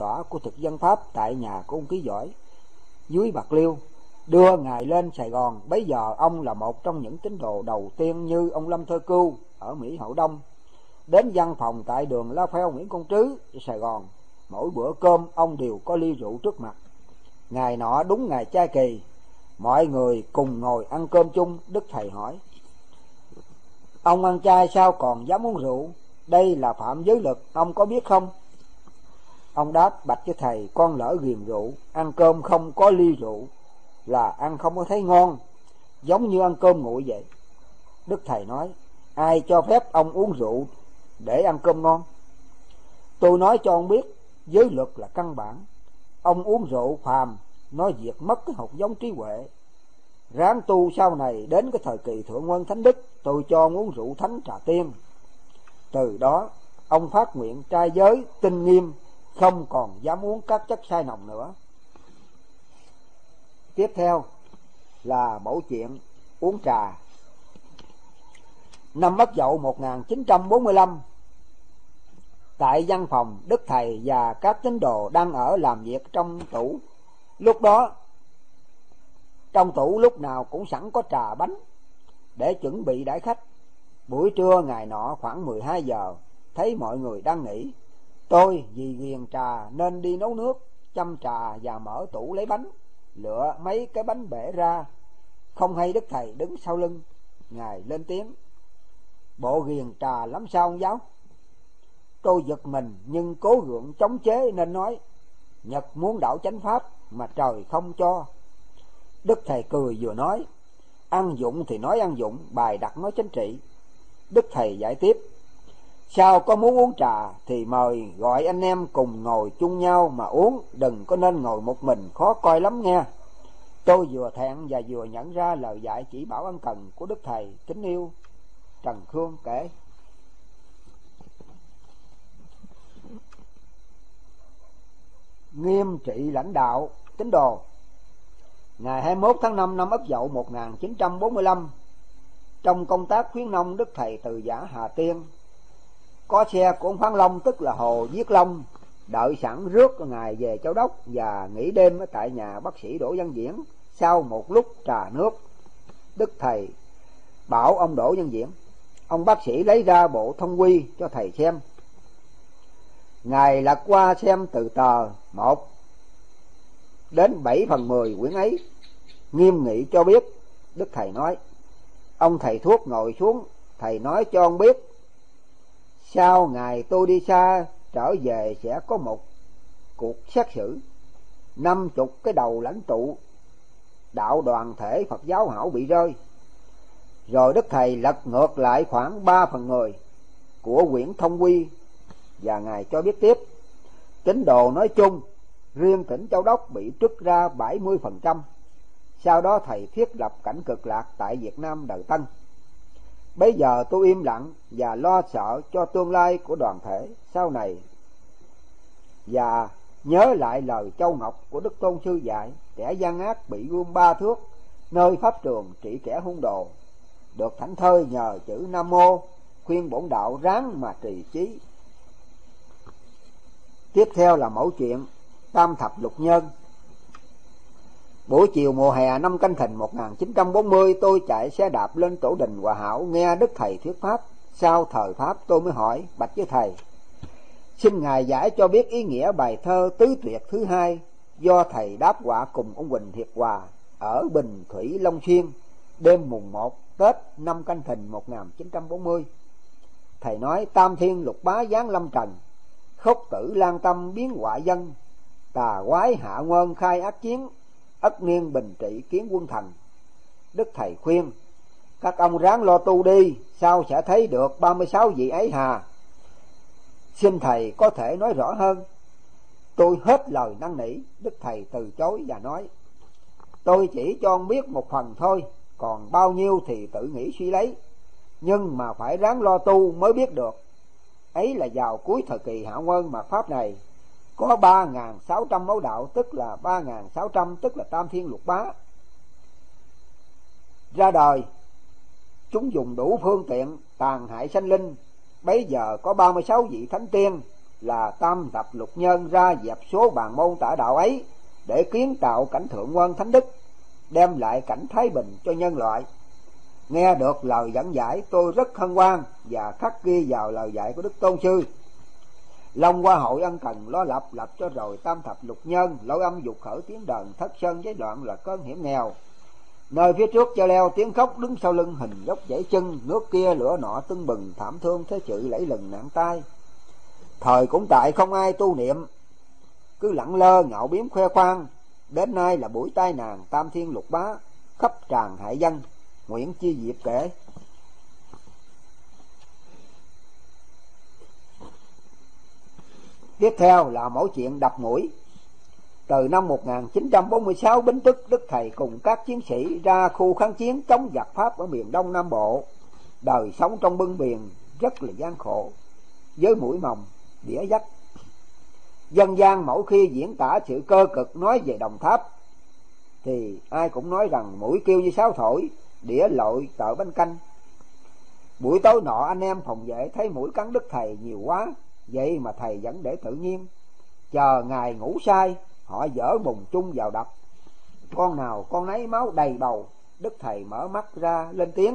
tỏa của thực dân Pháp tại nhà của ông Ký Giỏi dưới Bạc Liêu, đưa ngài lên Sài Gòn. Bấy giờ ông là một trong những tín đồ đầu tiên như ông Lâm Thơ Cưu ở Mỹ Hậu Đông, đến văn phòng tại đường La Pheo Nguyễn Công Trứ Sài Gòn. Mỗi bữa cơm ông đều có ly rượu trước mặt. Ngày nọ đúng ngày Trai Kỳ, mọi người cùng ngồi ăn cơm chung. Đức Thầy hỏi: ông ăn chay sao còn dám uống rượu? Đây là phạm giới luật, ông có biết không? Ông đáp: bạch với thầy, con lỡ ghiền rượu, ăn cơm không có ly rượu là ăn không có thấy ngon, giống như ăn cơm nguội vậy. Đức Thầy nói: ai cho phép ông uống rượu để ăn cơm ngon? Tôi nói cho ông biết, giới luật là căn bản. Ông uống rượu phàm, nó diệt mất cái hột giống trí huệ. Ráng tu sau này đến cái thời kỳ thượng quân thánh đức, tôi cho ông uống rượu thánh trà tiên. Từ đó ông phát nguyện trai giới tinh nghiêm, không còn dám uống các chất sai nồng nữa. Tiếp theo là mẫu chuyện uống trà. Năm Ất Dậu 1945, tại văn phòng Đức Thầy và các tín đồ đang ở làm việc trong tủ. Lúc đó trong tủ lúc nào cũng sẵn có trà bánh để chuẩn bị đãi khách. Buổi trưa ngày nọ khoảng 12 giờ, thấy mọi người đang nghỉ, tôi vì ghiền trà nên đi nấu nước, châm trà và mở tủ lấy bánh, lựa mấy cái bánh bể ra. Không hay Đức Thầy đứng sau lưng, ngài lên tiếng: bộ ghiền trà lắm sao ông giáo? Tôi giật mình nhưng cố gượng chống chế nên nói: Nhật muốn đạo chánh pháp mà trời không cho. Đức Thầy cười vừa nói: ăn dụng thì nói ăn dụng, bài đặt nói chính trị. Đức Thầy giải tiếp: sao có muốn uống trà thì mời gọi anh em cùng ngồi chung nhau mà uống, đừng có nên ngồi một mình, khó coi lắm nghe. Tôi vừa thẹn và vừa nhận ra lời dạy chỉ bảo ân cần của Đức Thầy kính yêu. Trần Khương kể: nghiêm trị lãnh đạo tín đồ. Ngày 21 tháng 5 năm Ất Dậu 1945, trong công tác khuyến nông, Đức Thầy từ giả Hà Tiên. Có xe của ông Phán Long, tức là Hồ Viết Long, đợi sẵn rước ngài về Châu Đốc và nghỉ đêm ở tại nhà bác sĩ Đỗ Văn Diễn. Sau một lúc trà nước, Đức Thầy bảo ông Đỗ Văn Diễn: ông bác sĩ lấy ra bộ thông quy cho thầy xem. Ngài lật qua xem từ tờ 1 đến 7/10 quyển ấy, nghiêm nghị cho biết. Đức Thầy nói: ông thầy thuốc ngồi xuống, thầy nói cho ông biết, sau ngày tôi đi xa trở về sẽ có một cuộc xét xử 50 cái đầu lãnh tụ đạo đoàn thể Phật giáo Hảo bị rơi. Rồi Đức Thầy lật ngược lại khoảng 3/10 của quyển thông quy và ngài cho biết tiếp: tín đồ nói chung, riêng tỉnh Châu Đốc bị trút ra 70%. Sau đó thầy thiết lập cảnh cực lạc tại Việt Nam đời Tân. Bây giờ tôi im lặng và lo sợ cho tương lai của đoàn thể sau này, và nhớ lại lời Châu Ngọc của Đức Tôn Sư dạy: kẻ gian ác bị gươm 3 thước, nơi pháp trường trị kẻ hung đồ. Được thảnh thơi nhờ chữ Nam Mô, khuyên bổn đạo ráng mà trì chí. Tiếp theo là mẫu chuyện Tam Thập Lục Nhân. Buổi chiều mùa hè năm Canh Thìn 1940, tôi chạy xe đạp lên tổ đình Hòa Hảo nghe Đức Thầy thuyết pháp. Sau thời pháp tôi mới hỏi: bạch với thầy, xin ngài giải cho biết ý nghĩa bài thơ tứ tuyệt thứ 2 do thầy đáp họa cùng ông Huỳnh Thiệt Hòa ở Bình Thủy Long Xuyên đêm mùng 1 Tết năm Canh Thìn 1940. Thầy nói: tam thiên lục bá giáng lâm trần, khốc tử lan tâm biến họa dân, tà quái hạ nguyên khai ác chiến, ất niên bình trị kiến quân thần. Đức Thầy khuyên: các ông ráng lo tu đi, sao sẽ thấy được 36 vị ấy hà? Xin thầy có thể nói rõ hơn. Tôi hết lời năn nỉ. Đức Thầy từ chối và nói: tôi chỉ cho ông biết một phần thôi, còn bao nhiêu thì tự nghĩ suy lấy, nhưng mà phải ráng lo tu mới biết được. Ấy là vào cuối thời kỳ Hạ Nguyên mạt Pháp này, có 3.600 mẫu đạo, tức là 3.600, tức là tam thiên lục bá ra đời. Chúng dùng đủ phương tiện tàn hại sanh linh. Bấy giờ có 36 vị thánh tiên là tam thập lục nhân ra dẹp số bàn môn tả đạo ấy, để kiến tạo cảnh thượng quân thánh đức, đem lại cảnh thái bình cho nhân loại. Nghe được lời dẫn giải, tôi rất hân hoan và khắc ghi vào lời dạy của Đức Tôn Sư. Long Hoa hội ân cần lo lập cho rồi tam thập lục nhân, lối âm dục khởi tiếng đờn, thất sơn giấy đoạn là cơn hiểm nghèo. Nơi phía trước cho leo tiếng khóc, đứng sau lưng hình dốc dãy chân, nước kia lửa nọ tưng bừng, thảm thương thế sự lẫy lừng nạn tai. Thời cũng tại không ai tu niệm, cứ lẳng lơ ngạo biếm khoe khoang. Đến nay là buổi tai nạn tam thiên lục bá, khắp tràn hại dân, nguyện chi diệp kể. Tiếp theo là mẫu chuyện đập mũi. Từ năm 1946, Bính Tức Đức Thầy cùng các chiến sĩ ra khu kháng chiến chống giặc Pháp ở miền Đông Nam Bộ. Đời sống trong bưng biển rất là gian khổ, với mũi mồng, đĩa dách. Dân gian mỗi khi diễn tả sự cơ cực nói về Đồng Tháp, thì ai cũng nói rằng mũi kêu như sáo thổi, đĩa lội tợ bánh canh. Buổi tối nọ anh em phòng vệ thấy mũi cắn Đức Thầy nhiều quá, vậy mà thầy vẫn để tự nhiên. Chờ ngày ngủ say, họ dở bùng chung vào đập. Con nào con nấy máu đầy bầu. Đức Thầy mở mắt ra lên tiếng.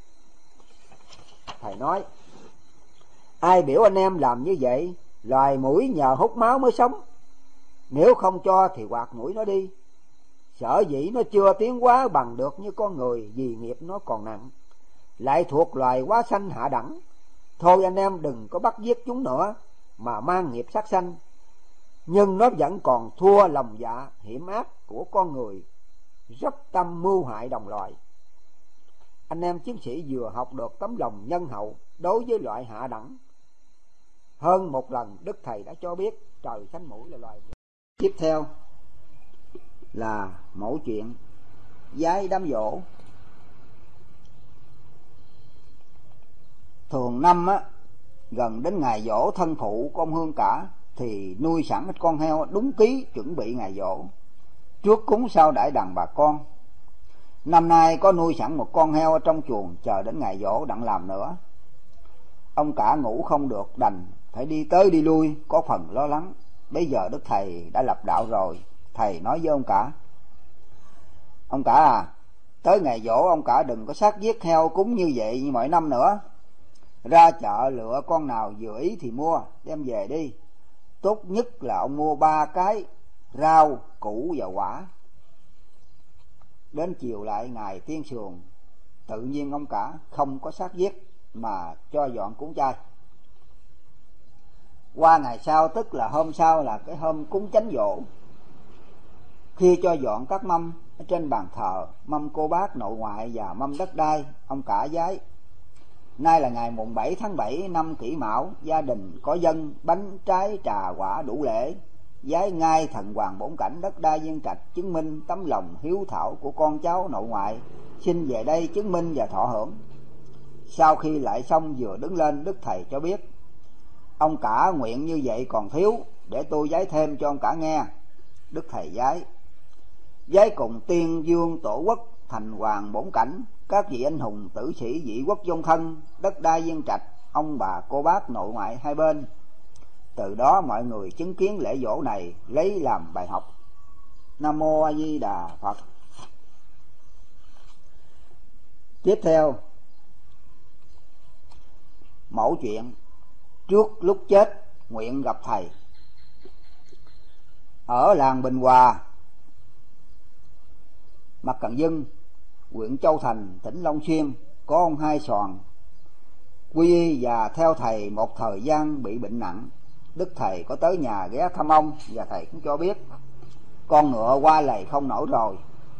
Thầy nói: ai biểu anh em làm như vậy? Loài mũi nhờ hút máu mới sống, nếu không cho thì quạt mũi nó đi. Sở dĩ nó chưa tiến hóa bằng được như con người, vì nghiệp nó còn nặng, lại thuộc loài quá sanh hạ đẳng. Thôi anh em đừng có bắt giết chúng nữa, mà mang nghiệp sát sanh. Nhưng nó vẫn còn thua lòng dạ hiểm ác của con người, rất tâm mưu hại đồng loại. Anh em chiến sĩ vừa học được tấm lòng nhân hậu đối với loại hạ đẳng. Hơn một lần Đức Thầy đã cho biết trời xanh mũi là loài. Tiếp theo là mẫu chuyện giái đám giỗ. Thường năm gần đến ngày giỗ thân phụ con Hương Cả, thì nuôi sẵn ít con heo đúng ký chuẩn bị ngày giỗ, trước cúng sau đãi đàn bà con. Năm nay có nuôi sẵn một con heo ở trong chuồng, chờ đến ngày giỗ đặng làm nữa. Ông Cả ngủ không được, đành phải đi tới đi lui, có phần lo lắng. Bây giờ Đức Thầy đã lập đạo rồi. Thầy nói với ông Cả: ông Cả à, tới ngày giỗ ông Cả đừng có sát giết heo cúng như vậy như mọi năm nữa. Ra chợ lựa con nào vừa ý thì mua, đem về đi. Tốt nhất là ông mua 3 cái rau, củ và quả. Đến chiều lại ngày tiên sườn, tự nhiên ông Cả không có sát giết mà cho dọn cúng chay. Qua ngày sau, tức là hôm sau là cái hôm cúng chánh giỗ, khi cho dọn các mâm ở trên bàn thờ, mâm cô bác nội ngoại và mâm đất đai, ông Cả giái: nay là ngày mùng 7 tháng 7 năm Kỷ Mão, gia đình có dân bánh trái trà quả đủ lễ. Giái ngay thần hoàng bổn cảnh đất đai Viên Trạch, chứng minh tấm lòng hiếu thảo của con cháu nội ngoại, xin về đây chứng minh và thọ hưởng. Sau khi lại xong vừa đứng lên, Đức Thầy cho biết: ông Cả nguyện như vậy còn thiếu, để tôi giái thêm cho ông Cả nghe. Đức Thầy giái: giái cùng tiên dương tổ quốc, thành hoàng bổn cảnh, các vị anh hùng tử sĩ vị quốc vong thân, đất đai Viên Trạch, ông bà cô bác nội ngoại hai bên. Từ đó mọi người chứng kiến lễ giỗ này, lấy làm bài học. Nam Mô A Di Đà Phật. Tiếp theo, mẫu chuyện trước lúc chết nguyện gặp Thầy. Ở làng Bình Hòa, Mặt Cần Dưng, huyện Châu Thành, tỉnh Long Xuyên, có ông Hai Soàn quy y và theo Thầy một thời gian bị bệnh nặng. Đức Thầy có tới nhà ghé thăm ông, và Thầy cũng cho biết con ngựa qua lầy không nổi rồi.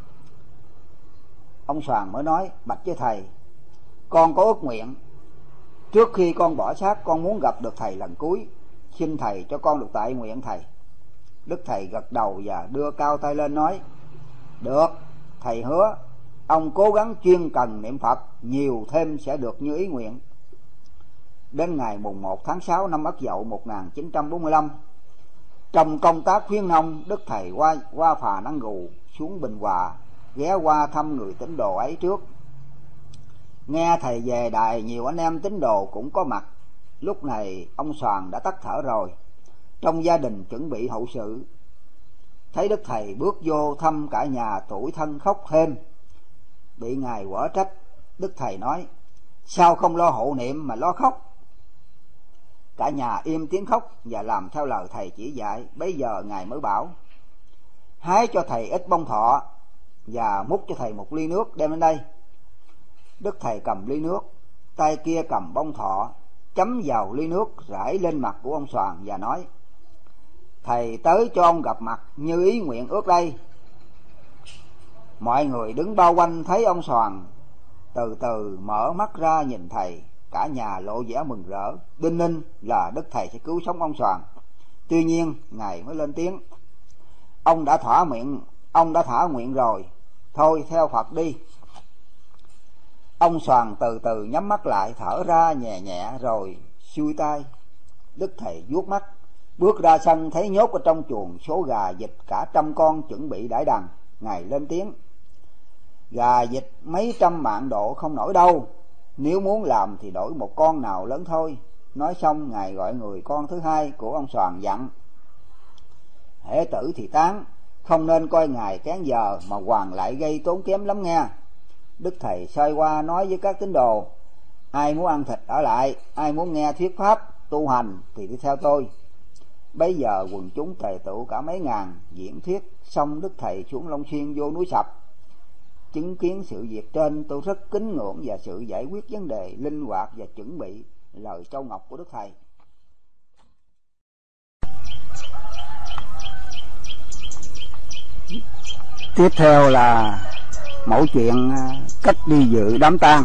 Ông Soàn mới nói: bạch với Thầy, con có ước nguyện, trước khi con bỏ xác con muốn gặp được Thầy lần cuối, xin Thầy cho con được tại nguyện Thầy. Đức Thầy gật đầu và đưa cao tay lên nói: được, Thầy hứa. Ông cố gắng chuyên cần niệm Phật, nhiều thêm sẽ được như ý nguyện. Đến ngày mùng 1 tháng 6 năm Ất Dậu 1945, trong công tác khuyến nông, Đức Thầy qua phà Năng Gù xuống Bình Hòa, ghé qua thăm người tín đồ ấy trước. Nghe Thầy về đài, nhiều anh em tín đồ cũng có mặt. Lúc này ông Soàn đã tắt thở rồi. trong gia đình chuẩn bị hậu sự. Thấy Đức Thầy bước vô thăm, cả nhà tủi thân khóc thêm. Bị Ngài quở trách, Đức Thầy nói: sao không lo hộ niệm mà lo khóc? Cả nhà im tiếng khóc và làm theo lời Thầy chỉ dạy. Bấy giờ Ngài mới bảo: hái cho Thầy ít bông thọ và múc cho Thầy một ly nước đem lên đây. Đức Thầy cầm ly nước, tay kia cầm bông thọ, chấm vào ly nước rải lên mặt của ông Soàn và nói: Thầy tới cho ông gặp mặt như ý nguyện ước đây. Mọi người đứng bao quanh thấy ông Soàn từ từ mở mắt ra nhìn Thầy, cả nhà lộ vẻ mừng rỡ, đinh ninh là Đức Thầy sẽ cứu sống ông Soàn. Tuy nhiên Ngài mới lên tiếng: ông đã thỏa nguyện rồi, thôi theo Phật đi. Ông Soàn từ từ nhắm mắt lại, thở ra nhẹ nhẹ rồi xuôi tay. Đức Thầy vuốt mắt, bước ra sân thấy nhốt ở trong chuồng số gà vịt cả 100 con chuẩn bị đãi đằng. Ngài lên tiếng: gà vịt mấy trăm mạng độ không nổi đâu, nếu muốn làm thì đổi một con nào lớn thôi. Nói xong Ngài gọi người con thứ hai của ông Soàn dặn: hễ tử thì tán, không nên coi Ngài kén giờ mà hoàn lại gây tốn kém lắm nghe. Đức Thầy xoay qua nói với các tín đồ: ai muốn ăn thịt ở lại, ai muốn nghe thuyết pháp tu hành thì đi theo tôi. Bấy giờ quần chúng tề tụ cả mấy ngàn. Diễn thuyết xong, Đức Thầy xuống Long Xuyên vô núi Sập. Chứng kiến sự việc trên, tôi rất kính ngưỡng và sự giải quyết vấn đề linh hoạt và chuẩn bị lời châu ngọc của Đức Thầy. Tiếp theo là mẫu chuyện cách đi dự đám tang.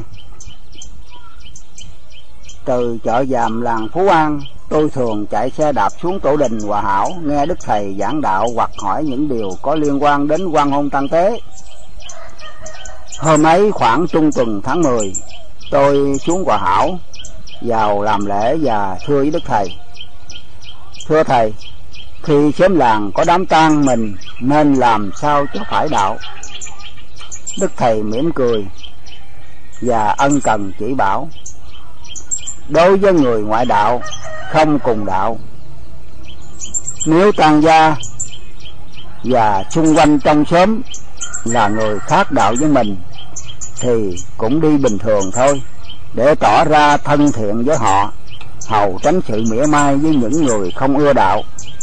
Từ chợ Giàm làng Phú An, tôi thường chạy xe đạp xuống tổ đình Hòa Hảo nghe Đức Thầy giảng đạo hoặc hỏi những điều có liên quan đến quan hôn tang tế. Hôm ấy khoảng trung tuần tháng 10, tôi xuống Hòa Hảo vào làm lễ và thưa với Đức Thầy: thưa Thầy, khi xóm làng có đám tang mình nên làm sao cho phải đạo? Đức Thầy mỉm cười và ân cần chỉ bảo: đối với người ngoại đạo không cùng đạo, nếu tang gia và xung quanh trong xóm là người khác đạo với mình thì cũng đi bình thường thôi, để tỏ ra thân thiện với họ, hầu tránh sự mỉa mai với những người không ưa đạo.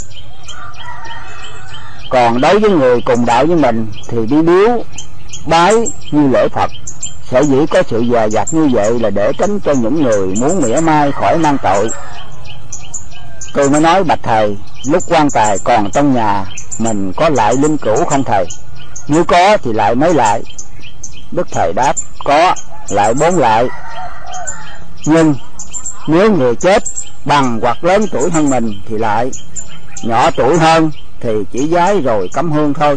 Còn đối với người cùng đạo với mình thì đi biếu bái như lễ Phật. Sở dĩ có sự dè dặt như vậy là để tránh cho những người muốn mỉa mai khỏi mang tội. Tôi mới nói: bạch Thầy, lúc quan tài còn trong nhà mình có lại linh cữu không Thầy? Nếu có thì lại mấy lại? Đức Thầy đáp: có, lại 4 lại. Nhưng nếu người chết bằng hoặc lớn tuổi hơn mình thì lại, nhỏ tuổi hơn thì chỉ vái rồi cắm hương thôi.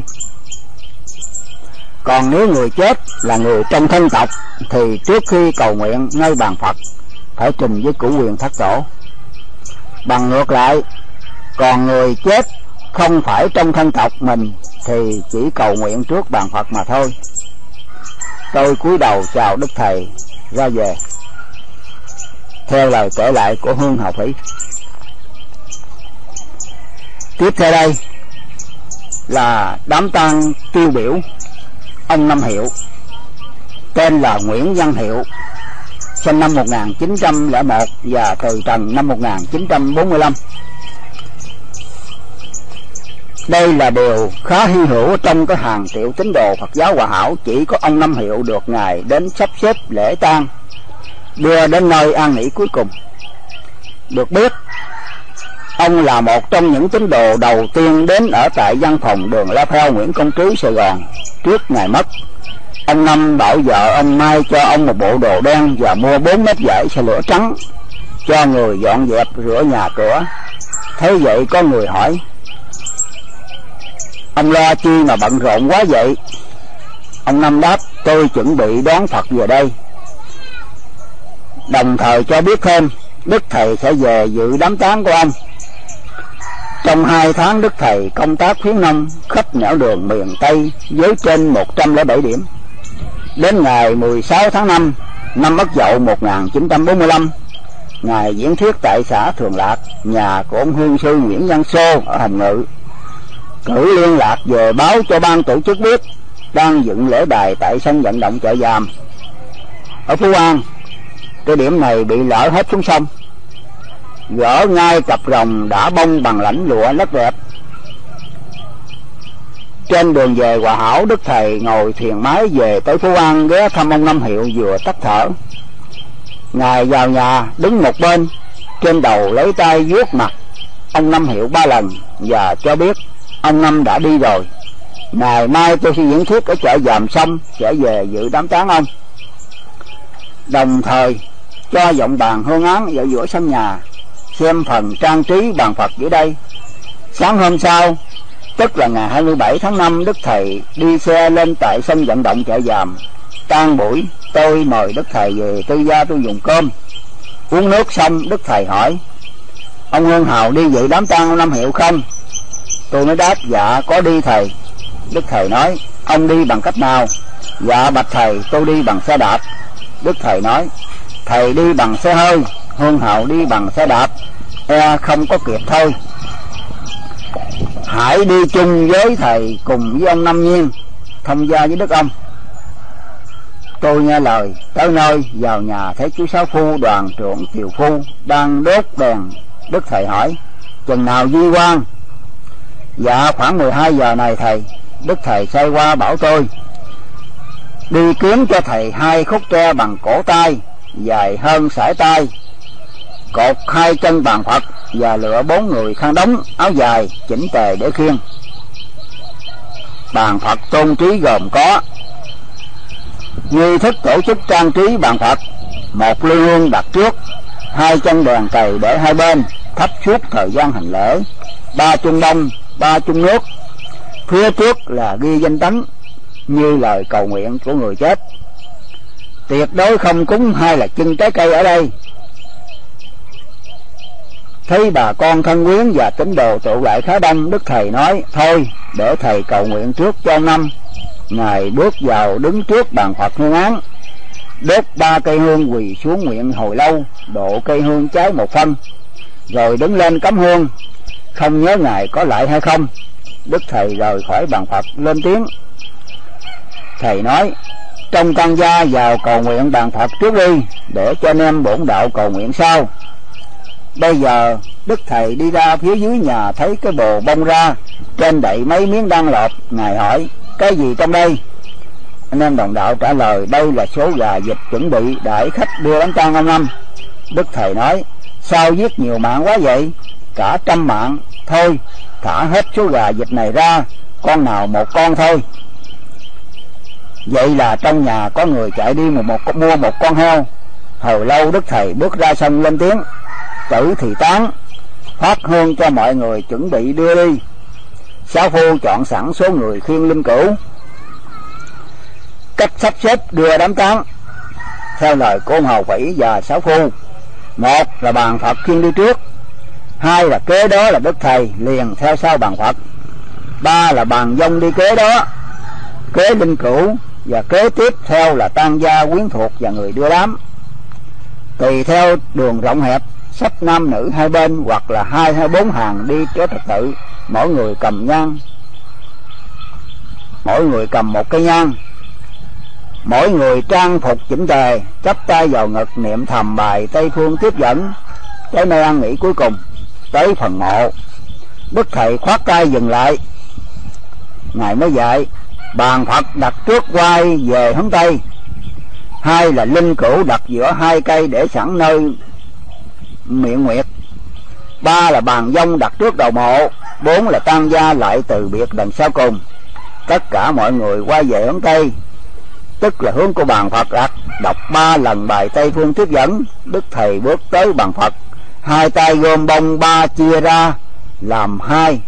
Còn nếu người chết là người trong thân tộc thì trước khi cầu nguyện ngay bàn Phật phải trình với cửu quyền thất tổ. Bằng ngược lại, còn người chết không phải trong thân tộc mình thì chỉ cầu nguyện trước bàn Phật mà thôi. Tôi cúi đầu chào Đức Thầy ra về. Theo lời kể lại của Hương Hào Thủy. Tiếp theo đây là đám tang tiêu biểu ông Năm Hiệu, tên là Nguyễn Văn Hiệu, sinh năm 1901 và từ trần năm 1945. Đây là điều khá hy hữu trong cái hàng triệu tín đồ Phật giáo Hòa Hảo. Chỉ có ông Năm Hiệu được Ngài đến sắp xếp lễ tang, đưa đến nơi an nghỉ cuối cùng. Được biết, ông là một trong những tín đồ đầu tiên đến ở tại văn phòng đường La Pheo, Nguyễn Công Trứ, Sài Gòn trước ngày mất. Ông Năm bảo vợ ông mai cho ông một bộ đồ đen và mua 4 mét vải xe lửa trắng cho người dọn dẹp rửa nhà cửa. Thấy vậy có người hỏi: ông lo chi mà bận rộn quá vậy? Ông Năm đáp: tôi chuẩn bị đón Phật về đây. Đồng thời cho biết thêm Đức Thầy sẽ về dự đám tang của ông. Trong 2 tháng Đức Thầy công tác khuyến nông khắp nẻo đường miền Tây với trên 107 điểm. Đến ngày 16 tháng 5 năm Ất Dậu 1945, Ngài diễn thuyết tại xã Thường Lạc, nhà của ông hương sư Nguyễn Văn Xô ở Hồng Ngự. Cử liên lạc về báo cho ban tổ chức biết đang dựng lễ đài tại sân vận động Chợ Giàm ở Phú An. Cái điểm này bị lở hết xuống sông. Gỡ ngay cặp rồng đã bông bằng lãnh lụa rất đẹp. Trên đường về Hòa Hảo, Đức Thầy ngồi thuyền máy về tới Phú An, ghé thăm ông Năm Hiệu vừa tắt thở. Ngài vào nhà đứng một bên, trên đầu lấy tay vuốt mặt ông Năm Hiệu 3 lần và cho biết ông Năm đã đi rồi. Ngày mai tôi sẽ diễn thuyết ở Chợ Giàm xong sẽ về dự đám táng ông. Đồng thời cho giọng bàn hương án ở giữa sân nhà, xem phần trang trí bàn Phật dưới đây. Sáng hôm sau, tức là ngày 27 tháng 5, Đức Thầy đi xe lên tại sân vận động Chợ Giàm. Tan buổi, tôi mời Đức Thầy về tư gia tôi dùng cơm. Uống nước xong, Đức Thầy hỏi: ông Hương Hào đi dự đám tang ông Năm Hiệu không? Tôi mới đáp: dạ có đi thầy. Đức Thầy nói: ông đi bằng cách nào? Dạ bạch thầy, tôi đi bằng xe đạp. Đức Thầy nói: thầy đi bằng xe hơi, Hương Hào đi bằng xe đạp, không có kịp thôi. Hãy đi chung với thầy cùng với ông Năm Nhiên thông gia với đức ông. Tôi nghe lời, tới nơi vào nhà thấy chú Sáu Phu đoàn trưởng Tiều Phu đang đốt đèn. Đức Thầy hỏi: chừng nào di quan? Dạ khoảng 12 giờ này thầy. Đức Thầy xoay qua bảo tôi đi kiếm cho thầy 2 khúc tre bằng cổ tay dài hơn sải tay, cột 2 chân bàn Phật và lựa 4 người khăn đóng áo dài chỉnh tề để khiêng. Bàn Phật tôn trí gồm có: nghi thức tổ chức trang trí bàn Phật, 1 ly hương đặt trước, 2 chân đèn cầy để hai bên thắp suốt thời gian hành lễ, 3 chung bông, 3 chung nước. Phía trước là ghi danh tánh như lời cầu nguyện của người chết. Tuyệt đối không cúng hay là chân trái cây ở đây. Thấy bà con thân quyến và tín đồ tụ lại khá đông, Đức Thầy nói: thôi để thầy cầu nguyện trước cho ông Năm. Ngài bước vào đứng trước bàn Phật hương án, đốt 3 cây hương, quỳ xuống nguyện hồi lâu, độ cây hương cháy 1 phân, rồi đứng lên cắm hương. Không nhớ Ngài có lại hay không. Đức Thầy rời khỏi bàn Phật lên tiếng. Thầy nói: trong căn gia vào cầu nguyện bàn Phật trước đi, để cho anh em bổn đạo cầu nguyện sau. Bây giờ Đức Thầy đi ra phía dưới nhà, thấy cái bồ bông ra, trên đậy mấy miếng đan lọt. Ngài hỏi: cái gì trong đây? Anh em đồng đạo trả lời: đây là số gà vịt chuẩn bị đãi khách đưa đám tang ông Năm. Đức Thầy nói: sao giết nhiều mạng quá vậy? Cả 100 mạng. Thôi thả hết số gà vịt này ra, con nào 1 con thôi. Vậy là trong nhà có người chạy đi mua 1 con heo. Hồi lâu Đức Thầy bước ra sân lên tiếng: tử thì tán, phát hương cho mọi người chuẩn bị đưa đi. Sáu Phu chọn sẵn số người khiêng linh cữu. Cách sắp xếp đưa đám tang theo lời của ông Hầu Vĩ và Sáu Phu: 1 là bàn Phật khiêng đi trước, 2 là kế đó là Đức Thầy liền theo sau bàn Phật, 3 là bàn dông đi kế đó, kế linh cữu, và kế tiếp theo là tang gia quyến thuộc và người đưa đám. Tùy theo đường rộng hẹp, sắp nam nữ hai bên, hoặc là 2 hay 4 hàng đi cho trật tự. Mỗi người cầm nhang, mỗi người cầm 1 cây nhang. Mỗi người trang phục chỉnh tề, chắp tay vào ngực niệm thầm bài Tây Phương tiếp dẫn. Tới nơi ăn nghỉ cuối cùng, tới phần mộ, Đức Thầy khoát tay dừng lại. Ngài mới dạy: bàn Phật đặt trước quay về hướng Tây, 2 là linh cữu đặt giữa 2 cây để sẵn nơi miệng nguyệt, 3 là bàn dông đặt trước đầu mộ, 4 là tang gia lại từ biệt đằng sau cùng. Tất cả mọi người quay về hướng Tây, tức là hướng của bàn Phật đặt, đọc 3 lần bài Tây Phương tiếp dẫn. Đức Thầy bước tới bàn Phật, 2 tay gom bông 3 chia ra làm 2,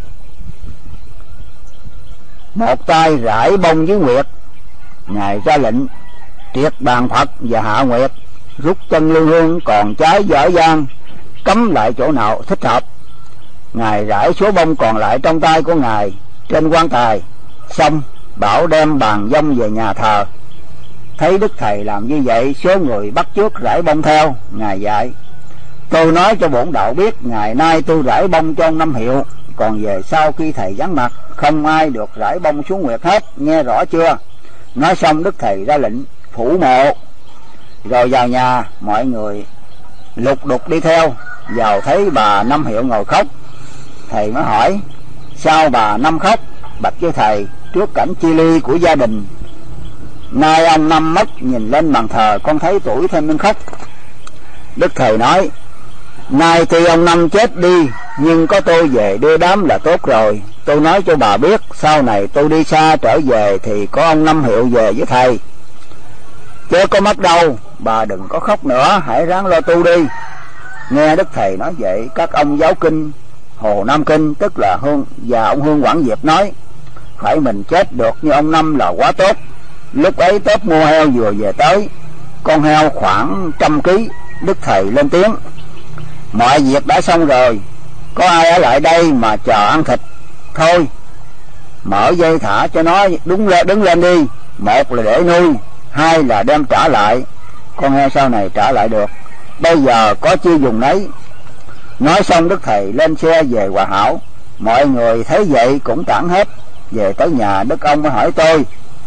1 tay rải bông với nguyệt. Ngài ra lệnh triệt bàn Phật và hạ nguyệt, rút chân lư hương còn trái dở dang, cắm lại chỗ nào thích hợp. Ngài rải số bông còn lại trong tay của Ngài trên quan tài, xong bảo đem bàn dông về nhà thờ. Thấy Đức Thầy làm như vậy, số người bắt chước rải bông theo. Ngài dạy: Tôi nói cho bổn đạo biết, ngày nay tôi rải bông cho ông Năm Hiệu, còn về sau khi thầy vắng mặt, không ai được rải bông xuống nguyệt hết, nghe rõ chưa? Nói xong đức thầy ra lệnh phủ mộ, rồi vào nhà. Mọi người lục đục đi theo, vào thấy bà Năm Hiệu ngồi khóc. Thầy mới hỏi: sao bà Năm khóc? Bạch với thầy: trước cảnh chia ly của gia đình, nay ông Năm mất, nhìn lên bàn thờ con thấy tuổi thêm nên khóc. Đức thầy nói: nay tuy ông Năm chết đi, nhưng có tôi về đưa đám là tốt rồi. Tôi nói cho bà biết, sau này tôi đi xa trở về thì có ông Năm Hiệu về với thầy, chứ có mất đâu. Bà đừng có khóc nữa, hãy ráng lo tu đi. Nghe đức thầy nói vậy, các ông giáo kinh Hồ Nam Kinh, tức là Hương và ông Hương Quảng Diệp nói: phải mình chết được như ông Năm là quá tốt. Lúc ấy Tết mua heo vừa về tới, con heo khoảng 100 ký. Đức thầy lên tiếng: mọi việc đã xong rồi, có ai ở lại đây mà chờ ăn thịt? Thôi mở dây thả cho nó đứng lên đi. Một là để nuôi, hai là đem trả lại. Con heo sau này trả lại được, bây giờ có chi dùng nấy. Nói xong đức thầy lên xe về Hòa Hảo. Mọi người thấy vậy cũng tản hết. Về tới nhà, đức ông mới hỏi tôi: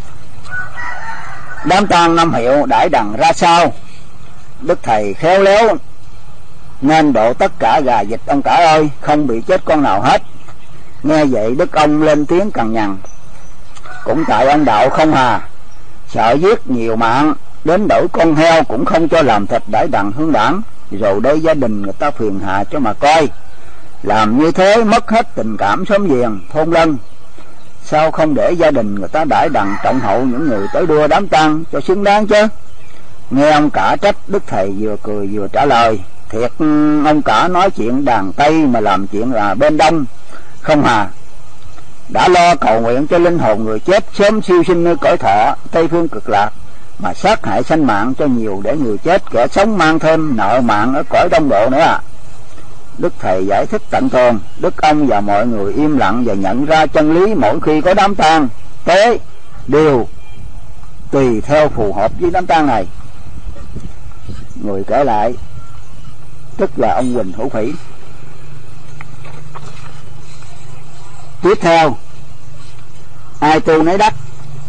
đám tang Năm Hiệu đãi đằng ra sao? Đức thầy khéo léo nên độ tất cả gà vịt ông cả ơi, không bị chết con nào hết. Nghe vậy đức ông lên tiếng cằn nhằn: cũng tại ông đạo không hà, sợ giết nhiều mạng, đến đổi con heo cũng không cho làm thịt đãi đằng hương đảng, rồi để gia đình người ta phiền hà cho mà coi. Làm như thế mất hết tình cảm xóm giềng thôn lân. Sao không để gia đình người ta đãi đằng trọng hậu những người tới đua đám tang cho xứng đáng chứ? Nghe ông cả trách, đức thầy vừa cười vừa trả lời: thiệt, ông cả nói chuyện đàn Tây mà làm chuyện là bên Đông không hà. Đã lo cầu nguyện cho linh hồn người chết sớm siêu sinh nơi cõi thọ Tây phương cực lạc, mà sát hại sanh mạng cho nhiều để người chết kẻ sống mang thêm nợ mạng ở cõi Đông Độ nữa à. Đức thầy giải thích tận tường. Đức ông và mọi người im lặng và nhận ra chân lý mỗi khi có đám tang tế đều tùy theo phù hợp với đám tang này. Người kể lại tức là ông Huỳnh Hữu Phỉ. Tiếp theo, ai tu nấy đắc.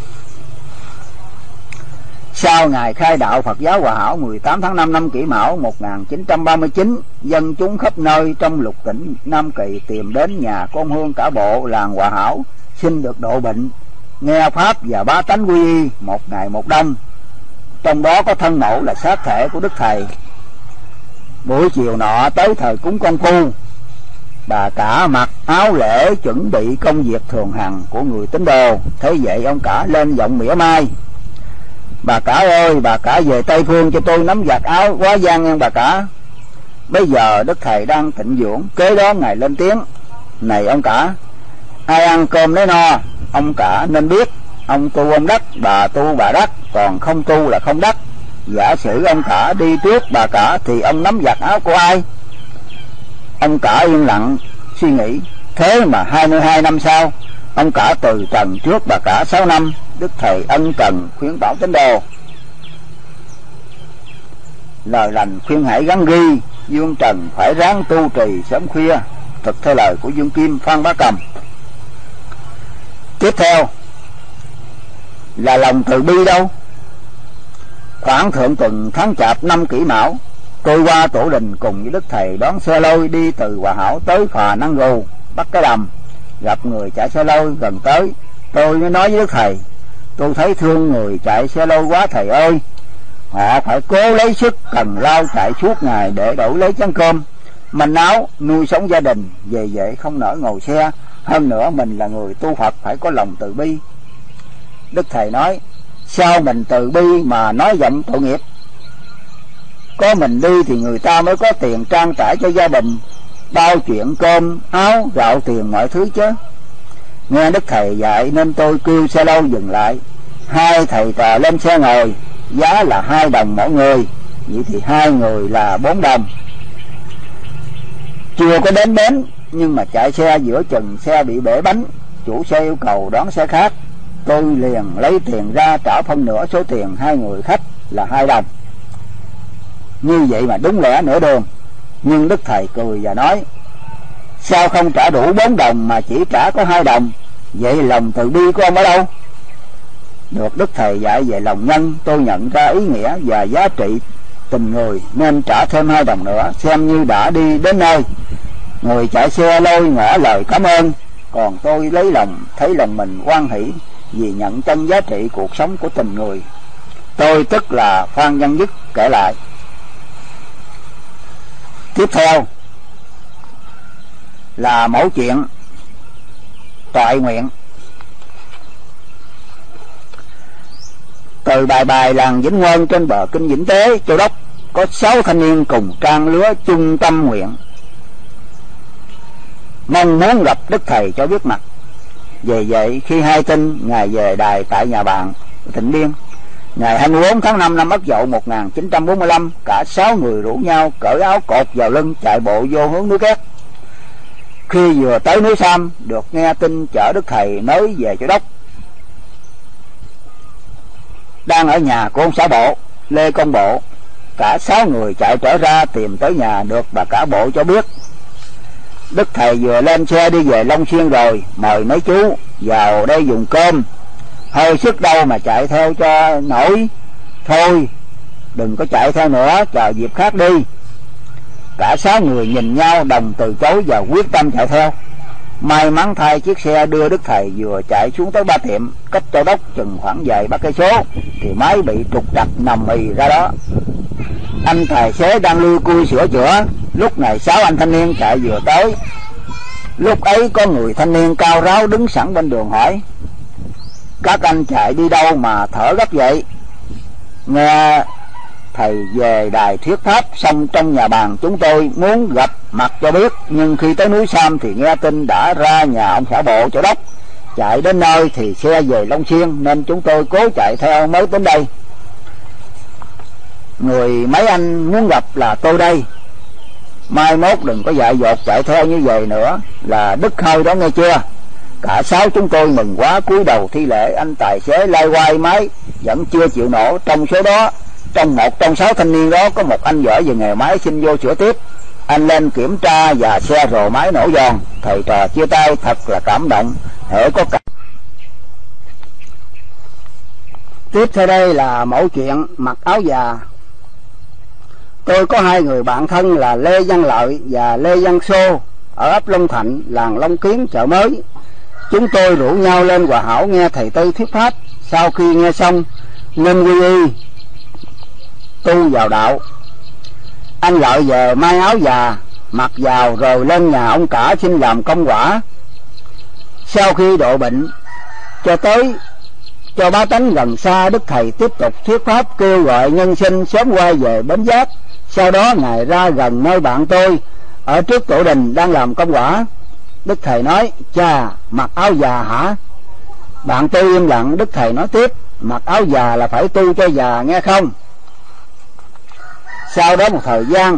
Sau ngày khai đạo Phật giáo Hòa Hảo 18 tháng 5 năm Kỷ Mão 1939, dân chúng khắp nơi trong lục tỉnh Nam Kỳ tìm đến nhà con Hương cả bộ làng Hòa Hảo xin được độ bệnh, nghe pháp và bá tánh quy y một ngày một đêm. Trong đó có thân mẫu là xác thể của đức thầy. Buổi chiều nọ tới thời cúng công phu, bà cả mặc áo lễ chuẩn bị công việc thường hằng của người tín đồ. Thế vậy ông cả lên giọng mỉa mai: bà cả ơi, bà cả về Tây Phương cho tôi nắm vạt áo quá gian nghe bà cả. Bây giờ đức thầy đang tịnh dưỡng. Kế đó ngài lên tiếng: này ông cả, ai ăn cơm lấy no? Ông cả nên biết, ông tu ông đắc, bà tu bà đắc, còn không tu là không đắc. Giả sử ông cả đi trước bà cả thì ông nắm vạt áo của ai? Ông cả yên lặng suy nghĩ. Thế mà 22 năm sau, ông cả từ trần trước bà cả 6 năm. Đức thầy ân cần khuyến bảo tín đồ: lời lành khuyên hãy gắn ghi, dương trần phải ráng tu trì sớm khuya. Thực theo lời của Dương Kim, Phan Bá Cầm. Tiếp theo là lòng từ bi đâu. Khoảng thượng tuần tháng Chạp năm Kỷ Mão, tôi qua Tổ Đình cùng với đức thầy đón xe lôi đi từ Hòa Hảo tới Phà Năng Gù, Bắc Cái Đầm. Gặp người chạy xe lôi gần tới, tôi mới nói với đức thầy: tôi thấy thương người chạy xe lôi quá thầy ơi. Họ phải cố lấy sức cần lao chạy suốt ngày để đổi lấy chén cơm manh áo nuôi sống gia đình, về vậy không nỡ ngồi xe. Hơn nữa mình là người tu Phật phải có lòng từ bi. Đức thầy nói: sao mình từ bi mà nói giọng tội nghiệp? Có mình đi thì người ta mới có tiền trang trải cho gia đình, bao chuyện cơm áo gạo tiền mọi thứ chứ. Nghe đức thầy dạy nên tôi kêu xe lâu dừng lại. Hai thầy trò lên xe ngồi, giá là 2 đồng mỗi người, vậy thì 2 người là 4 đồng. Chưa có đến bến nhưng mà chạy xe giữa chừng xe bị bể bánh, chủ xe yêu cầu đón xe khác. Tôi liền lấy tiền ra trả phân nửa số tiền 2 người khách là 2 đồng. Như vậy mà đúng lẽ nửa đường. Nhưng Đức Thầy cười và nói: sao không trả đủ 4 đồng mà chỉ trả có 2 đồng? Vậy lòng từ bi của ông ở đâu? Được Đức Thầy dạy về lòng nhân, tôi nhận ra ý nghĩa và giá trị tình người, nên trả thêm 2 đồng nữa, xem như đã đi đến nơi. Người chạy xe lôi ngỏ lời cảm ơn, còn tôi thấy lòng mình hoan hỷ vì nhận chân giá trị cuộc sống của tình người. Tôi tức là Phan Văn Dứt kể lại. Tiếp theo là mẫu chuyện toại nguyện. Từ Bài Bài làng Vĩnh Nguyên trên bờ kinh Vĩnh Tế, Châu Đốc, có 6 thanh niên cùng trang lứa chung tâm nguyện, mong muốn gặp Đức Thầy cho biết mặt. Vì vậy khi hay tin Ngài về đài tại nhà bạn Tịnh Biên, ngày 24 tháng 5 năm Ất Dậu 1945, cả 6 người rủ nhau cởi áo cột vào lưng chạy bộ vô hướng núi Két. Khi vừa tới núi Sam, được nghe tin chở Đức Thầy mới về Châu Đốc. Đang ở nhà của ông xã Bộ, Lê Công Bộ, cả 6 người chạy trở ra tìm tới nhà, được bà cả Bộ cho biết Đức Thầy vừa lên xe đi về Long Xuyên rồi, mời mấy chú vào đây dùng cơm. Hơi sức đâu mà chạy theo cho nổi, thôi đừng có chạy theo nữa, chờ dịp khác đi. Cả 6 người nhìn nhau đồng từ chối và quyết tâm chạy theo. May mắn thay chiếc xe đưa Đức Thầy vừa chạy xuống tới Ba Tiệm, cách Châu Đốc chừng khoảng vài ba cây số, thì máy bị trục trặc nằm ì ra đó. Anh tài xế đang lui cui sửa chữa. Lúc này 6 anh thanh niên chạy vừa tới. Lúc ấy có người thanh niên cao ráo đứng sẵn bên đường hỏi: các anh chạy đi đâu mà thở gấp vậy? Nghe Thầy về đài thuyết pháp xong trong nhà bàn, chúng tôi muốn gặp mặt cho biết, nhưng khi tới núi Sam thì nghe tin đã ra nhà ông xã Bộ Châu Đốc. Chạy đến nơi thì xe về Long Xuyên, nên chúng tôi cố chạy theo mới đến đây. Người mấy anh muốn gặp là tôi đây. Mai mốt đừng có dại dột chạy theo như vậy nữa, là đứt hơi đó nghe chưa? Cả 6 chúng tôi mừng quá cúi đầu thi lễ. Anh tài xế lai quay máy vẫn chưa chịu nổ. Trong số đó, trong 1 trong 6 thanh niên đó có một anh giỏi về nghề máy, xin vô sửa tiếp. Anh lên kiểm tra và xe rồ máy nổ giòn. Thầy trò chia tay thật là cảm động. Hễ có cả. Tiếp theo đây là mẫu chuyện mặc áo già. Tôi có 2 người bạn thân là Lê Văn Lợi và Lê Văn Xô ở ấp Long Thạnh, làng Long Kiến, chợ mới. Chúng tôi rủ nhau lên Hòa Hảo nghe thầy Tư thuyết pháp. Sau khi nghe xong nên quy y tu vào đạo. Anh Lợi về may áo già mặc vào rồi lên nhà ông cả xin làm công quả. Sau khi độ bệnh cho bá tánh gần xa, Đức Thầy tiếp tục thuyết pháp kêu gọi nhân sinh sớm quay về Bến Giác. Sau đó Ngài ra gần nơi bạn tôi ở trước tổ đình đang làm công quả. Đức Thầy nói: chà, mặc áo già hả? Bạn tôi im lặng. Đức Thầy nói tiếp: mặc áo già là phải tu cho già, nghe không? Sau đó một thời gian,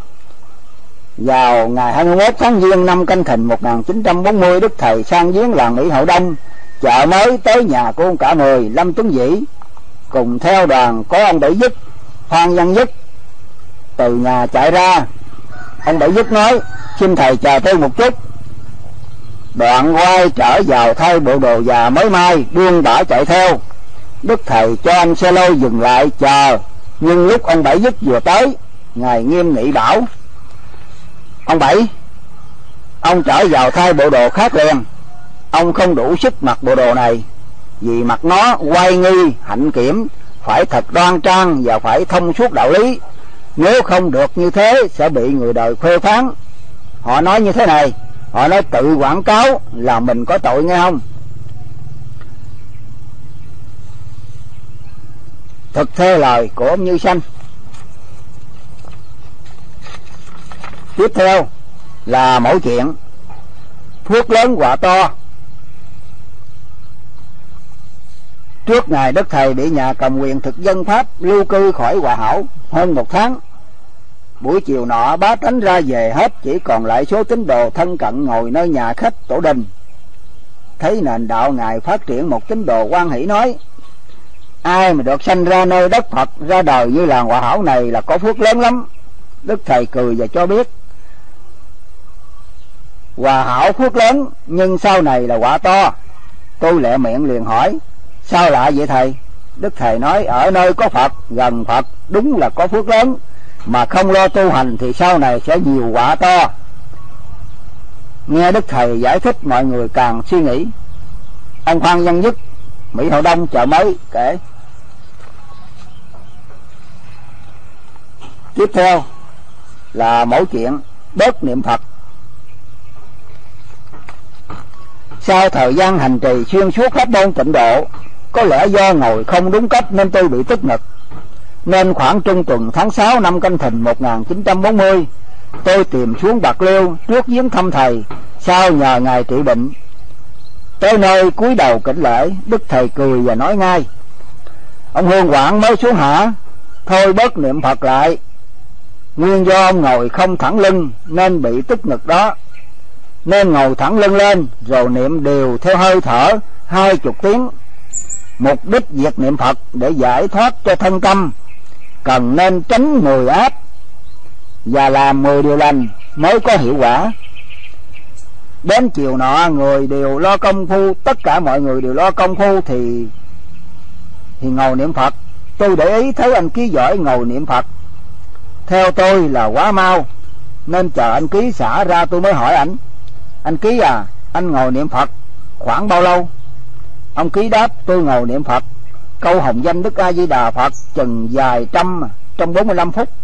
vào ngày 21 tháng Giêng năm Canh Thìn 1940, Đức Thầy sang viếng làng Mỹ Hậu Đông, chợ mới, tới nhà của ông cả Mười, Lâm Tuấn Vĩ. Cùng theo đoàn có ông Bảy Dứt, Phan Văn Dứt. Từ nhà chạy ra, ông Bảy Dứt nói: xin thầy chờ tôi một chút. Đoạn quay trở vào thay bộ đồ già mới may, buông bả chạy theo. Đức Thầy cho anh xe lôi dừng lại chờ, nhưng lúc ông Bảy Dứt vừa tới, Ngài nghiêm nghị bảo: ông Bảy, ông trở vào thay bộ đồ khác liền. Ông không đủ sức mặc bộ đồ này, vì mặc nó oai nghi hạnh kiểm, phải thật đoan trang và phải thông suốt đạo lý. Nếu không được như thế sẽ bị người đời phê phán. Họ nói như thế này, họ nói tự quảng cáo là mình có tội, nghe không? Thực theo lời của ông Như Sanh. Tiếp theo là mẫu chuyện phước lớn quả to. Trước ngày Đức Thầy bị nhà cầm quyền thực dân Pháp lưu cư khỏi Hòa Hảo hơn 1 tháng, buổi chiều nọ bá tánh ra về hết, chỉ còn lại số tín đồ thân cận ngồi nơi nhà khách tổ đình. Thấy nền đạo Ngài phát triển, một tín đồ hoan hỷ nói: ai mà được sanh ra nơi đất Phật, ra đời như làng Hòa Hảo này là có phước lớn lắm. Đức Thầy cười và cho biết: Hòa hảo phước lớn, nhưng sau này là quả to. Tôi lẹ miệng liền hỏi: Sao lạ vậy thầy? Đức Thầy nói: Ở nơi có Phật, gần Phật, đúng là có phước lớn, mà không lo tu hành thì sau này sẽ nhiều quả to. Nghe Đức Thầy giải thích, mọi người càng suy nghĩ. Ông Phan Văn Nhất, Mỹ Hậu Đông, Chợ Mới kể. Tiếp theo là mẫu chuyện bớt niệm Phật. Sau thời gian hành trì xuyên suốt pháp môn Tịnh Độ, có lẽ do ngồi không đúng cách nên tôi bị tức ngực. Nên khoảng trung tuần tháng 6 năm Canh Thìn 1940, tôi tìm xuống Bạc Liêu trước viếng thăm thầy, sau nhờ ngài trị bệnh. Tới nơi cúi đầu kính lễ, Đức Thầy cười và nói ngay: Ông Hương Quảng mới xuống hả? Thôi bớt niệm Phật lại. Nguyên do ông ngồi không thẳng lưng nên bị tức ngực đó, nên ngồi thẳng lưng lên rồi niệm đều theo hơi thở 20 tiếng. Mục đích việc niệm Phật để giải thoát cho thân tâm, cần nên tránh 10 ác và làm 10 điều lành mới có hiệu quả. Đến chiều nọ người đều lo công phu, tất cả mọi người đều lo công phu thì ngồi niệm Phật. Tôi để ý thấy anh Ký giỏi ngồi niệm Phật, theo tôi là quá mau, nên chờ anh Ký xả ra tôi mới hỏi ảnh: Anh Ký à, anh ngồi niệm Phật khoảng bao lâu? Ông Ký đáp: Tôi ngồi niệm Phật câu hồng danh Đức A Di Đà Phật chừng vài trăm trong 45 phút.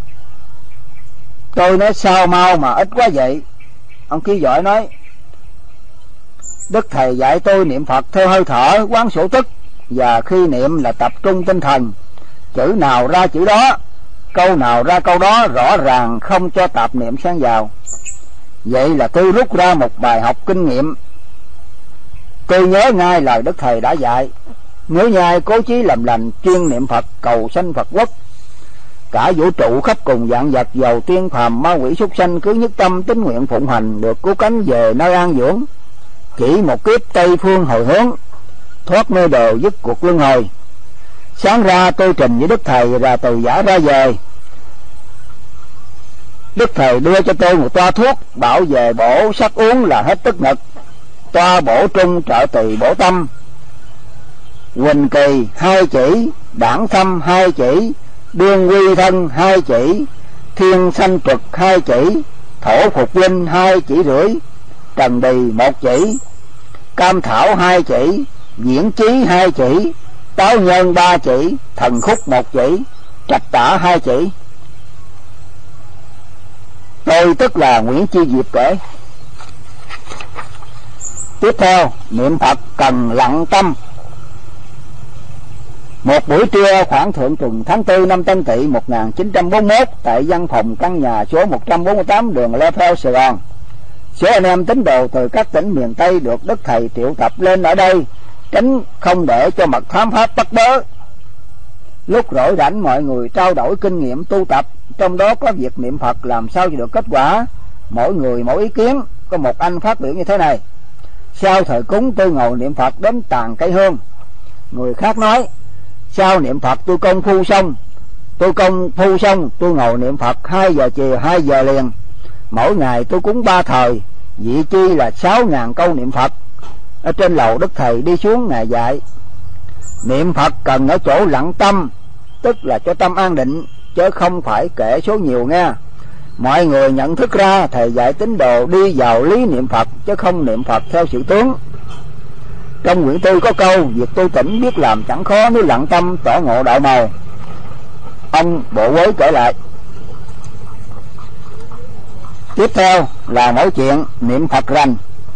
Tôi nói: Sao mau mà ít quá vậy? Ông Ký giỏi nói: Đức Thầy dạy tôi niệm Phật theo hơi thở, quán sổ tức, và khi niệm là tập trung tinh thần, chữ nào ra chữ đó, câu nào ra câu đó, rõ ràng không cho tạp niệm xen vào. Vậy là tôi rút ra một bài học kinh nghiệm. Tôi nhớ ngay lời Đức Thầy đã dạy: Nếu như ai cố chí làm lành, chuyên niệm Phật cầu sanh Phật quốc, cả vũ trụ khắp cùng vạn vật, dầu tiên phàm ma quỷ súc sanh, cứ nhất tâm tín nguyện phụng hành, được cứu cánh về nơi an dưỡng. Chỉ một kiếp Tây phương hồi hướng, thoát mê đồ dứt cuộc luân hồi. Sáng ra tôi trình với Đức Thầy và từ giả ra về. Đức Thầy đưa cho tôi một toa thuốc, bảo về bổ sắc uống là hết tức ngực. Toa bổ trung trợ tỳ bổ tâm, Huỳnh Kỳ 2 chỉ, Đảng Thâm 2 chỉ, Đương Quy Thân 2 chỉ, Thiên Sanh Trực 2 chỉ, Thổ Phục Linh 2 chỉ rưỡi, Trần Đì 1 chỉ, Cam Thảo 2 chỉ, Diễn Chí 2 chỉ, Táo Nhân 3 chỉ, Thần Khúc 1 chỉ, Trạch Tả 2 chỉ. Tôi tức là Nguyễn Chi Diệp kể. Tiếp theo, niệm Phật cần lặng tâm. Một buổi trưa khoảng thượng tuần tháng 4 năm Tân Tỵ 1941, tại văn phòng căn nhà số 148 đường Lê Theo, Sài Gòn, số anh em tín đồ từ các tỉnh miền Tây được Đức Thầy triệu tập lên ở đây, tránh không để cho mật thám pháp bắt bớ. Lúc rỗi rảnh mọi người trao đổi kinh nghiệm tu tập, trong đó có việc niệm Phật làm sao cho được kết quả. Mỗi người mỗi ý kiến. Có một anh phát biểu như thế này: Sau thời cúng tôi ngồi niệm Phật đến tàn cây hương. Người khác nói: Sau niệm Phật tôi công phu xong, tôi ngồi niệm Phật 2 giờ chiều 2 giờ liền. Mỗi ngày tôi cúng 3 thời, vị chi là 6.000 câu niệm Phật. Ở trên lầu Đức Thầy đi xuống ngài dạy: Niệm Phật cần ở chỗ lặng tâm, tức là cho tâm an định, chứ không phải kể số nhiều nghe. Mọi người nhận thức ra Thầy dạy tín đồ đi vào lý niệm Phật, chứ không niệm Phật theo sự tướng. Trong quyển tư có câu: Việc tu tỉnh biết làm chẳng khó, nếu lặng tâm tỏ ngộ đạo màu. Ông Bộ Quế kể lại. Tiếp theo là mẫu chuyện niệm Phật rành.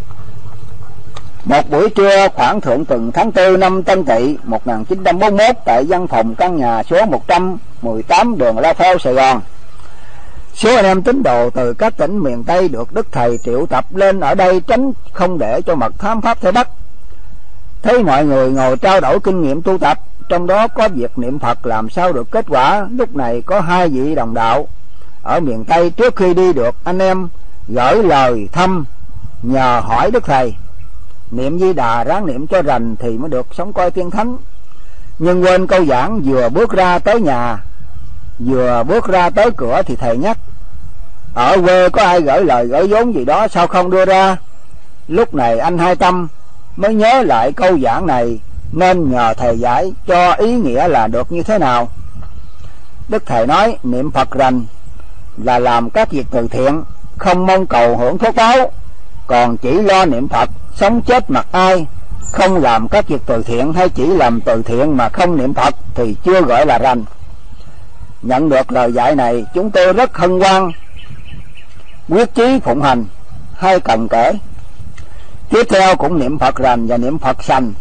Một buổi trưa khoảng thượng tuần tháng 4 năm Tân Tỵ 1941, tại văn phòng căn nhà số 118 đường La Phao, Sài Gòn, số anh em tín đồ từ các tỉnh miền Tây được Đức Thầy triệu tập lên ở đây, tránh không để cho mật thám pháp theo bắt. Thấy mọi người ngồi trao đổi kinh nghiệm tu tập, trong đó có việc niệm Phật làm sao được kết quả. Lúc này có 2 vị đồng đạo ở miền Tây, trước khi đi được anh em gửi lời thăm nhờ hỏi Đức Thầy: Niệm Di Đà ráng niệm cho rành thì mới được sống coi tiên thánh. Nhưng quên câu giảng, vừa bước ra tới nhà Vừa bước ra tới cửa thì thầy nhắc: ở quê có ai gửi lời gửi vốn gì đó sao không đưa ra? Lúc này anh Hai Tâm mới nhớ lại câu giảng này, nên nhờ thầy giải cho ý nghĩa là được như thế nào. Đức thầy nói niệm Phật rành là làm các việc từ thiện, không mong cầu hưởng phước báo. Còn chỉ lo niệm Phật, sống chết mặc ai, không làm các việc từ thiện hay chỉ làm từ thiện mà không niệm Phật thì chưa gọi là rành. Nhận được lời dạy này, chúng tôi rất hân hoan, quyết chí phụng hành. Hay cần kể tiếp theo cũng niệm Phật rành và niệm Phật sành.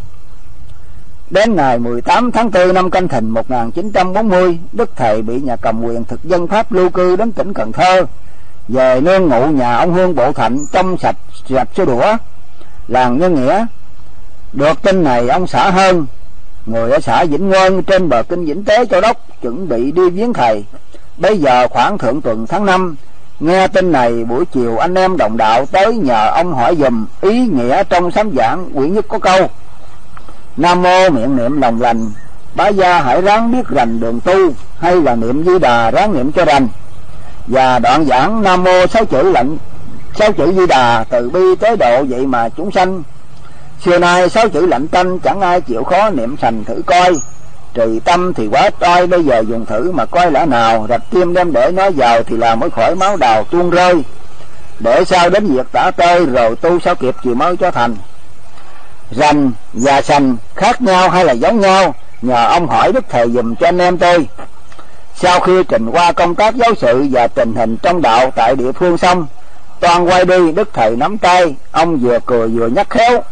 Đến ngày 18 tháng 4 năm Canh Thìn 1940, Đức thầy bị nhà cầm quyền thực dân Pháp lưu cư đến tỉnh Cần Thơ, về nương ngụ nhà ông Hương Bộ Thạnh trong sạch xô đũa, làng Nhân Nghĩa. Được tin này, ông xã Hơn, người ở xã Vĩnh Ngân trên bờ kinh Vĩnh Tế Châu Đốc, chuẩn bị đi viếng thầy. Bây giờ khoảng thượng tuần tháng 5, nghe tin này, buổi chiều anh em đồng đạo tới nhờ ông hỏi dùm ý nghĩa trong sám giảng quyển nhất có câu: Nam mô miệng niệm lòng lành, bá gia hãy ráng biết rành đường tu, hay là niệm Di Đà ráng niệm cho rành. Và đoạn giảng Nam mô 6 chữ Di Đà từ bi tới độ, vậy mà chúng sanh xưa nay 6 chữ lạnh tanh chẳng ai chịu khó niệm sành thử coi. Trì tâm thì quá trai, bây giờ dùng thử mà coi lẽ nào. Rạch tim đem để nó vào thì là mới khỏi máu đào tuôn rơi, để sao đến việc tả tơi rồi tu sao kịp chịu mới cho thành. Rành và sành khác nhau hay là giống nhau? Nhờ ông hỏi Đức thầy dùm cho anh em tôi. Sau khi trình qua công tác giáo sự và tình hình trong đạo tại địa phương xong, toàn quay đi, Đức thầy nắm tay ông, vừa cười vừa nhắc khéo: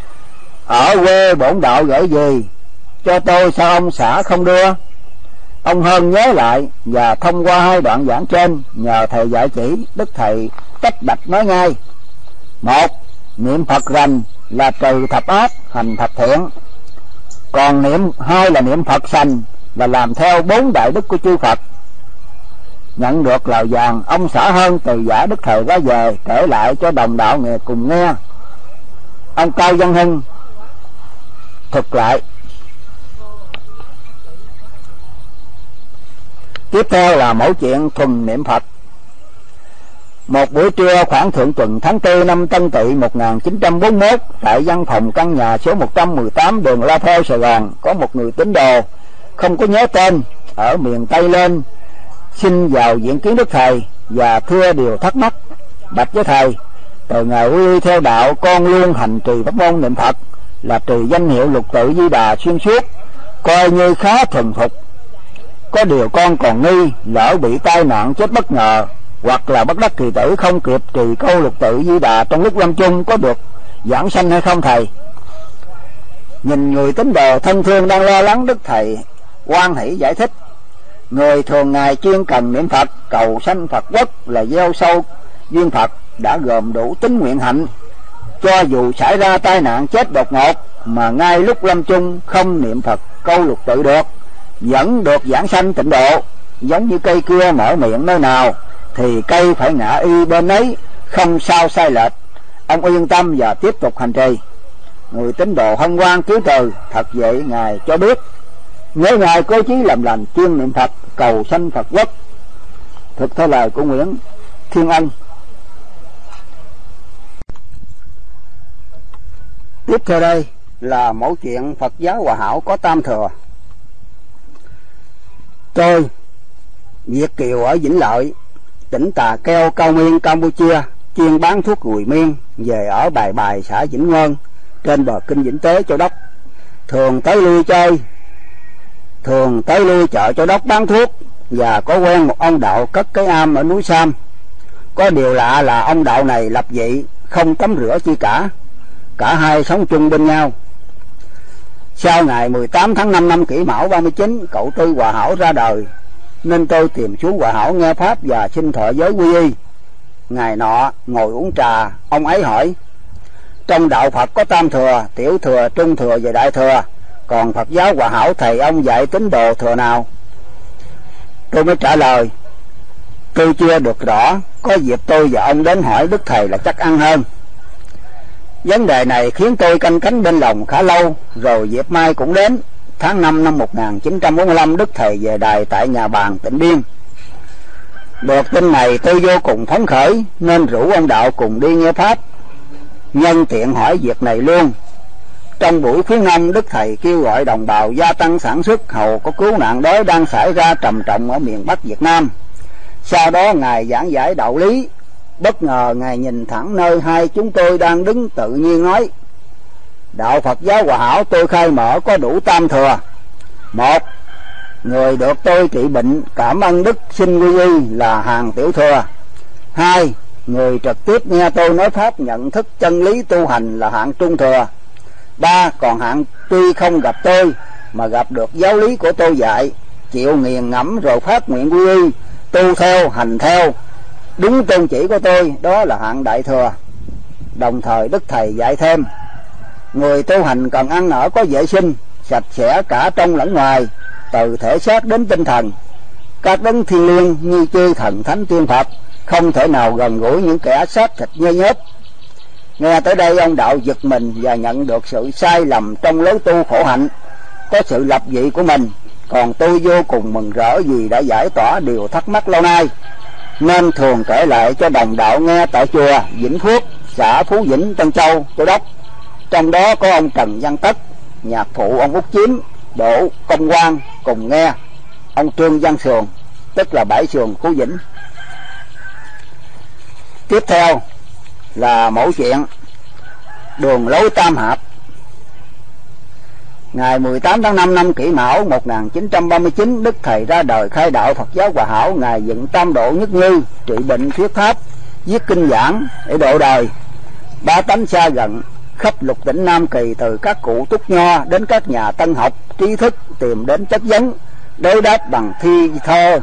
ở quê bổn đạo gửi gì cho tôi sao ông xã không đưa? Ông Hơn nhớ lại và thông qua 2 đoạn giảng trên, nhờ thầy giải chỉ, Đức thầy tách bạch nói ngay: 1. Niệm Phật rành là trừ thập ác, hành thập thiện. Còn 2 là niệm Phật sành là làm theo 4 đại đức của chư Phật. Nhận được lời vàng, ông xã Hơn từ giả Đức thầy ra về, kể lại cho đồng đạo nghe cùng nghe. Ông Cao Văn Hưng thực lại. Tiếp theo là mẫu chuyện thuần niệm Phật. Một buổi trưa khoảng thượng tuần tháng 4 năm Tân Tỵ 1941, tại văn phòng căn nhà số 118 đường La Theo, Sài Gòn, có một người tín đồ không có nhớ tên ở miền Tây lên xin vào diện kiến Đức thầy và thưa điều thắc mắc. Bạch với thầy: từ ngày quy y theo đạo, con luôn hành trì pháp môn niệm Phật, là trì danh hiệu lục tự Di Đà xuyên suốt, coi như khá thuần thục. Có điều con còn nghi, lỡ bị tai nạn chết bất ngờ hoặc là bất đắc kỳ tử, không kịp trì câu lục tự Di Đà trong lúc lâm chung, có được giảng sanh hay không thầy? Nhìn người tín đồ thân thương đang lo lắng, Đức thầy hoan hỷ giải thích: người thường ngày chuyên cần niệm Phật, cầu sanh Phật quốc là gieo sâu duyên Phật, đã gồm đủ tính nguyện hạnh. Cho dù xảy ra tai nạn chết đột ngột mà ngay lúc lâm chung không niệm Phật câu lục tự được, vẫn được giảng sanh tịnh độ. Giống như cây kia mở miệng nơi nào thì cây phải ngã y bên ấy, không sao sai lệch. Ông yên tâm và tiếp tục hành trì. Người tín đồ hân hoan cứu từ: thật vậy ngài cho biết, nhớ ngài cố chí làm lành, chuyên niệm Phật, cầu sanh Phật quốc. Thực theo lời của Nguyễn Thiên Ân. Tiếp theo đây là mẫu chuyện Phật giáo Hòa Hảo có Tam Thừa. Tôi, Việt kiều ở Vĩnh Lợi, tỉnh Tà Keo, Cao Nguyên, Campuchia, chuyên bán thuốc gùi miên, về ở Bài Bài, xã Vĩnh Ngân, trên bờ kinh Vĩnh Tế, Châu Đốc. Thường tới lui chợ Châu Đốc bán thuốc, và có quen một ông đạo cất cái am ở núi Sam. Có điều lạ là ông đạo này lập dị, không tắm rửa chi cả hai sống chung bên nhau. Sau ngày 18 tháng 5 năm Kỷ Mão 39, cậu Tư Hòa Hảo ra đời, nên tôi tìm xuống Hòa Hảo nghe pháp và xin thọ giới quy y. Ngày nọ ngồi uống trà, ông ấy hỏi: trong đạo Phật có Tam Thừa, Tiểu Thừa, Trung Thừa và Đại Thừa, còn Phật giáo Hòa Hảo thầy ông dạy tín đồ thừa nào? Tôi mới trả lời: tôi chưa được rõ, có dịp tôi và ông đến hỏi Đức thầy là chắc ăn hơn. Vấn đề này khiến tôi canh cánh bên lòng khá lâu, rồi dịp mai cũng đến. tháng 5 năm 1945, Đức Thầy về đài tại nhà bàn Tịnh Biên. Được tin này tôi vô cùng phấn khởi nên rủ ông Đạo cùng đi nghe pháp, nhân tiện hỏi việc này luôn. Trong buổi khuyến năm, Đức Thầy kêu gọi đồng bào gia tăng sản xuất hầu có cứu nạn đói đang xảy ra trầm trọng ở miền Bắc Việt Nam. Sau đó Ngài giảng giải đạo lý. Bất ngờ Ngài nhìn thẳng nơi hai chúng tôi đang đứng, tự nhiên nói: đạo Phật giáo Hòa Hảo tôi khai mở có đủ tam thừa. Một, người được tôi trị bệnh cảm ơn đức xin quy y là hàng tiểu thừa. Hai, người trực tiếp nghe tôi nói pháp nhận thức chân lý tu hành là hạng trung thừa. Ba, còn hạng tuy không gặp tôi mà gặp được giáo lý của tôi dạy, chịu nghiền ngẫm rồi phát nguyện quy y, tu theo hành theo đúng tôn chỉ của tôi, đó là hạng đại thừa. Đồng thời Đức Thầy dạy thêm: người tu hành cần ăn ở có vệ sinh, sạch sẽ cả trong lẫn ngoài, từ thể xác đến tinh thần. Các đấng thiêng liêng như chư thần thánh tiên Phật không thể nào gần gũi những kẻ xác thịt nhơ nhớp. Nghe tới đây, ông Đạo giật mình và nhận được sự sai lầm trong lối tu khổ hạnh, có sự lập dị của mình. Còn tôi vô cùng mừng rỡ vì đã giải tỏa điều thắc mắc lâu nay, nên thường kể lại cho đồng đạo nghe tại chùa Vĩnh Phước, xã Phú Vĩnh, Tân Châu, Châu Đốc. Trong đó có ông Trần Văn Tất, nhạc phụ ông Út Chiếm, Đỗ Công Quang cùng nghe, ông Trương Văn Sườn, tức là Bãi Sườn, Phú Vĩnh. Tiếp theo là mẫu chuyện đường lối tam hạp. Ngày 18 tháng 5 năm Kỷ Mão 1939, Đức Thầy ra đời khai đạo Phật giáo Hòa Hảo. Ngài dựng tam độ nhất như, trị bệnh thuyết pháp, viết kinh giảng để độ đời. Bá tánh xa gần khắp lục tỉnh Nam Kỳ, từ các cụ túc nho đến các nhà tân học trí thức tìm đến chất vấn, đối đáp bằng thi thơ.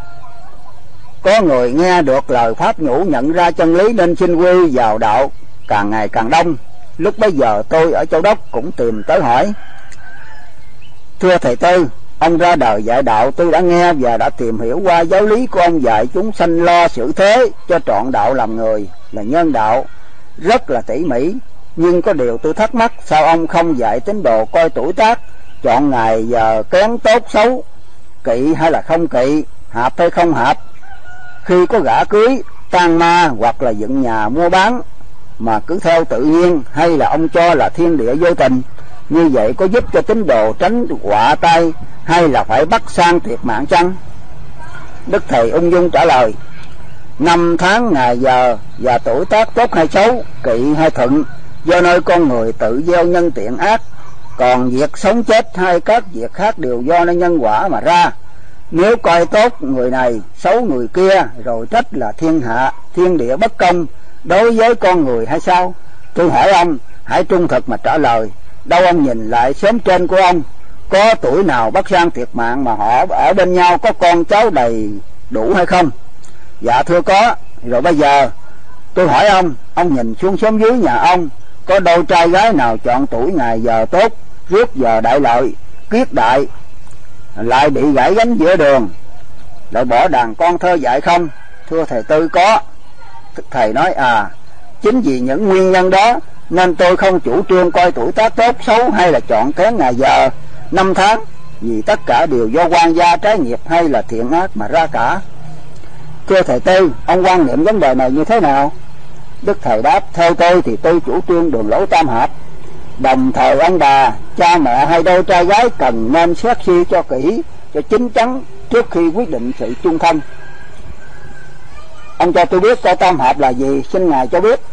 Có người nghe được lời pháp nhũ, nhận ra chân lý nên xin quy vào đạo càng ngày càng đông. Lúc bấy giờ tôi ở Châu Đốc cũng tìm tới hỏi: thưa thầy Tư, ông ra đời dạy đạo tôi đã nghe và đã tìm hiểu qua giáo lý của ông dạy chúng sanh lo xử thế cho trọn đạo làm người là nhân đạo rất là tỉ mỉ. Nhưng có điều tôi thắc mắc, sao ông không dạy tín đồ coi tuổi tác, chọn ngày giờ kén tốt xấu, kỵ hay là không kỵ, hạp hay không hạp, khi có gả cưới, tang ma hoặc là dựng nhà mua bán, mà cứ theo tự nhiên, hay là ông cho là thiên địa vô tình? Như vậy có giúp cho tín đồ tránh họa tai, hay là phải bắt sang thiệt mạng chăng? Đức Thầy ung dung trả lời: năm tháng ngày giờ và tuổi tác tốt hay xấu, kỵ hay thuận, do nơi con người tự gieo nhân tiện ác. Còn việc sống chết hay các việc khác đều do nơi nhân quả mà ra. Nếu coi tốt người này, xấu người kia, rồi trách là thiên địa bất công đối với con người hay sao? Tôi hỏi ông, hãy trung thực mà trả lời. Đâu ông nhìn lại xóm trên của ông, có tuổi nào bắt sang thiệt mạng mà họ ở bên nhau có con cháu đầy đủ hay không? Dạ thưa có. Rồi bây giờ tôi hỏi ông nhìn xuống xóm dưới nhà ông, có đôi trai gái nào chọn tuổi ngày giờ tốt, rước giờ đại lợi, kiết đại, lại bị gãy gánh giữa đường, lại bỏ đàn con thơ dạy không? Thưa thầy Tư có. Thầy nói: chính vì những nguyên nhân đó nên tôi không chủ trương coi tuổi tác tốt xấu hay là chọn kén ngày giờ năm tháng, vì tất cả đều do quan gia trái nghiệp hay là thiện ác mà ra cả. Thưa thầy Tư, ông quan niệm vấn đề này như thế nào? Đức Thầy đáp: theo tôi thì tôi chủ trương đường lối tam hạp. Đồng thời ông bà, cha mẹ hay đôi trai gái cần nên xét suy cho kỹ, cho chín chắn trước khi quyết định sự chung thân. Ông cho tôi biết coi tam hạp là gì, xin Ngài cho biết.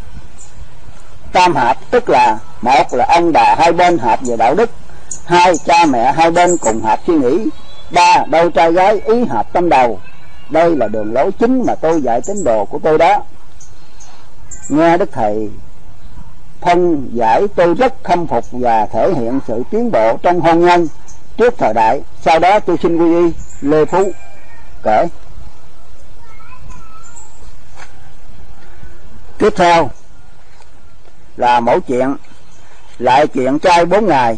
Tam hạp tức là: một là ông bà hai bên hợp về đạo đức, hai cha mẹ hai bên cùng hợp suy nghĩ, ba đôi trai gái ý hợp tâm đầu. Đây là đường lối chính mà tôi dạy tín đồ của tôi đó. Nghe Đức Thầy phân giải, tôi rất khâm phục và thể hiện sự tiến bộ trong hôn nhân trước thời đại. Sau đó tôi xin quy y. Lê Phú kể. Tiếp theo là mẫu chuyện lại chuyện trai 4 ngày.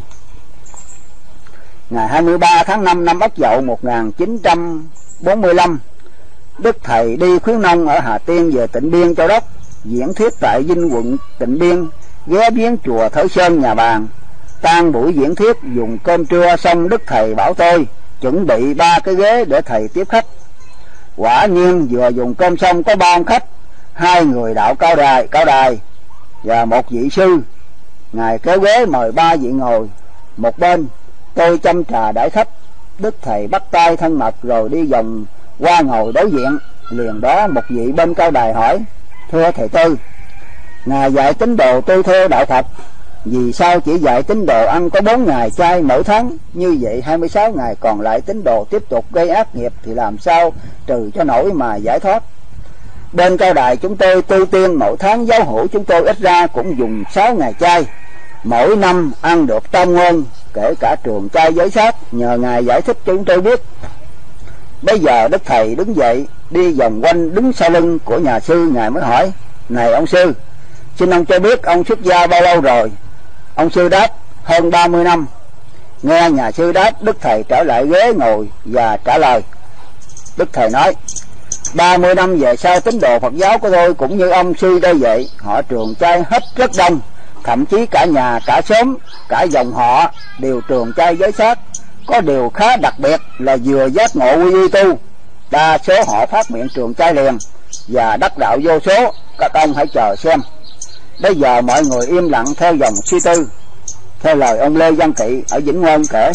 Ngày 23 tháng 5 năm Ất Dậu 1945, Đức Thầy đi khuyến nông ở Hà Tiên về Tịnh Biên, Châu Đốc, diễn thuyết tại Vinh quận Tịnh Biên, ghé viếng chùa Thới Sơn nhà bàn. Tan buổi diễn thuyết dùng cơm trưa xong, Đức Thầy bảo tôi chuẩn bị 3 cái ghế để Thầy tiếp khách. Quả nhiên vừa dùng cơm xong có 3 ông khách, 2 người đạo cao đài và một vị sư. Ngài kéo ghế mời 3 vị ngồi một bên. Tôi châm trà đãi khách. Đức Thầy bắt tay thân mật rồi đi vòng qua ngồi đối diện. Liền đó một vị bên cao đài hỏi: thưa Thầy Tư, Ngài dạy tín đồ tu theo đạo Phật, vì sao chỉ dạy tín đồ ăn có 4 ngày chay mỗi tháng? Như vậy 26 ngày còn lại tín đồ tiếp tục gây ác nghiệp thì làm sao trừ cho nổi mà giải thoát? Bên cao đài chúng tôi tu tiên mỗi tháng giáo hữu chúng tôi ít ra cũng dùng 6 ngày chay, mỗi năm ăn được tam ngon, kể cả trường chay giới sát. Nhờ Ngài giải thích cho chúng tôi biết. Bây giờ Đức Thầy đứng dậy đi vòng quanh đứng sau lưng của nhà sư. Ngài mới hỏi: này ông sư, xin ông cho biết ông xuất gia bao lâu rồi? Ông sư đáp: hơn 30 năm. Nghe nhà sư đáp, Đức Thầy trở lại ghế ngồi và trả lời. Đức Thầy nói: 30 năm về sau tín đồ Phật giáo của tôi cũng như ông sư đây vậy. Họ trường chay hết rất đông, thậm chí cả nhà, cả xóm, cả dòng họ đều trường chay giới sát. Có điều khá đặc biệt là vừa giác ngộ quy y tu, đa số họ phát miệng trường chay liền và đắc đạo vô số. Các ông hãy chờ xem. Bây giờ mọi người im lặng theo dòng suy tư. Theo lời ông Lê Văn Kỵ ở Vĩnh Ngôn kể.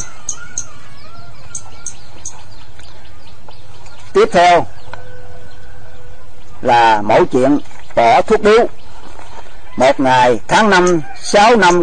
Tiếp theo là mẫu chuyện bỏ thuốc điếu. Một ngày tháng 6 năm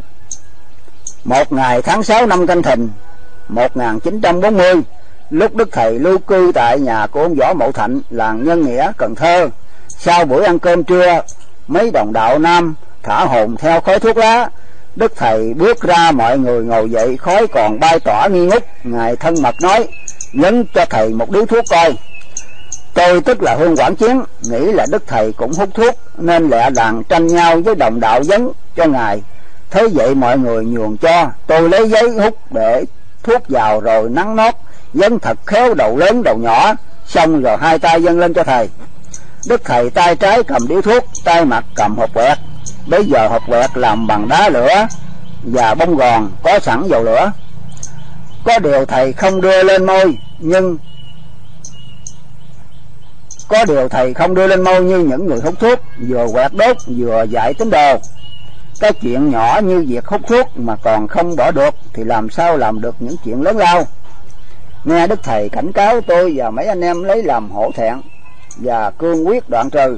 Canh Thìn 1940, lúc Đức Thầy lưu cư tại nhà của ông Võ Mậu Thạnh, làng Nhân Nghĩa, Cần Thơ. Sau buổi ăn cơm trưa, mấy đồng đạo nam thả hồn theo khói thuốc lá. Đức Thầy bước ra, mọi người ngồi dậy, khói còn bay tỏa nghi ngút. Ngài thân mật nói: nhấn cho Thầy một điếu thuốc coi. Tôi tức là Hương Quảng Chiến, nghĩ là Đức Thầy cũng hút thuốc nên lẹ làng tranh nhau với đồng đạo dấn cho Ngài. Thế vậy mọi người nhường cho. Tôi lấy giấy hút để thuốc vào rồi nắn nót, dấn thật khéo, đầu lớn đầu nhỏ, xong rồi 2 tay dâng lên cho Thầy. Đức Thầy tay trái cầm điếu thuốc, tay mặt cầm hộp quẹt. Bây giờ hộp quẹt làm bằng đá lửa và bông gòn có sẵn dầu lửa. Có điều Thầy không đưa lên môi như những người hút thuốc, vừa quẹt đốt vừa dạy tín đồ. Cái chuyện nhỏ như việc hút thuốc mà còn không bỏ được thì làm sao làm được những chuyện lớn lao. Nghe Đức Thầy cảnh cáo, tôi và mấy anh em lấy làm hổ thẹn và cương quyết đoạn trừ.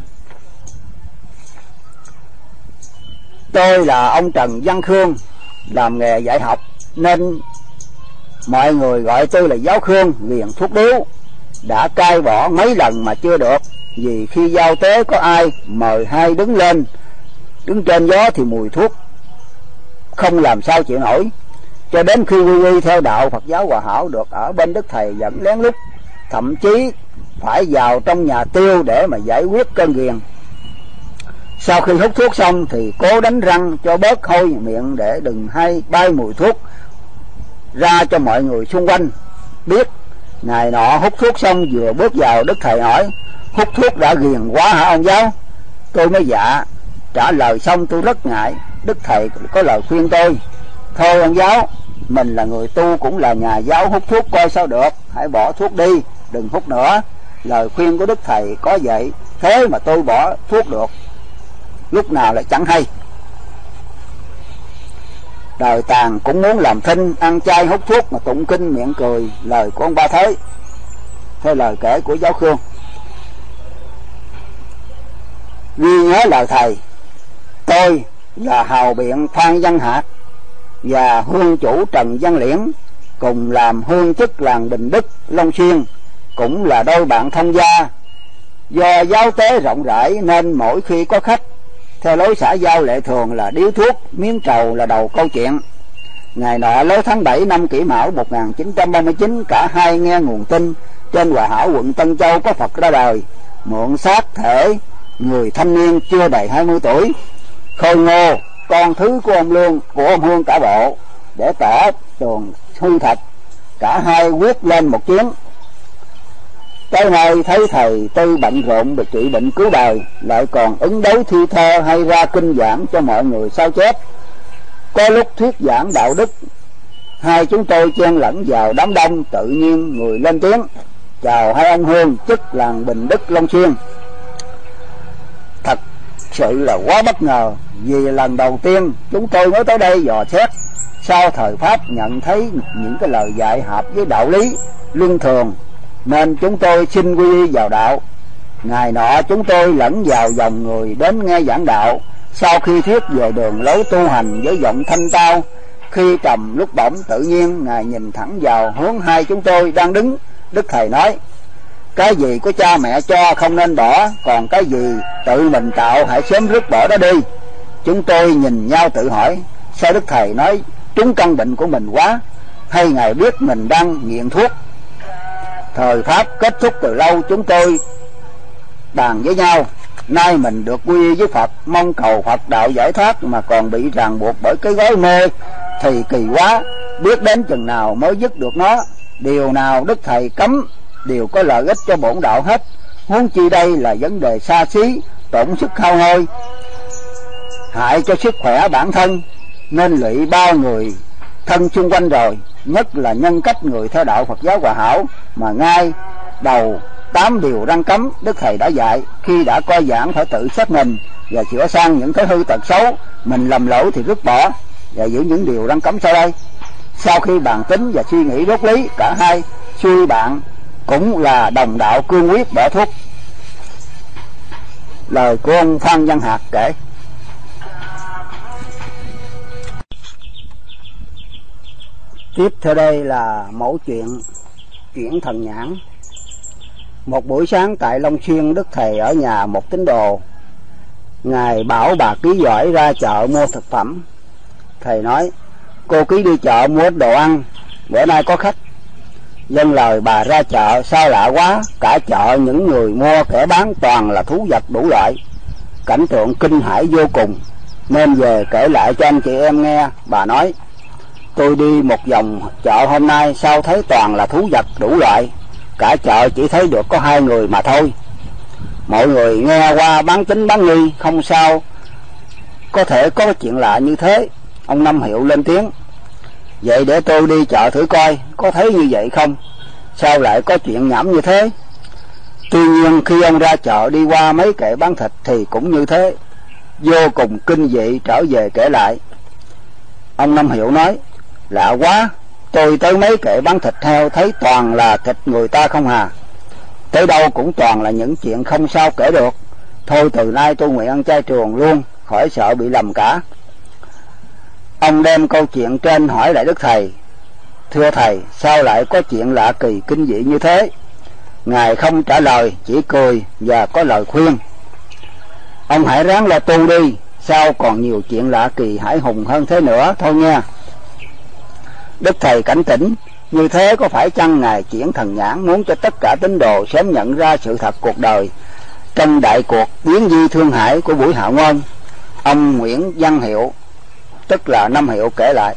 Tôi là ông Trần Văn Khương, làm nghề dạy học nên mọi người gọi tôi là Giáo Khương, ghiền thuốc điếu. Đã cai bỏ mấy lần mà chưa được, vì khi giao tế có ai mời hai đứng trên gió thì mùi thuốc không làm sao chịu nổi. Cho đến khi quy y theo đạo Phật giáo Hòa Hảo được ở bên Đức Thầy vẫn lén lút, thậm chí phải vào trong nhà tiêu để mà giải quyết cơn ghiền. Sau khi hút thuốc xong thì cố đánh răng cho bớt hôi miệng để đừng hay bay mùi thuốc ra cho mọi người xung quanh biết. Ngày nọ hút thuốc xong vừa bước vào, Đức Thầy hỏi: hút thuốc đã ghiền quá hả ông giáo? Tôi mới dạ. Trả lời xong tôi rất ngại. Đức Thầy có lời khuyên tôi: thôi ông giáo, mình là người tu cũng là nhà giáo, hút thuốc coi sao được, hãy bỏ thuốc đi, đừng hút nữa. Lời khuyên của Đức Thầy có vậy, thế mà tôi bỏ thuốc được, lúc nào lại chẳng hay. Đời tàn cũng muốn làm thinh, ăn chay hút thuốc mà tụng kinh miệng cười. Lời của ông Ba Thới theo lời kể của Giáo Khương. Ghi nhớ lời Thầy. Tôi là hào biện Phan Văn Hạc và hương chủ Trần Văn Liễn, cùng làm hương chức làng Bình Đức, Long Xuyên, cũng là đôi bạn thông gia. Do giáo tế rộng rãi nên mỗi khi có khách, theo lối xã giao lệ thường là điếu thuốc, miếng trầu là đầu câu chuyện. Ngày nọ lối tháng 7 năm Kỷ Mão 1939, cả hai nghe nguồn tin trên Hòa Hảo quận Tân Châu có Phật ra đời, mượn xác thể người thanh niên chưa đầy 20 tuổi, Khôi Ngô, con thứ của ông Hương cả bộ, để tỏ tường hư thật. Cả hai quyết lên một chuyến. Tới nơi thấy Thầy Tư bận rộn về trị bệnh cứu đời, lại còn ứng đấu thi thơ hay ra kinh giảng cho mọi người sao chép. Có lúc thuyết giảng đạo đức, hai chúng tôi chen lẫn vào đám đông, tự nhiên người lên tiếng: chào hai ông Hương, chức làng Bình Đức, Long Xuyên. Thật sự là quá bất ngờ, vì lần đầu tiên chúng tôi mới tới đây dò xét. Sau thời Pháp nhận thấy những cái lời dạy hợp với đạo lý luân thường, nên chúng tôi xin quy y vào đạo. Ngày nọ chúng tôi lẫn vào dòng người đến nghe giảng đạo. Sau khi thuyết về đường lối tu hành với giọng thanh tao, khi trầm lúc bổng, tự nhiên Ngài nhìn thẳng vào hướng hai chúng tôi đang đứng. Đức Thầy nói: cái gì có cha mẹ cho không nên bỏ, còn cái gì tự mình tạo hãy sớm rứt bỏ đó đi. Chúng tôi nhìn nhau tự hỏi: sao Đức Thầy nói trúng căn bệnh của mình quá, hay Ngài biết mình đang nghiện thuốc? Thời Pháp kết thúc từ lâu, chúng tôi bàn với nhau: nay mình được quy y với Phật, mong cầu Phật đạo giải thoát mà còn bị ràng buộc bởi cái gói mê thì kỳ quá, biết đến chừng nào mới dứt được nó. Điều nào Đức Thầy cấm đều có lợi ích cho bổn đạo hết, huống chi đây là vấn đề xa xí, tổn sức hao hôi, hại cho sức khỏe bản thân, nên lụy bao người thân xung quanh rồi, nhất là nhân cách người theo đạo Phật giáo Hòa Hảo mà ngay đầu 8 điều răn cấm Đức Thầy đã dạy. Khi đã coi giảng phải tự xét mình và sửa sang những cái hư tật xấu mình lầm lỗi thì rứt bỏ và giữ những điều răn cấm sau đây. Sau khi bàn tính và suy nghĩ rốt lý, cả hai suy bạn cũng là đồng đạo cương quyết bỏ thuốc. Lời của ông Phan Văn Hạc kể: tiếp theo đây là mẫu chuyện chuyển thần nhãn. Một buổi sáng tại Long Xuyên, Đức Thầy ở nhà một tín đồ. Ngài bảo bà Ký Giỏi ra chợ mua thực phẩm. Thầy nói: cô Ký đi chợ mua ít đồ ăn, bữa nay có khách. Dâng lời bà ra chợ. Sao lạ quá, cả chợ những người mua kẻ bán toàn là thú vật đủ loại. Cảnh tượng kinh hãi vô cùng, nên về kể lại cho anh chị em nghe. Bà nói: tôi đi một vòng chợ hôm nay, sao thấy toàn là thú vật đủ loại, cả chợ chỉ thấy được có 2 người mà thôi. Mọi người nghe qua bán tín bán nghi, không sao có thể có chuyện lạ như thế. Ông Năm Hiệu lên tiếng: vậy để tôi đi chợ thử coi, có thấy như vậy không? Sao lại có chuyện nhảm như thế? Tuy nhiên khi ông ra chợ đi qua mấy kệ bán thịt thì cũng như thế, vô cùng kinh dị. Trở về kể lại, ông Năm Hiệu nói: lạ quá, tôi tới mấy kệ bán thịt heo thấy toàn là thịt người ta không hà, tới đâu cũng toàn là những chuyện không sao kể được. Thôi từ nay tôi nguyện ăn chay trường luôn, khỏi sợ bị lầm cả. Ông đem câu chuyện trên hỏi lại Đức Thầy: thưa Thầy, sao lại có chuyện lạ kỳ kinh dị như thế? Ngài không trả lời, chỉ cười và có lời khuyên: ông hãy ráng lo tu đi, sao còn nhiều chuyện lạ kỳ hãi hùng hơn thế nữa thôi nha. Đức Thầy cảnh tỉnh: như thế có phải chăng Ngài chuyển thần nhãn muốn cho tất cả tín đồ sớm nhận ra sự thật cuộc đời trong đại cuộc biến di thương hải của buổi hạ nguyên? Ông Nguyễn Văn Hiệu, tức là Năm Hiệu, kể lại.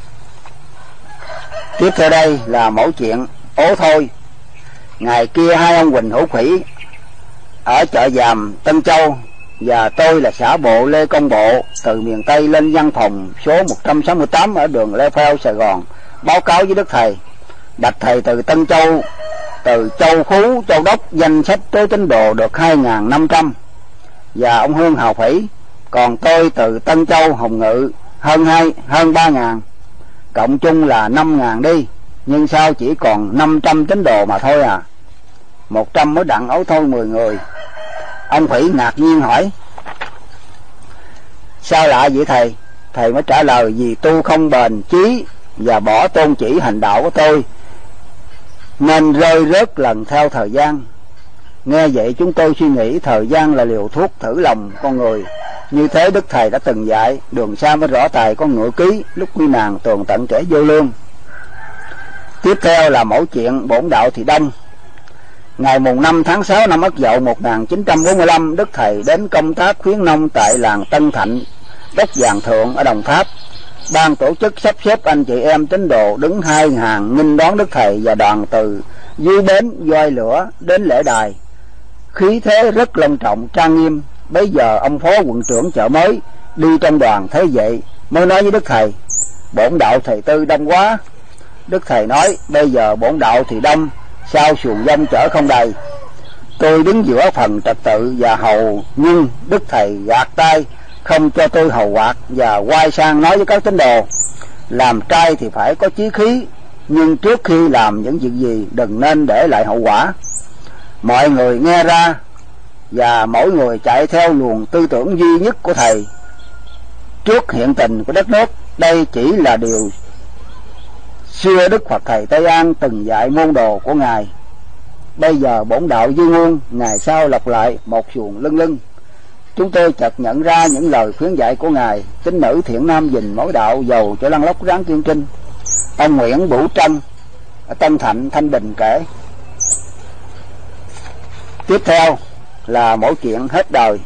Tiếp theo đây là mẫu chuyện ố thôi. Ngày kia hai ông Huỳnh Hữu Khủy ở chợ Giàm, Tân Châu, và tôi là xã bộ Lê Công Bộ từ miền Tây lên văn phòng số 168 ở đường Lê Pheo, Sài Gòn, báo cáo với Đức Thầy. Bạch Thầy, từ Tân Châu, từ Châu Phú, Châu Đốc danh sách tới tín đồ được 2.500 và ông Hương Hào Phỉ. Còn tôi từ Tân Châu, Hồng Ngự hơn 3.000, cộng chung là 5.000 đi, nhưng sao chỉ còn 500 tín đồ mà thôi à? 100 mới đặng ấu thôi 10 người. Ông Phỉ ngạc nhiên hỏi: sao lạ vậy thầy? Thầy mới trả lời: vì tu không bền chí và bỏ tôn chỉ hành đạo của tôi, nên rơi rớt lần theo thời gian. Nghe vậy chúng tôi suy nghĩ thời gian là liều thuốc thử lòng con người. Như thế Đức Thầy đã từng dạy: đường xa mới rõ tài con ngựa ký, lúc quy nàng tường tận kẻ vô lương. Tiếp theo là mẫu chuyện bổn đạo thì đông. Ngày mùng 5 tháng 6 năm Ất Dậu 1945, Đức Thầy đến công tác khuyến nông tại làng Tân Thạnh, Đất Vàng Thượng ở Đồng Tháp. Ban tổ chức sắp xếp anh chị em tín đồ đứng 2 hàng nghênh đón Đức Thầy và đoàn từ dưới bến voi lửa đến lễ đài. Khí thế rất long trọng trang nghiêm. Bấy giờ ông phó quận trưởng chợ Mới đi trong đoàn thấy vậy mới nói với Đức Thầy: bổn đạo thầy Tư đông quá. Đức Thầy nói: bây giờ bổn đạo thì đông, sao xuồng dông chở không đầy. Tôi đứng giữa phần trật tự và hầu, nhưng Đức Thầy gạt tay không cho tôi hầu quạt, và quay sang nói với các tín đồ: làm trai thì phải có chí khí, nhưng trước khi làm những việc gì đừng nên để lại hậu quả. Mọi người nghe ra, và mỗi người chạy theo luồng tư tưởng duy nhất của Thầy trước hiện tình của đất nước. Đây chỉ là điều xưa Đức Phật Thầy Tây An từng dạy môn đồ của Ngài. Bây giờ bổn đạo dư nguồn, ngày sau lặp lại một xuồng lưng lưng. Chúng tôi chợt nhận ra những lời khuyến dạy của Ngài. Tín nữ thiện nam gìn mỗi đạo, dầu cho lăn lóc ráng kiên trinh. Ông Nguyễn Bửu Trân ở Tân Thạnh, Thanh Bình kể. Tiếp theo là mỗi chuyện hết đời.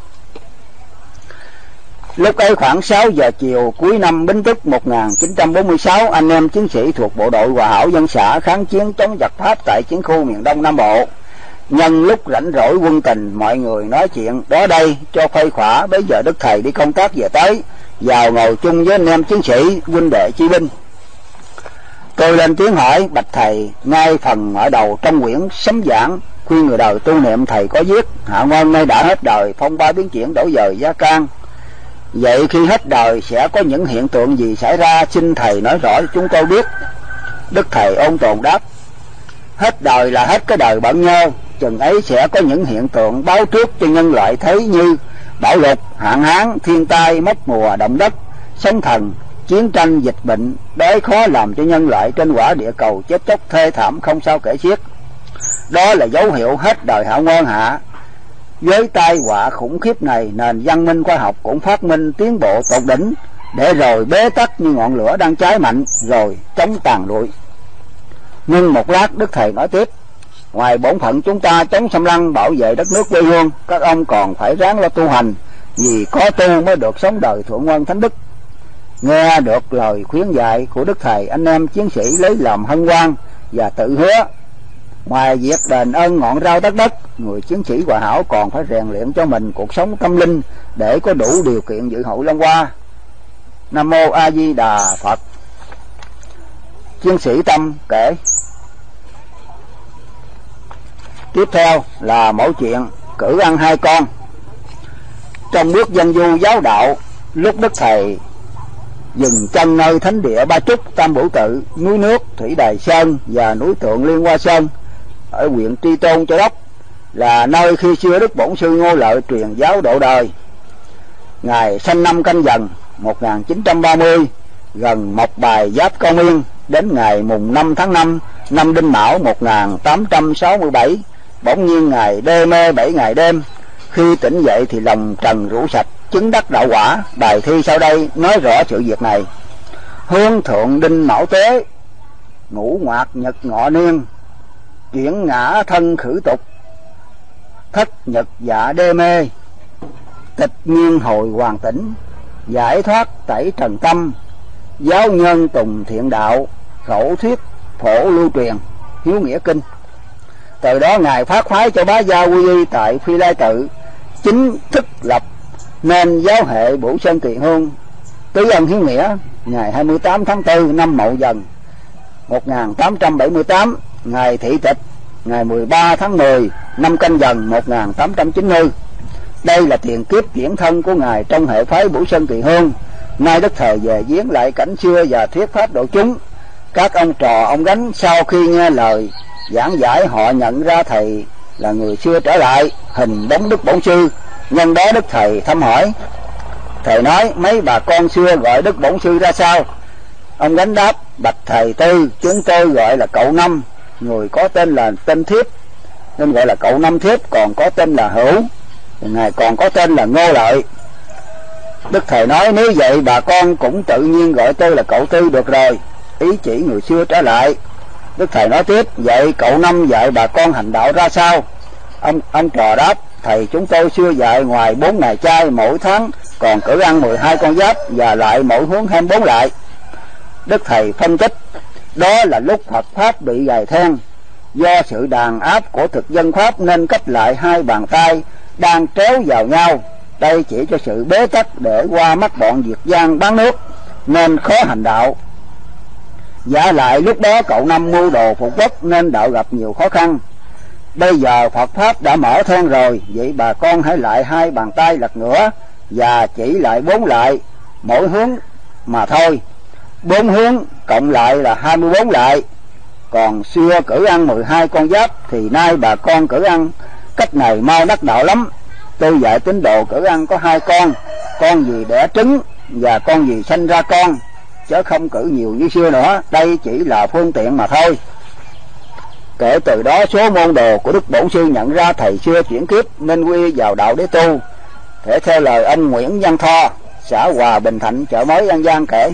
Lúc ấy khoảng 6 giờ chiều cuối năm Bính Tuất 1946, anh em chiến sĩ thuộc bộ đội Hòa Hảo Dân xã kháng chiến chống giặc Pháp tại chiến khu miền Đông Nam Bộ. Nhân lúc rảnh rỗi quân tình, mọi người nói chuyện đó đây cho khuây khỏa. Bây giờ Đức Thầy đi công tác về tới, vào ngồi chung với anh em chiến sĩ, huynh đệ chi binh. Tôi lên tiếng hỏi: bạch Thầy, ngay phần mở đầu trong quyển sấm giảng khuyên người đời tu niệm, Thầy có viết hạ ngoan nay đã hết đời, phong ba biến chuyển, đổi dời gia can. Vậy khi hết đời sẽ có những hiện tượng gì xảy ra, xin Thầy nói rõ cho chúng tôi biết. Đức Thầy ôn tồn đáp: hết đời là hết cái đời bận nhơ, chừng ấy sẽ có những hiện tượng báo trước cho nhân loại thấy, như bão lụt, hạn hán, thiên tai, mất mùa, động đất, sóng thần, chiến tranh, dịch bệnh, đói khó làm cho nhân loại trên quả địa cầu chết chóc thê thảm không sao kể xiết. Đó là dấu hiệu hết đời Hạ Nguyên hạ. Với tai họa khủng khiếp này, nền văn minh khoa học cũng phát minh tiến bộ tột đỉnh, để rồi bế tắc như ngọn lửa đang cháy mạnh, rồi chống tàn lụi. Nhưng một lát Đức Thầy nói tiếp: ngoài bổn phận chúng ta chống xâm lăng, bảo vệ đất nước quê hương, các ông còn phải ráng lo tu hành, vì có tu mới được sống đời thượng ngoan thánh đức. Nghe được lời khuyến dạy của Đức Thầy, anh em chiến sĩ lấy làm hân hoan và tự hứa: ngoài việc đền ơn ngọn rau đất đất, người chiến sĩ Hòa Hảo còn phải rèn luyện cho mình cuộc sống tâm linh để có đủ điều kiện dự hội Long Hoa. Nam Mô A Di Đà Phật. Chiến sĩ Tâm kể. Tiếp theo là mẫu chuyện cử ăn hai con. Trong bước dân du giáo đạo, lúc Đức Thầy dừng chân nơi thánh địa Ba Trúc, Tam Bửu Tự, núi Nước, Thủy Đài Sơn và núi Tượng Liên Hoa Sơn ở huyện Tri Tôn, Châu Đốc, là nơi khi xưa Đức Bổn Sư Ngô Lợi truyền giáo độ đời. Ngày sanh năm Canh Dần 1930, gần Mộc Bài Giáp Công Yên, đến ngày mùng 5 tháng 5 năm Đinh Mão 1867, bỗng nhiên Ngài đê mê 7 ngày đêm. Khi tỉnh dậy thì lòng trần rũ sạch, chứng đắc đạo quả. Bài thi sau đây nói rõ sự việc này. Hương thượng Đinh Mão Tế, ngũ ngoạc nhật ngọ niên, chuyển ngã thân khử tục, thất nhật dạ đê mê, tịch nhiên hồi hoàn tỉnh, giải thoát tẩy trần tâm, giáo nhân tùng thiện đạo, khẩu thuyết phổ lưu truyền, hiếu nghĩa kinh. Từ đó Ngài phát phái cho bá gia quy y tại Phi Lai Tự, chính thức lập nên giáo hệ Bửu Sơn Kỳ Hương, tứ ân hiếu nghĩa. Ngày 28 tháng 4 năm Mậu Dần 1878, Ngài thị tịch ngày 13 tháng 10 năm Canh Dần 1890. Đây là tiền kiếp chuyển thân của Ngài trong hệ phái Bửu Sơn Kỳ Hương. Nay Đức Thầy về viếng lại cảnh xưa và thuyết pháp độ chúng. Các ông trò ông Gánh sau khi nghe lời giảng giải, họ nhận ra Thầy là người xưa trở lại, hình bóng Đức Bổn Sư. Nhân đó Đức Thầy thăm hỏi. Thầy nói: mấy bà con xưa gọi Đức Bổn Sư ra sao? Ông Gánh đáp: bạch Thầy Tư, chúng tôi gọi là cậu Năm. Người có tên là Tên Thiếp nên gọi là cậu Năm Thiếp, còn có tên là Hữu, Ngài còn có tên là Ngô Lợi. Đức Thầy nói: nếu vậy bà con cũng tự nhiên gọi tôi là cậu Tư được rồi, ý chỉ người xưa trở lại. Đức Thầy nói tiếp: vậy cậu Năm dạy bà con hành đạo ra sao? Ông trò đáp: Thầy chúng tôi xưa dạy ngoài 4 ngày chay mỗi tháng, còn cử ăn 12 con giáp, và lại mỗi hướng 24 lại. Đức Thầy phân tích: đó là lúc Phật Pháp bị gài then, do sự đàn áp của thực dân Pháp nên cách lại hai bàn tay đang tréo vào nhau. Đây chỉ cho sự bế tắc để qua mắt bọn Việt Giang bán nước. nên khó hành đạo. Giả lại lúc đó cậu Năm mưu đồ phục quốc nên đạo gặp nhiều khó khăn. Bây giờ Phật Pháp đã mở then rồi, vậy bà con hãy lại 2 bàn tay lật ngửa và chỉ lại 4 lại, mỗi hướng mà thôi. 4 hướng cộng lại là 24 lại. Còn xưa cử ăn 12 con giáp thì nay bà con cử ăn. Cách này mau đắc đạo lắm. Tôi dạy tín đồ cử ăn có 2 con gì đẻ trứng và con gì sanh ra con, chứ không cử nhiều như xưa nữa. Đây chỉ là phương tiện mà thôi. Kể từ đó số môn đồ của Đức Bổn Sư nhận ra thầy xưa chuyển kiếp nên quy vào đạo để tu. Thể theo lời ông Nguyễn Văn Tho, xã Hòa Bình Thạnh, chợ Mới An Giang kể.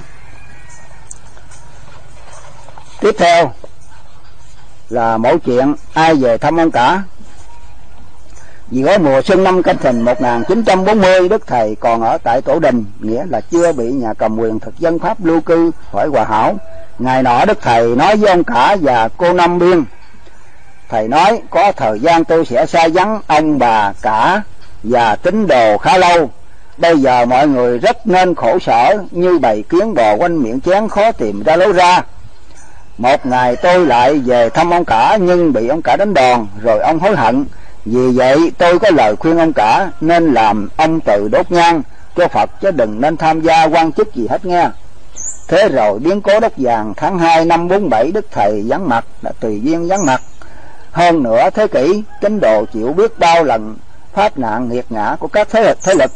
Tiếp theo là mẫu chuyện ai về thăm ông cả. Giữa mùa xuân năm Canh Thìn 1940, Đức Thầy còn ở tại Tổ Đình, nghĩa là chưa bị nhà cầm quyền thực dân Pháp lưu cư khỏi Hòa Hảo. Ngày nọ Đức Thầy nói với ông cả và cô Năm Biên. Thầy nói có thời gian tôi sẽ xa vắng ông bà cả và tín đồ khá lâu. Bây giờ mọi người rất nên khổ sở, như bầy kiến bò quanh miệng chén khó tìm ra lối ra. Một ngày tôi lại về thăm ông cả nhưng bị ông cả đánh đòn, rồi ông hối hận. Vì vậy tôi có lời khuyên ông cả nên làm ông tự đốt nhang cho Phật, chứ đừng nên tham gia quan chức gì hết nghe. Thế rồi biến cố Đất Vàng tháng 2 năm 47, Đức Thầy vắng mặt, đã tùy duyên vắng mặt. Hơn nửa thế kỷ, tín đồ chịu biết bao lần pháp nạn nghiệt ngã của các thế lực.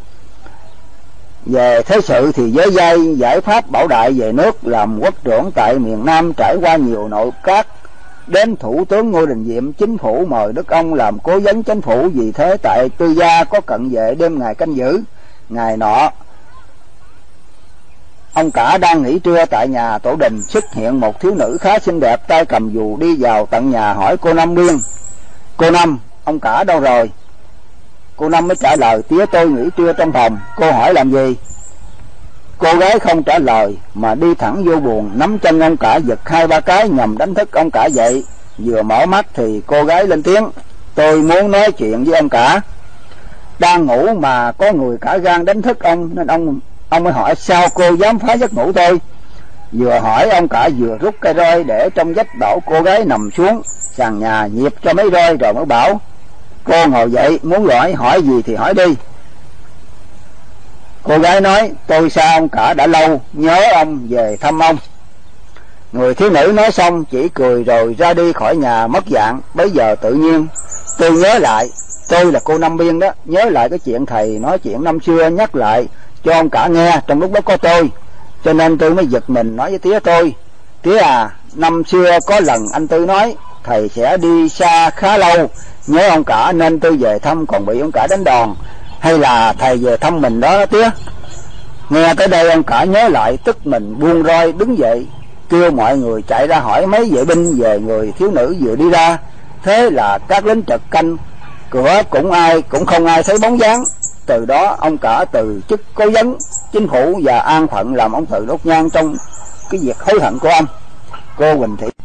Về thế sự thì với giai giải pháp Bảo Đại về nước làm quốc trưởng tại miền Nam, trải qua nhiều nội các, đến Thủ tướng Ngô Đình Diệm, chính phủ mời Đức ông làm cố vấn chính phủ. Vì thế tại Tư Gia có cận vệ đêm ngày canh giữ. Ngày nọ ông cả đang nghỉ trưa tại nhà Tổ Đình, xuất hiện một thiếu nữ khá xinh đẹp, tay cầm dù đi vào tận nhà hỏi cô Năm Biên: cô Năm, ông cả đâu rồi? Cô Năm mới trả lời: tía tôi nghỉ trưa trong phòng. Cô hỏi làm gì? Cô gái không trả lời mà đi thẳng vô buồng, nắm chân ông cả giật 2-3 cái nhằm đánh thức ông cả dậy. Vừa mở mắt thì cô gái lên tiếng: tôi muốn nói chuyện với ông cả. Đang ngủ mà có người cả gan đánh thức ông, nên ông mới hỏi: sao cô dám phá giấc ngủ tôi? Vừa hỏi ông cả vừa rút cây roi để trong vách, bảo cô gái nằm xuống sàn nhà nhịp cho mấy roi, rồi mới bảo: cô ngồi dậy, muốn hỏi gì thì hỏi đi. Cô gái nói: tôi xa ông cả đã lâu, nhớ ông, về thăm ông. Người thiếu nữ nói xong chỉ cười rồi ra đi khỏi nhà mất dạng. Bấy giờ tự nhiên tôi nhớ lại, tôi là cô Năm Biên đó, nhớ lại cái chuyện thầy nói chuyện năm xưa nhắc lại cho ông cả nghe, trong lúc đó có tôi, cho nên tôi mới giật mình nói với tía tôi: tía à, năm xưa có lần anh Tư nói thầy sẽ đi xa khá lâu, nhớ ông cả nên tôi về thăm, còn bị ông cả đánh đòn. Hay là thầy về thăm mình đó tía? Nghe tới đây ông cả nhớ lại, tức mình buông roi đứng dậy, kêu mọi người chạy ra hỏi mấy vệ binh về người thiếu nữ vừa đi ra. Thế là các lính trực canh cửa cũng không ai thấy bóng dáng. Từ đó ông cả từ chức cố vấn chính phủ và an phận làm ông tự đốt nhang trong cái việc hối hận của ông. Cô Huỳnh Thị.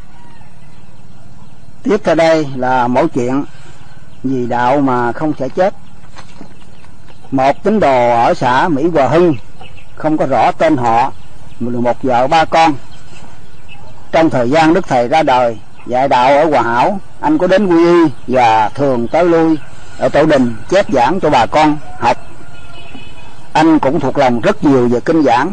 Tiếp theo đây là mẫu chuyện vì đạo mà không sẽ chết. Một tín đồ ở xã Mỹ Hòa Hưng, không có rõ tên họ, một vợ 3 con. Trong thời gian Đức Thầy ra đời dạy đạo ở Hòa Hảo, anh có đến quy y và thường tới lui ở Tổ Đình chép giảng cho bà con học. Anh cũng thuộc lòng rất nhiều về kinh giảng,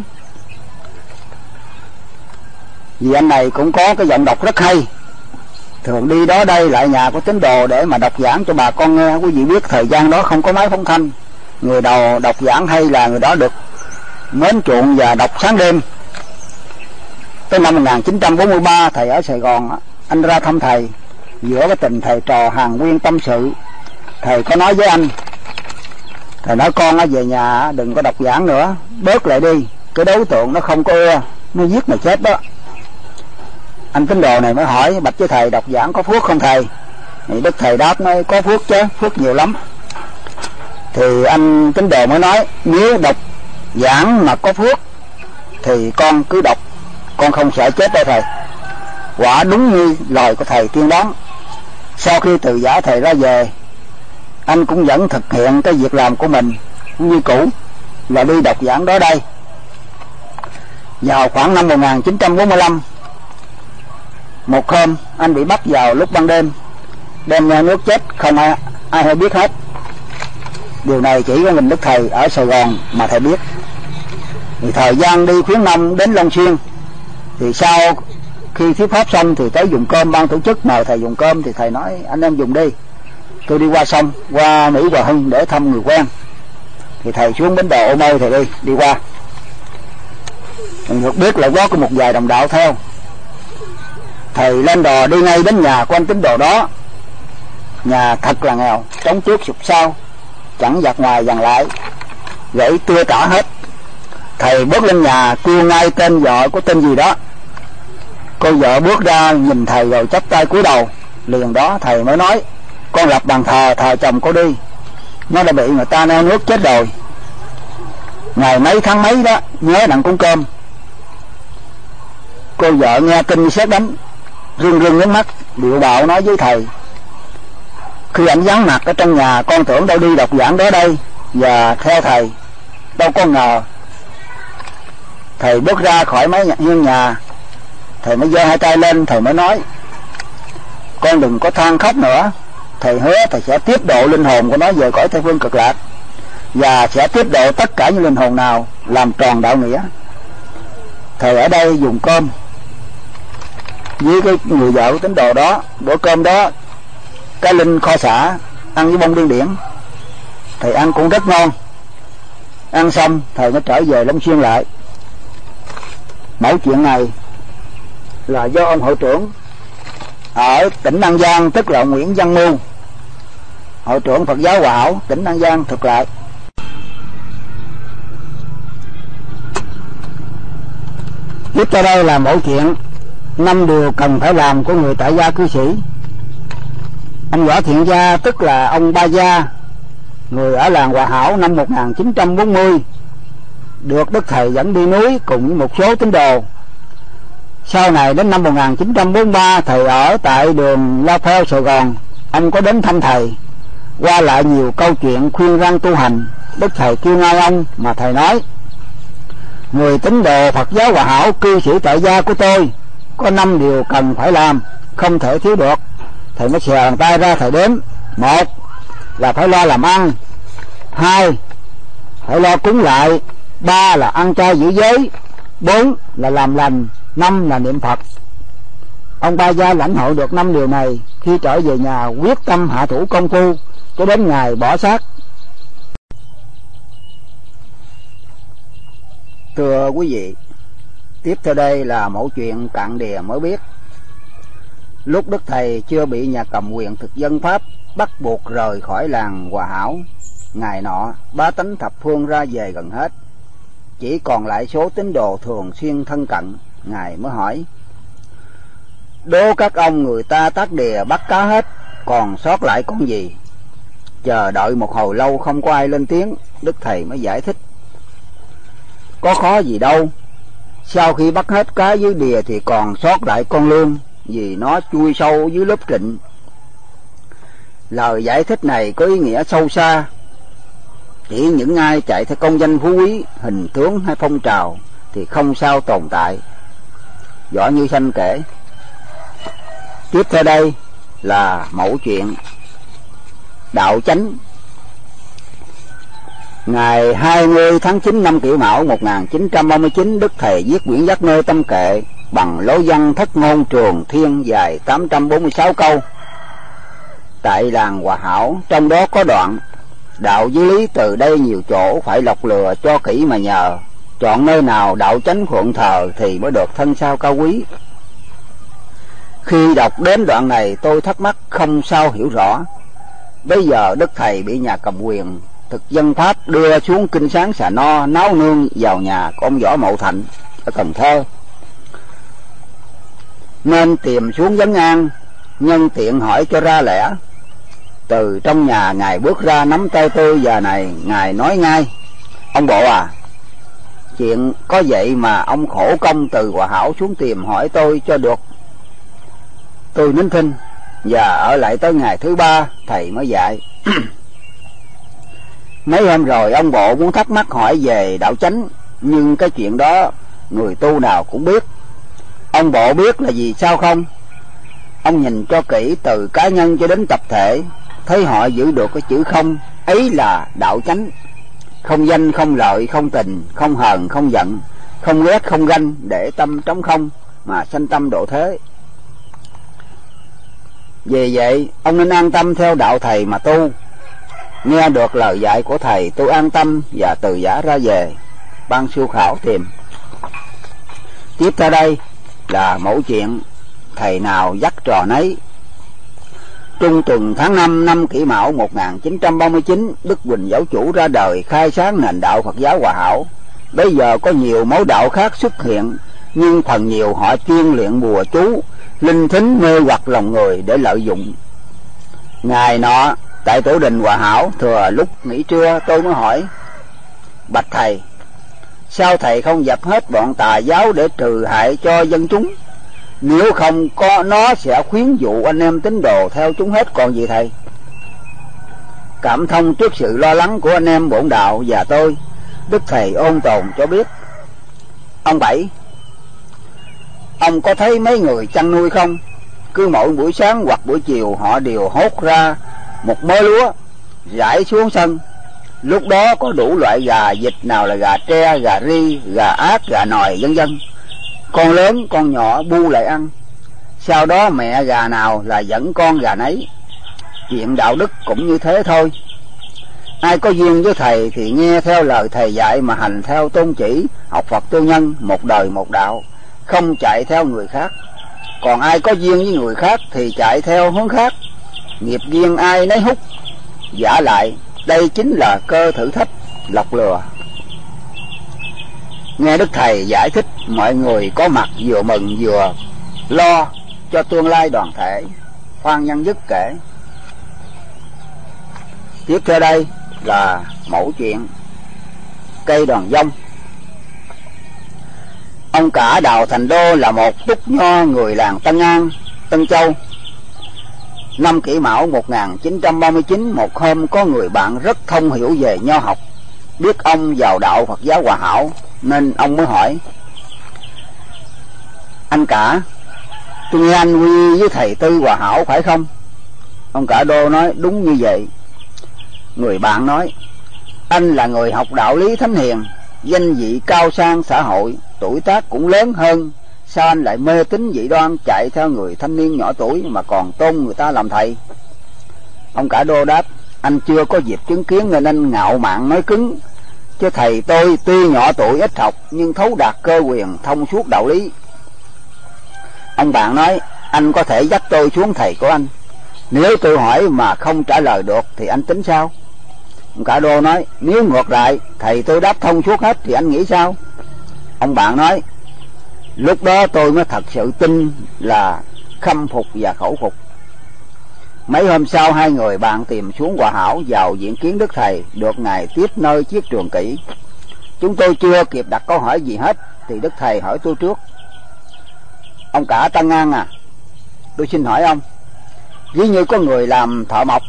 vì anh này cũng có cái giọng đọc rất hay, thường đi đó đây lại nhà của tín đồ để mà đọc giảng cho bà con nghe. Quý vị biết thời gian đó không có máy phóng thanh, người đầu đọc giảng hay là người đó được mến chuộng và đọc sáng đêm. Tới năm 1943 thầy ở Sài Gòn, anh ra thăm thầy. Giữa cái tình thầy trò hàng huyên tâm sự, thầy có nói với anh, thầy nói: con về nhà đừng có đọc giảng nữa, bớt lại đi, cái đối tượng nó không có ưa, nó giết mày chết đó. Anh tín đồ này mới hỏi: bạch với thầy, đọc giảng có phước không thầy? Thì Đức Thầy đáp nói: có phước chứ, phước nhiều lắm. Thì anh tín đồ mới nói: nếu đọc giảng mà có phước thì con cứ đọc, con không sợ chết đâu thầy. Quả đúng như lời của thầy tiên đoán. Sau khi từ giả thầy ra về, anh cũng vẫn thực hiện cái việc làm của mình như cũ, là đi đọc giảng đó đây. Vào khoảng năm 1945, một hôm anh bị bắt vào lúc ban đêm, đem ra nước chết không ai hay biết hết. Điều này chỉ có mình Đức Thầy ở Sài Gòn mà thầy biết. Thì thời gian đi khuyến nông đến Long Xuyên, thì sau khi thuyết pháp xong thì tới dùng cơm, ban tổ chức mời thầy dùng cơm, thì thầy nói anh em dùng đi, tôi đi qua sông, qua Mỹ Hòa Hưng để thăm người quen. Thì thầy xuống bến đò Ô Môi, thầy đi qua. Mình được biết là có một vài đồng đạo theo. Thầy lên đò đi ngay đến nhà của anh tín đồ đó. Nhà thật là nghèo, trống trước sụp sau, chẳng giặt ngoài dằn lại, gãy tua tả hết. Thầy bước lên nhà kêu ngay tên vợ có tên gì đó. Cô vợ bước ra nhìn thầy rồi chắp tay cúi đầu. Liền đó thầy mới nói, con lập bàn thờ chồng cô đi, nó đã bị người ta neo nước chết rồi. Ngày mấy tháng mấy đó nhớ nặng cúng cơm. Cô vợ nghe tin sét đánh, rưng rưng nước mắt, điệu đạo nói với thầy, khi ảnh vắng mặt ở trong nhà con tưởng đâu đi đọc giảng đó đây, và theo thầy đâu có ngờ. Thầy bước ra khỏi mái hiên nhà, thầy mới giơ hai tay lên, thầy mới nói, con đừng có than khóc nữa, thầy hứa thầy sẽ tiếp độ linh hồn của nó về cõi Tây Phương Cực Lạc, và sẽ tiếp độ tất cả những linh hồn nào làm tròn đạo nghĩa. Thầy ở đây dùng cơm với cái người vợ của tín đồ đó. Bữa cơm đó cái linh kho xả ăn với bông điên điển, thầy ăn cũng rất ngon. Ăn xong thầy mới trở về Long Xuyên lại. Mẫu chuyện này là do ông hội trưởng ở tỉnh An Giang, tức là Nguyễn Văn Mưu, hội trưởng Phật giáo Hòa Hảo tỉnh An Giang thuật lại. Tiếp theo đây là mẫu chuyện 5 điều cần phải làm của người tại gia cư sĩ. Anh Võ Thiện Gia, tức là ông Ba Gia, người ở làng Hòa Hảo năm 1940, được Đức Thầy dẫn đi núi cùng với một số tín đồ. Sau này đến năm 1943, thầy ở tại đường La Pheo, Sài Gòn. Anh có đến thăm thầy, qua lại nhiều câu chuyện khuyên răn tu hành. Đức Thầy kêu ngay ông mà thầy nói, người tín đồ Phật giáo Hòa Hảo, cư sĩ tại gia của tôi, có 5 điều cần phải làm, không thể thiếu được. Thầy mới xòe bàn tay ra, thầy đếm. 1 là phải lo làm ăn, 2 phải lo cúng lại, 3 là ăn chay giữ giới, 4 là làm lành, 5 là niệm Phật. Ông Ba Gia lãnh hội được 5 điều này, khi trở về nhà quyết tâm hạ thủ công phu cho đến ngày bỏ xác. Thưa quý vị, tiếp theo đây là mẫu chuyện cạn đìa mới biết. Lúc Đức Thầy chưa bị nhà cầm quyền thực dân Pháp bắt buộc rời khỏi làng Hòa Hảo, ngày nọ bá tánh thập phương ra về gần hết, chỉ còn lại số tín đồ thường xuyên thân cận. Ngài mới hỏi, đố các ông, người ta tác đìa bắt cá hết, còn sót lại con gì? Chờ đợi một hồi lâu không có ai lên tiếng. Đức Thầy mới giải thích, có khó gì đâu, sau khi bắt hết cá dưới đìa thì còn sót lại con lươn, vì nó chui sâu dưới lớp trịnh. Lời giải thích này có ý nghĩa sâu xa, chỉ những ai chạy theo công danh phú quý, hình tướng hay phong trào thì không sao tồn tại. Võ Như Sanh kể. Tiếp theo đây là mẫu chuyện đạo chánh. Ngày 20 tháng 9 năm Kỷ Mão 1939, Đức Thầy viết quyển Giác Mê Tâm Kệ bằng lối văn thất ngôn trường thiên dài 846 câu tại làng Hòa Hảo. Trong đó có đoạn: đạo dưới lý từ đây nhiều chỗ, phải lọc lừa cho kỹ mà nhờ, chọn nơi nào đạo chánh phượng thờ thì mới được thân sao cao quý. Khi đọc đến đoạn này tôi thắc mắc không sao hiểu rõ. Bây giờ Đức Thầy bị nhà cầm quyền thực dân Pháp đưa xuống Kinh Sáng Xà No náo nương vào nhà của ông Võ Mậu Thạnh ở Cần Thơ, nên tìm xuống vấn an, nhân tiện hỏi cho ra lẽ. Từ trong nhà Ngài bước ra nắm tay tôi và Ngài nói ngay: ông bộ à, chuyện có vậy mà ông khổ công từ Hòa Hảo xuống tìm hỏi tôi cho được. Tôi nín thinh và ở lại tới ngày thứ 3 thầy mới dạy. Mấy hôm rồi ông bộ muốn thắc mắc hỏi về đạo chánh, nhưng cái chuyện đó người tu nào cũng biết. Ông bộ biết là gì sao không? Ông nhìn cho kỹ từ cá nhân cho đến tập thể, thấy họ giữ được cái chữ không, ấy là đạo chánh. Không danh, không lợi, không tình, không hờn, không giận, không ghét, không ganh, để tâm trống không mà sanh tâm độ thế. Vì vậy, ông nên an tâm theo đạo thầy mà tu. Nghe được lời dạy của thầy, tôi an tâm và từ giả ra về. Ban siêu khảo tìm. Tiếp theo đây là mẫu chuyện thầy nào dắt trò nấy. Trung tuần tháng 5 năm Kỷ Mão 1939, Đức Huỳnh Giáo Chủ ra đời khai sáng nền đạo Phật giáo Hòa Hảo. Bây giờ có nhiều mẫu đạo khác xuất hiện, nhưng phần nhiều họ chuyên luyện bùa chú, linh thính mê hoặc lòng người để lợi dụng. Ngày nọ, tại tổ đình Hòa Hảo, thừa lúc nghỉ trưa, tôi mới hỏi: bạch thầy, sao thầy không dập hết bọn tà giáo để trừ hại cho dân chúng? Nếu không có nó sẽ khuyến dụ anh em tín đồ theo chúng hết còn gì thầy? Cảm thông trước sự lo lắng của anh em bổn đạo và tôi, Đức Thầy ôn tồn cho biết: ông Bảy, ông có thấy mấy người chăn nuôi không? Cứ mỗi buổi sáng hoặc buổi chiều họ đều hốt ra một mớ lúa rải xuống sân. Lúc đó có đủ loại gà vịt, nào là gà tre, gà ri, gà ác, gà nòi vân vân. Con lớn con nhỏ bu lại ăn. Sau đó mẹ gà nào là dẫn con gà nấy. Chuyện đạo đức cũng như thế thôi. Ai có duyên với thầy thì nghe theo lời thầy dạy mà hành theo tôn chỉ, học Phật tu nhân, một đời một đạo, không chạy theo người khác. Còn ai có duyên với người khác thì chạy theo hướng khác. Nghiệp duyên ai nấy hút. Giả lại đây chính là cơ thử thách, lọc lừa. Nghe Đức Thầy giải thích, mọi người có mặt vừa mừng vừa lo cho tương lai đoàn thể. Khoan Nhân Dứt kể. Tiếp theo đây là mẫu chuyện cây đòn dông. Ông cả Đào Thành Đô là một túc nho người làng Tân An, Tân Châu. Năm Kỷ Mão 1939, một hôm có người bạn rất thông hiểu về nho học, biết ông vào đạo Phật giáo Hòa Hảo, nên ông mới hỏi: anh cả, tôi nghe anh quy với thầy Tư Hòa Hảo phải không? Ông cả Đô nói: đúng như vậy. Người bạn nói: anh là người học đạo lý thánh hiền, danh vị cao sang xã hội, tuổi tác cũng lớn hơn, sao anh lại mê tín dị đoan, chạy theo người thanh niên nhỏ tuổi mà còn tôn người ta làm thầy? Ông cả Đô đáp: anh chưa có dịp chứng kiến nên anh ngạo mạn nói cứng, chứ thầy tôi tuy nhỏ tuổi ít học nhưng thấu đạt cơ quyền, thông suốt đạo lý. Ông bạn nói: anh có thể dắt tôi xuống thầy của anh. Nếu tôi hỏi mà không trả lời được thì anh tính sao? Ông cả Đô nói: nếu ngược lại thầy tôi đáp thông suốt hết thì anh nghĩ sao? Ông bạn nói: lúc đó tôi mới thật sự tin là khâm phục và khẩu phục. Mấy hôm sau, hai người bạn tìm xuống Hòa Hảo vào diện kiến Đức Thầy, được Ngài tiếp nơi chiếc trường kỷ. Chúng tôi chưa kịp đặt câu hỏi gì hết thì Đức Thầy hỏi tôi trước: ông cả Tân An à, tôi xin hỏi ông, ví như có người làm thợ mộc,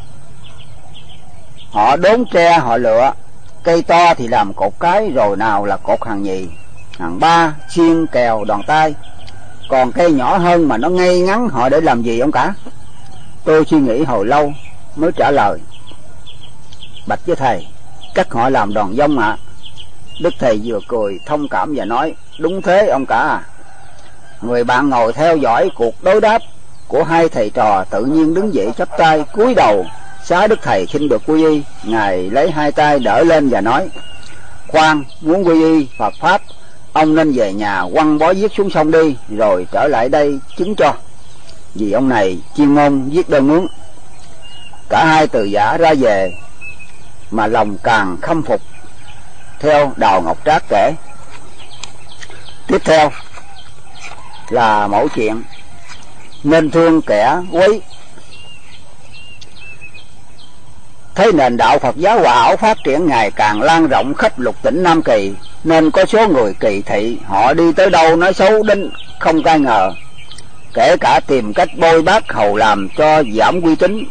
họ đốn tre, họ lựa, cây to thì làm cột cái, rồi nào là cột hàng nhì, hàng ba, xiên, kèo, đòn tay, còn cây nhỏ hơn mà nó ngay ngắn họ để làm gì ông cả? Tôi suy nghĩ hồi lâu mới trả lời: bạch với thầy, các họ làm đòn dông ạ. Đức Thầy vừa cười thông cảm và nói: đúng thế ông cả à. Người bạn ngồi theo dõi cuộc đối đáp của hai thầy trò tự nhiên đứng dậy chắp tay cúi đầu xá Đức Thầy xin được quy y. Ngài lấy hai tay đỡ lên và nói: khoan, muốn quy y Phật pháp, ông nên về nhà quăng bó viết xuống sông đi, rồi trở lại đây chứng cho, vì ông này chuyên môn viết đơn mướn. Cả hai từ giả ra về mà lòng càng khâm phục. Theo Đào Ngọc Trác kể. Tiếp theo là mẫu chuyện nên thương kẻ quấy. Thấy nền đạo Phật giáo Hòa Hảo phát triển ngày càng lan rộng khắp lục tỉnh Nam Kỳ, nên có số người kỳ thị, họ đi tới đâu nói xấu đến không ai ngờ, kể cả tìm cách bôi bác hầu làm cho giảm uy tín.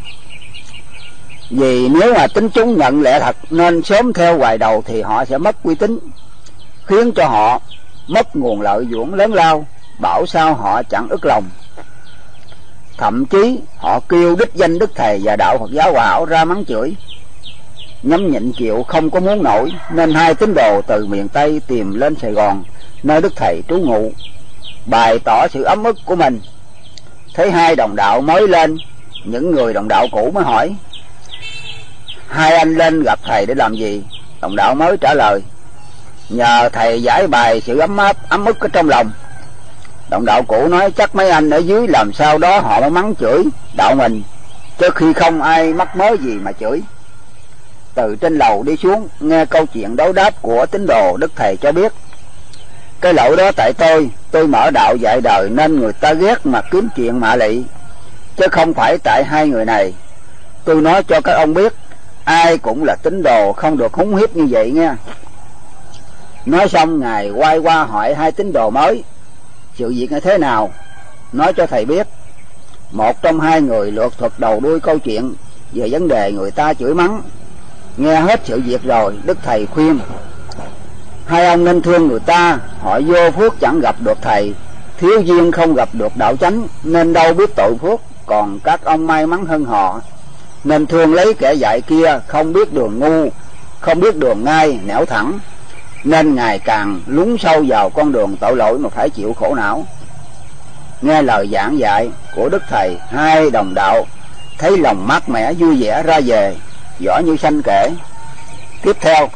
Vì nếu mà tính chúng nhận lẽ thật nên sớm theo hoài đầu thì họ sẽ mất uy tín, khiến cho họ mất nguồn lợi dưỡng lớn lao, bảo sao họ chẳng ức lòng. Thậm chí họ kêu đích danh Đức Thầy và đạo Phật giáo Hòa Hảo ra mắng chửi. Nhắm nhịn chịu không có muốn nổi, nên hai tín đồ từ miền Tây tìm lên Sài Gòn, nơi Đức Thầy trú ngụ, bày tỏ sự ấm ức của mình. Thấy hai đồng đạo mới lên, những người đồng đạo cũ mới hỏi: hai anh lên gặp thầy để làm gì? Đồng đạo mới trả lời: nhờ thầy giải bày sự ấm ức ở trong lòng. Đồng đạo cũ nói: chắc mấy anh ở dưới làm sao đó họ mới mắng chửi đạo mình, chứ khi không ai mắc mớ gì mà chửi. Từ trên lầu đi xuống, nghe câu chuyện đối đáp của tín đồ, Đức Thầy cho biết: cái lỗi đó tại tôi mở đạo dạy đời nên người ta ghét mà kiếm chuyện mạ lị, chứ không phải tại hai người này. Tôi nói cho các ông biết, ai cũng là tín đồ, không được húng hiếp như vậy nghe. Nói xong, Ngài quay qua hỏi hai tín đồ mới sự việc như thế nào, nói cho thầy biết. Một trong hai người lược thuật đầu đuôi câu chuyện về vấn đề người ta chửi mắng. Nghe hết sự việc rồi, Đức Thầy khuyên: hai ông nên thương người ta, họ vô phước chẳng gặp được thầy, thiếu duyên không gặp được đạo chánh, nên đâu biết tội phước. Còn các ông may mắn hơn họ, nên thương lấy kẻ dạy kia, không biết đường ngu, không biết đường ngay nẻo thẳng, nên ngày càng lún sâu vào con đường tội lỗi mà phải chịu khổ não. Nghe lời giảng dạy của Đức Thầy, hai đồng đạo thấy lòng mát mẻ vui vẻ ra về. Võ Như Sanh kể. Tiếp theo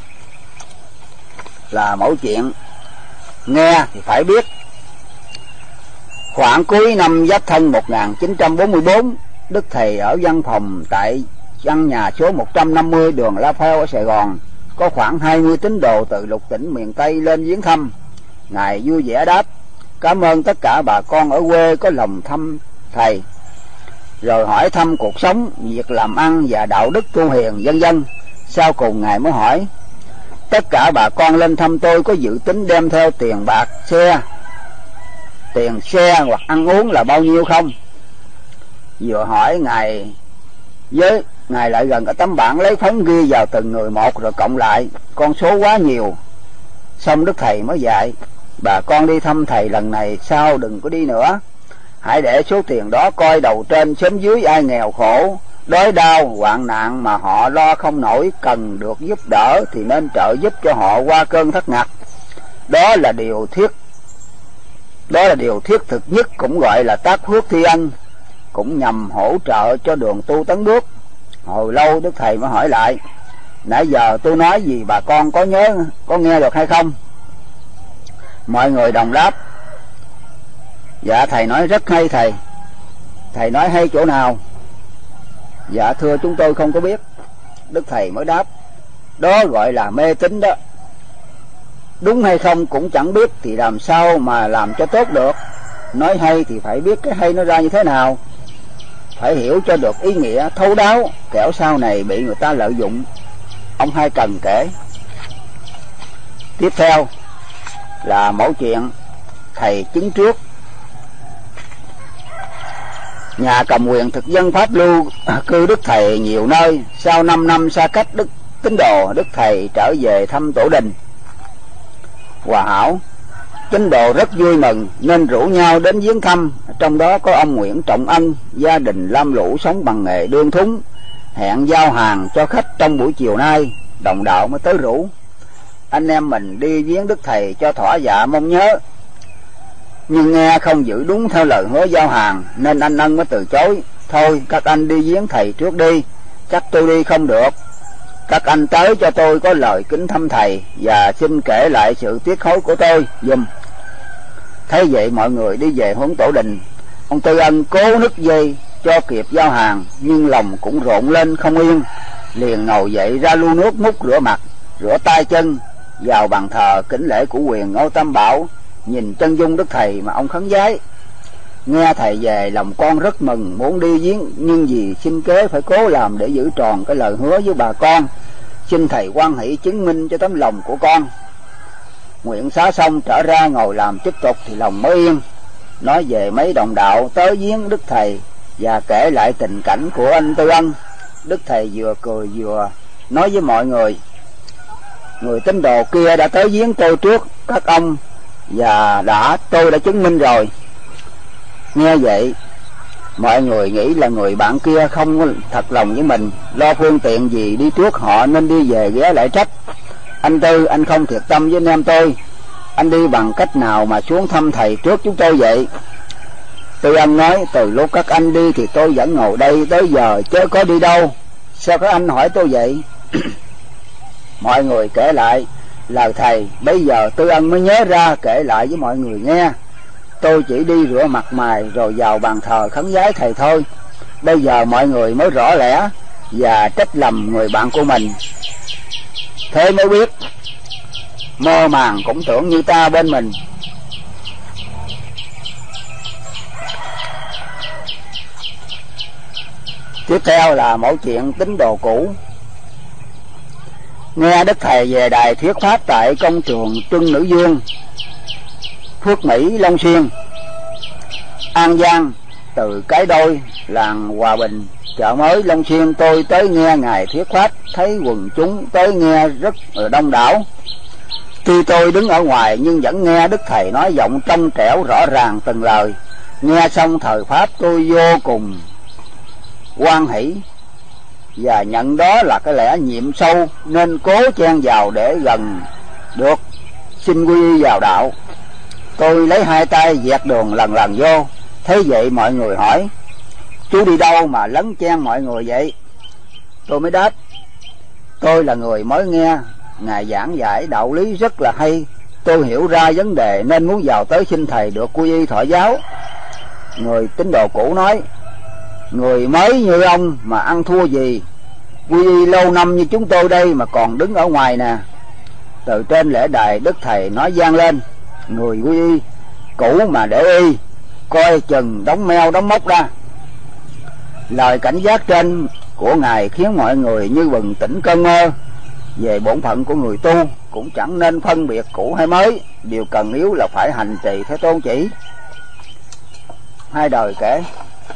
là mẫu chuyện nghe thì phải biết. Khoảng cuối năm Giáp Thân 1944, Đức Thầy ở văn phòng tại căn nhà số 150 đường La Pheo ở Sài Gòn. Có khoảng 20 tín đồ từ lục tỉnh miền Tây lên viếng thăm. Ngài vui vẻ đáp: cảm ơn tất cả bà con ở quê có lòng thăm thầy, rồi hỏi thăm cuộc sống, việc làm ăn và đạo đức tu hiền vân vân. Sau cùng Ngài mới hỏi: tất cả bà con lên thăm tôi có dự tính đem theo tiền bạc tiền xe hoặc ăn uống là bao nhiêu không? Vừa hỏi Ngài lại gần cái tấm bảng lấy phấn ghi vào từng người một, rồi cộng lại con số quá nhiều. Xong Đức Thầy mới dạy: bà con đi thăm thầy lần này sau đừng có đi nữa, hãy để số tiền đó coi đầu trên xóm dưới ai nghèo khổ, đói đau, hoạn nạn mà họ lo không nổi, cần được giúp đỡ thì nên trợ giúp cho họ qua cơn thất ngặt. Đó là điều thiết thực nhất, cũng gọi là tác phước thi ân, cũng nhằm hỗ trợ cho đường tu tấn bước. Hồi lâu Đức Thầy mới hỏi lại: nãy giờ tôi nói gì bà con có nghe được hay không? Mọi người đồng đáp: dạ thầy nói rất hay thầy. Thầy nói hay chỗ nào? Dạ thưa chúng tôi không có biết. Đức Thầy mới đáp: đó gọi là mê tín đó. Đúng hay không cũng chẳng biết thì làm sao mà làm cho tốt được. Nói hay thì phải biết cái hay nó ra như thế nào, phải hiểu cho được ý nghĩa thấu đáo, kẻo sau này bị người ta lợi dụng. Ông Hai Cần kể. Tiếp theo là mẫu chuyện thầy chứng trước. Nhà cầm quyền thực dân Pháp lưu cư Đức Thầy nhiều nơi. Sau 5 năm xa cách tín đồ, Đức Thầy trở về thăm tổ đình Hòa Hảo. Tín đồ rất vui mừng nên rủ nhau đến viếng thăm. Trong đó có ông Nguyễn Trọng Ân, gia đình lam lũ sống bằng nghề đương thúng, hẹn giao hàng cho khách trong buổi chiều nay. Đồng đạo mới tới rủ: anh em mình đi viếng Đức Thầy cho thỏa dạ mong nhớ. Nhưng nghe không giữ đúng theo lời hứa giao hàng, nên anh Ân mới từ chối: thôi các anh đi viếng thầy trước đi, chắc tôi đi không được. Các anh tới cho tôi có lời kính thăm thầy, và xin kể lại sự tiếc hối của tôi giùm. Thế vậy mọi người đi về hướng tổ đình. Ông Tư Ân cố nứt dây cho kịp giao hàng, nhưng lòng cũng rộn lên không yên, liền ngồi dậy ra lu nước múc rửa mặt, rửa tay chân, vào bàn thờ kính lễ của quyền Ngô Tam Bảo, nhìn chân dung Đức Thầy mà ông khấn vái. Nghe thầy về, lòng con rất mừng, muốn đi viếng, nhưng vì sinh kế phải cố làm để giữ tròn cái lời hứa với bà con. Xin thầy hoan hỷ chứng minh cho tấm lòng của con. Nguyện xá xong trở ra ngồi làm tiếp tục thì lòng mới yên. Nói về mấy đồng đạo tới viếng Đức Thầy và kể lại tình cảnh của anh Tư Ân. Đức Thầy vừa cười vừa nói với mọi người: người tín đồ kia đã tới viếng tôi trước các ông và tôi đã chứng minh rồi. Nghe vậy, mọi người nghĩ là người bạn kia không có thật lòng với mình, lo phương tiện gì đi trước họ nên đi về ghé lại trách: anh Tư, anh không thiệt tâm với anh em tôi, anh đi bằng cách nào mà xuống thăm thầy trước chúng tôi vậy? Tư Ân nói: từ lúc các anh đi thì tôi vẫn ngồi đây tới giờ chứ có đi đâu. Sao các anh hỏi tôi vậy? Mọi người kể lại lời thầy. Bây giờ Tư Ân mới nhớ ra kể lại với mọi người nghe: tôi chỉ đi rửa mặt mày rồi vào bàn thờ khấn vái thầy thôi. Bây giờ mọi người mới rõ lẽ và trách lầm người bạn của mình. Thế mới biết mơ màng cũng tưởng như ta bên mình. Tiếp theo là mẫu chuyện tín đồ cũ. Nghe Đức Thầy về đài thuyết pháp tại công trường Trưng Nữ Dương, Phước Mỹ, Long Xuyên, An Giang. Từ Cái Đôi, làng Hòa Bình, chợ mới Long Xuyên, tôi tới nghe Ngài thuyết pháp, thấy quần chúng tới nghe rất đông đảo. Tuy tôi đứng ở ngoài nhưng vẫn nghe Đức Thầy nói giọng trong trẻo rõ ràng từng lời. Nghe xong thời pháp tôi vô cùng hoan hỷ và nhận đó là cái lẽ nhiệm sâu, nên cố chen vào để gần được xin quy y vào đạo. Tôi lấy hai tay dẹt đường lần lần vô. Thấy vậy mọi người hỏi: chú đi đâu mà lấn chen mọi người vậy? Tôi mới đáp: tôi là người mới nghe Ngài giảng giải đạo lý rất là hay, tôi hiểu ra vấn đề nên muốn vào tới xin thầy được quy y thọ giáo. Người tín đồ cũ nói: người mới như ông mà ăn thua gì, quy y lâu năm như chúng tôi đây mà còn đứng ở ngoài nè. Từ trên lễ đài Đức Thầy nói vang lên: người quy y cũ mà để y, coi chừng đóng meo đóng mốc ra. Lời cảnh giác trên của Ngài khiến mọi người như bừng tỉnh cơn mơ. Về bổn phận của người tu cũng chẳng nên phân biệt cũ hay mới, điều cần yếu là phải hành trì theo tôn chỉ. Hai đời kể.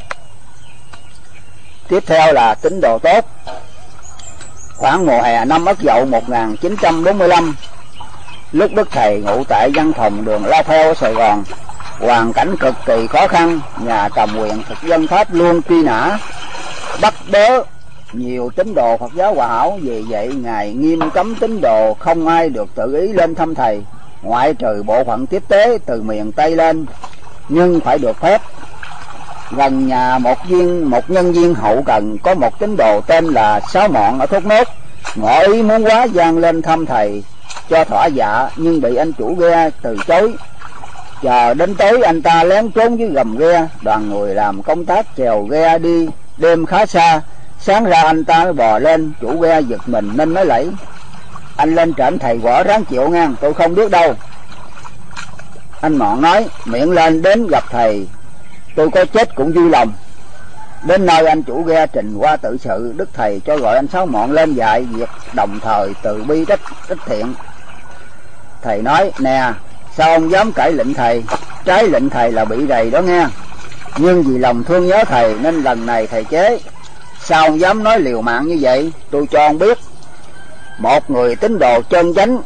Tiếp theo là tín đồ tốt. Khoảng mùa hè năm Ất Dậu 1945, lúc Đức Thầy ngụ tại văn phòng đường La Theo ở Sài Gòn, hoàn cảnh cực kỳ khó khăn, nhà cầm quyền thực dân Pháp luôn truy nã bắt bớ nhiều tín đồ Phật giáo Hòa Hảo. Vì vậy Ngài nghiêm cấm tín đồ không ai được tự ý lên thăm thầy, ngoại trừ bộ phận tiếp tế từ miền Tây lên, nhưng phải được phép. Gần nhà một nhân viên hậu cần có một tín đồ tên là Sáu Mọn ở Thốt Nốt, ngỏ ý muốn quá gian lên thăm thầy cho thỏa dạ, nhưng bị anh chủ ghe từ chối. Chờ đến tối anh ta lén trốn dưới gầm ghe. Đoàn người làm công tác chèo ghe đi đêm khá xa, sáng ra anh ta mới bò lên. Chủ ghe giật mình nên mới lẫy: anh lên trển thầy quả ráng chịu ngang, tôi không biết đâu. Anh Mọn nói: miệng lên đến gặp thầy, tôi có chết cũng vui lòng. Đến nơi anh chủ ghe trình qua tự sự, Đức Thầy cho gọi anh Sáu Mọn lên dạy việc, đồng thời từ bi trách thiện. Thầy nói: nè, sao ông dám cãi lệnh thầy? Trái lệnh thầy là bị rầy đó nghe. Nhưng vì lòng thương nhớ thầy nên lần này thầy chế. Sao ông dám nói liều mạng như vậy? Tôi cho ông biết, một người tín đồ chân chánh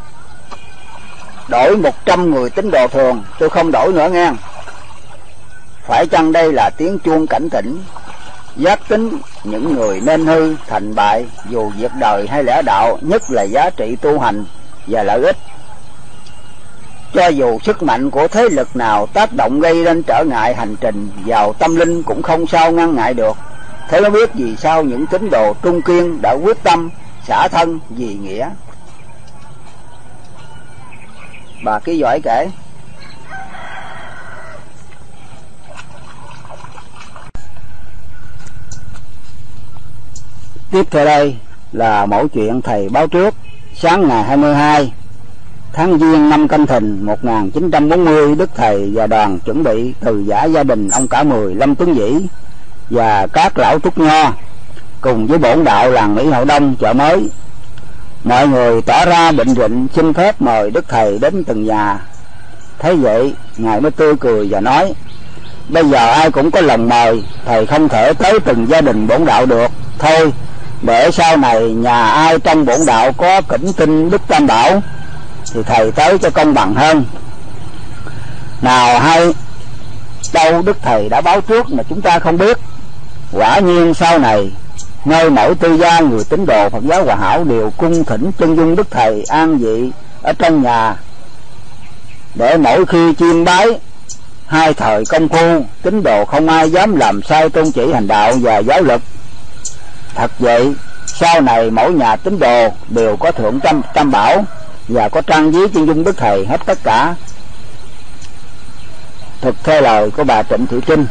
đổi 100 người tín đồ thường, tôi không đổi nữa nghe. Phải chăng đây là tiếng chuông cảnh tỉnh, giác tính những người nên hư thành bại, dù việc đời hay lẽ đạo, nhất là giá trị tu hành và lợi ích. Cho dù sức mạnh của thế lực nào tác động gây nên trở ngại hành trình vào tâm linh cũng không sao ngăn ngại được. Thế mới biết vì sao những tín đồ trung kiên đã quyết tâm xả thân vì nghĩa. Bà Ký Giỏi kể. Tiếp theo đây là mẫu chuyện thầy báo trước. Sáng ngày 22 tháng Giêng năm Canh Thìn 1940, Đức Thầy và đoàn chuẩn bị từ giã gia đình ông Cả Mười, Lâm Tuấn Vĩ và các lão túc nho cùng với bổn đạo làng Mỹ Hậu Đông, chợ mới. Mọi người tỏ ra định rịnh xin phép mời Đức Thầy đến từng nhà. Thấy vậy Ngài mới tươi cười và nói: bây giờ ai cũng có lòng mời, thầy không thể tới từng gia đình bổn đạo được. Thôi để sau này nhà ai trong bổn đạo có kính tin Đức Tam Bảo thì thầy tới cho công bằng hơn. Nào hay đâu Đức Thầy đã báo trước mà chúng ta không biết. Quả nhiên sau này nơi mỗi tư gia người tín đồ Phật giáo Hòa Hảo đều cung thỉnh chân dung Đức Thầy an vị ở trong nhà, để mỗi khi chiêm bái hai thời công phu, tín đồ không ai dám làm sai tôn chỉ hành đạo và giáo lực. Thật vậy, sau này mỗi nhà tín đồ đều có thượng tam bảo và có trang viết chân dung Đức Thầy hết tất cả. Thực theo lời của bà Trịnh Thị Trinh.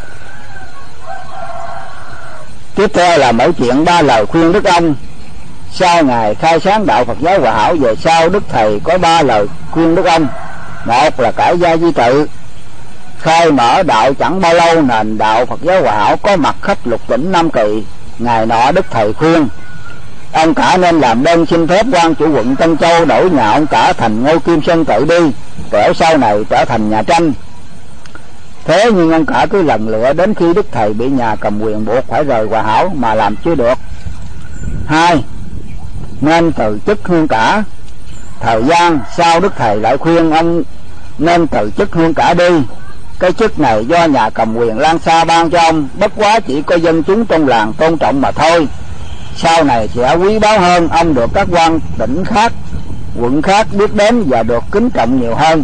Tiếp theo là mẫu chuyện 3 lời khuyên Đức ông. Sau ngày khai sáng đạo Phật giáo Hòa Hảo về sau, Đức Thầy có 3 lời khuyên Đức ông. Một là cải gia di tự. Khai mở đạo chẳng bao lâu, nền đạo Phật giáo Hòa Hảo có mặt khắp lục tỉnh Nam Kỳ. Ngày nọ Đức Thầy khuyên ông cả nên làm đơn xin phép quan chủ quận Tân Châu đổi nhà ông cả thành Ngôi Kim Sơn Tự đi, kẻo sau này trở thành nhà tranh. Thế nhưng ông cả cứ lần lựa đến khi Đức Thầy bị nhà cầm quyền buộc phải rời Hòa Hảo mà làm chưa được. 2. Nên từ chức hương cả. Thời gian sau Đức Thầy lại khuyên ông nên từ chức hương cả đi. Cái chức này do nhà cầm quyền Lan Sa ban cho ông, bất quá chỉ có dân chúng trong làng tôn trọng mà thôi. Sau này sẽ quý báu hơn, ông được các quan tỉnh khác, quận khác biết đến và được kính trọng nhiều hơn.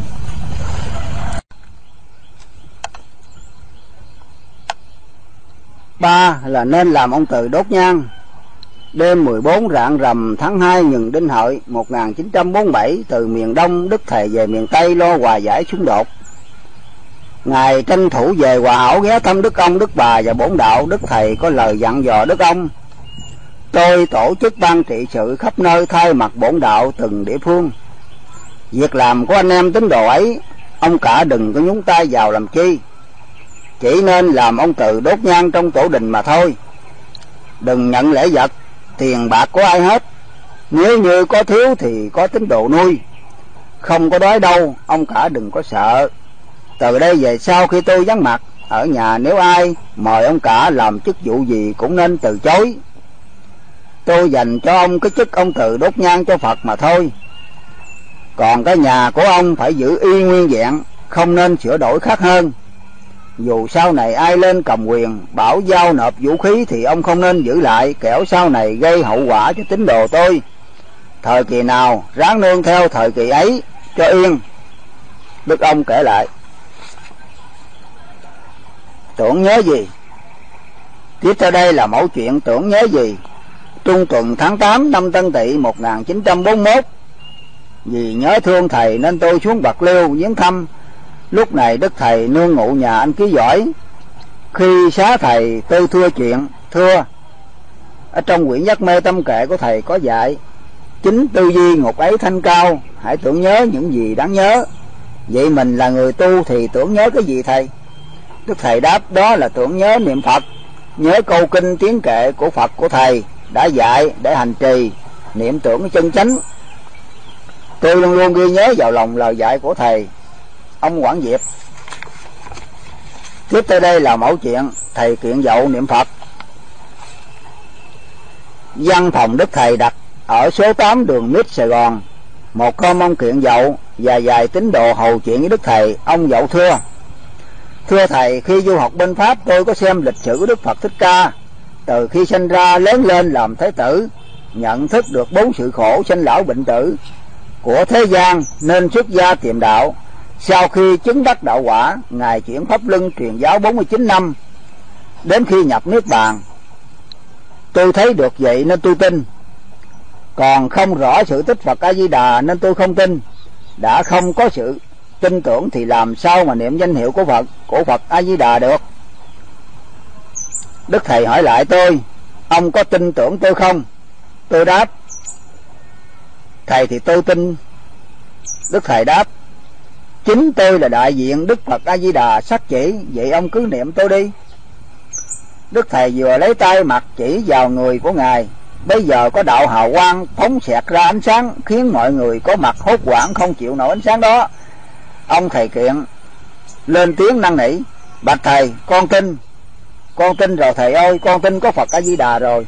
3 là nên làm ông Từ đốt nhang. Đêm 14 rạng rằm tháng 2 Nhừng Đinh Hợi 1947, từ miền Đông Đức Thầy về miền Tây lo hòa giải xung đột. Ngài tranh thủ về Hòa Hảo ghé thăm Đức ông, Đức bà và bổn đạo. Đức Thầy có lời dặn dò Đức ông: tôi tổ chức ban trị sự khắp nơi thay mặt bổn đạo từng địa phương. Việc làm của anh em tín đồ ấy, ông cả đừng có nhúng tay vào làm chi. Chỉ nên làm ông Từ đốt nhang trong tổ đình mà thôi. Đừng nhận lễ vật, tiền bạc của ai hết. Nếu như có thiếu thì có tín đồ nuôi, không có đói đâu, ông cả đừng có sợ. Từ đây về sau khi tôi vắng mặt ở nhà, nếu ai mời ông cả làm chức vụ gì cũng nên từ chối. Tôi dành cho ông cái chức ông Từ đốt nhang cho Phật mà thôi. Còn cái nhà của ông phải giữ y nguyên vẹn, không nên sửa đổi khác hơn. Dù sau này ai lên cầm quyền bảo giao nộp vũ khí thì ông không nên giữ lại, kẻo sau này gây hậu quả cho tín đồ tôi. Thời kỳ nào ráng nương theo thời kỳ ấy cho yên. Đức ông kể lại. Tưởng nhớ gì? Tiếp theo đây là mẫu chuyện tưởng nhớ gì. Trung tuần tháng 8 năm Tân Tỵ 1941. Vì nhớ thương thầy nên tôi xuống Bạc Liêu viếng thăm. Lúc này Đức Thầy nương ngụ nhà anh Ký Giỏi. Khi xá thầy tôi thưa chuyện, thưa ở trong quyển Giác Mê Tâm Kệ của thầy có dạy: chính tư duy ngục ấy thanh cao, hãy tưởng nhớ những gì đáng nhớ. Vậy mình là người tu thì tưởng nhớ cái gì thầy? Đức Thầy đáp: đó là tưởng nhớ niệm Phật, nhớ câu kinh tiếng kệ của Phật của thầy đã dạy để hành trì, niệm tưởng chân chánh. Tôi luôn luôn ghi nhớ vào lòng lời dạy của thầy. Ông Quảng Diệp. Tiếp tới đây là mẫu chuyện thầy kiện dậu niệm Phật. Văn phòng Đức Thầy đặt ở số 8 đường Mít, Sài Gòn. Một hôm ông kiện dậu và vài tín đồ hầu chuyện với Đức Thầy. Ông dậu thưa: thưa thầy, khi du học bên Pháp tôi có xem lịch sử của Đức Phật Thích Ca. Từ khi sinh ra lớn lên làm Thế tử, nhận thức được 4 sự khổ sinh lão bệnh tử của thế gian nên xuất gia tìm đạo. Sau khi chứng đắc đạo quả, Ngài chuyển pháp luân truyền giáo 49 năm, đến khi nhập Niết Bàn. Tôi thấy được vậy nên tôi tin, còn không rõ sự tích Phật A Di Đà nên tôi không tin. Đã không có sự tin tưởng thì làm sao mà niệm danh hiệu của Phật A Di Đà được? Đức Thầy hỏi lại tôi: ông có tin tưởng tôi không? Tôi đáp: thầy thì tôi tin. Đức Thầy đáp: chính tôi là đại diện Đức Phật A Di Đà sắc chỉ, vậy ông cứ niệm tôi đi. Đức Thầy vừa lấy tay mặt chỉ vào người của Ngài. Bây giờ có đạo hào quang phóng xẹt ra ánh sáng, khiến mọi người có mặt hốt hoảng không chịu nổi ánh sáng đó. Ông thầy kiện lên tiếng năn nỉ: bạch thầy, con tin rồi thầy ơi, con tin có Phật A Di Đà rồi.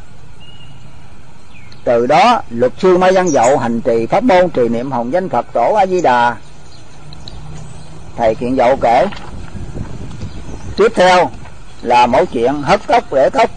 Từ đó luật sư Mai Văn Dậu hành trì pháp môn trì niệm hồng danh Phật tổ A Di Đà. thầy Kiện Dậu kể. Tiếp theo là mẫu chuyện hớt tóc để tóc.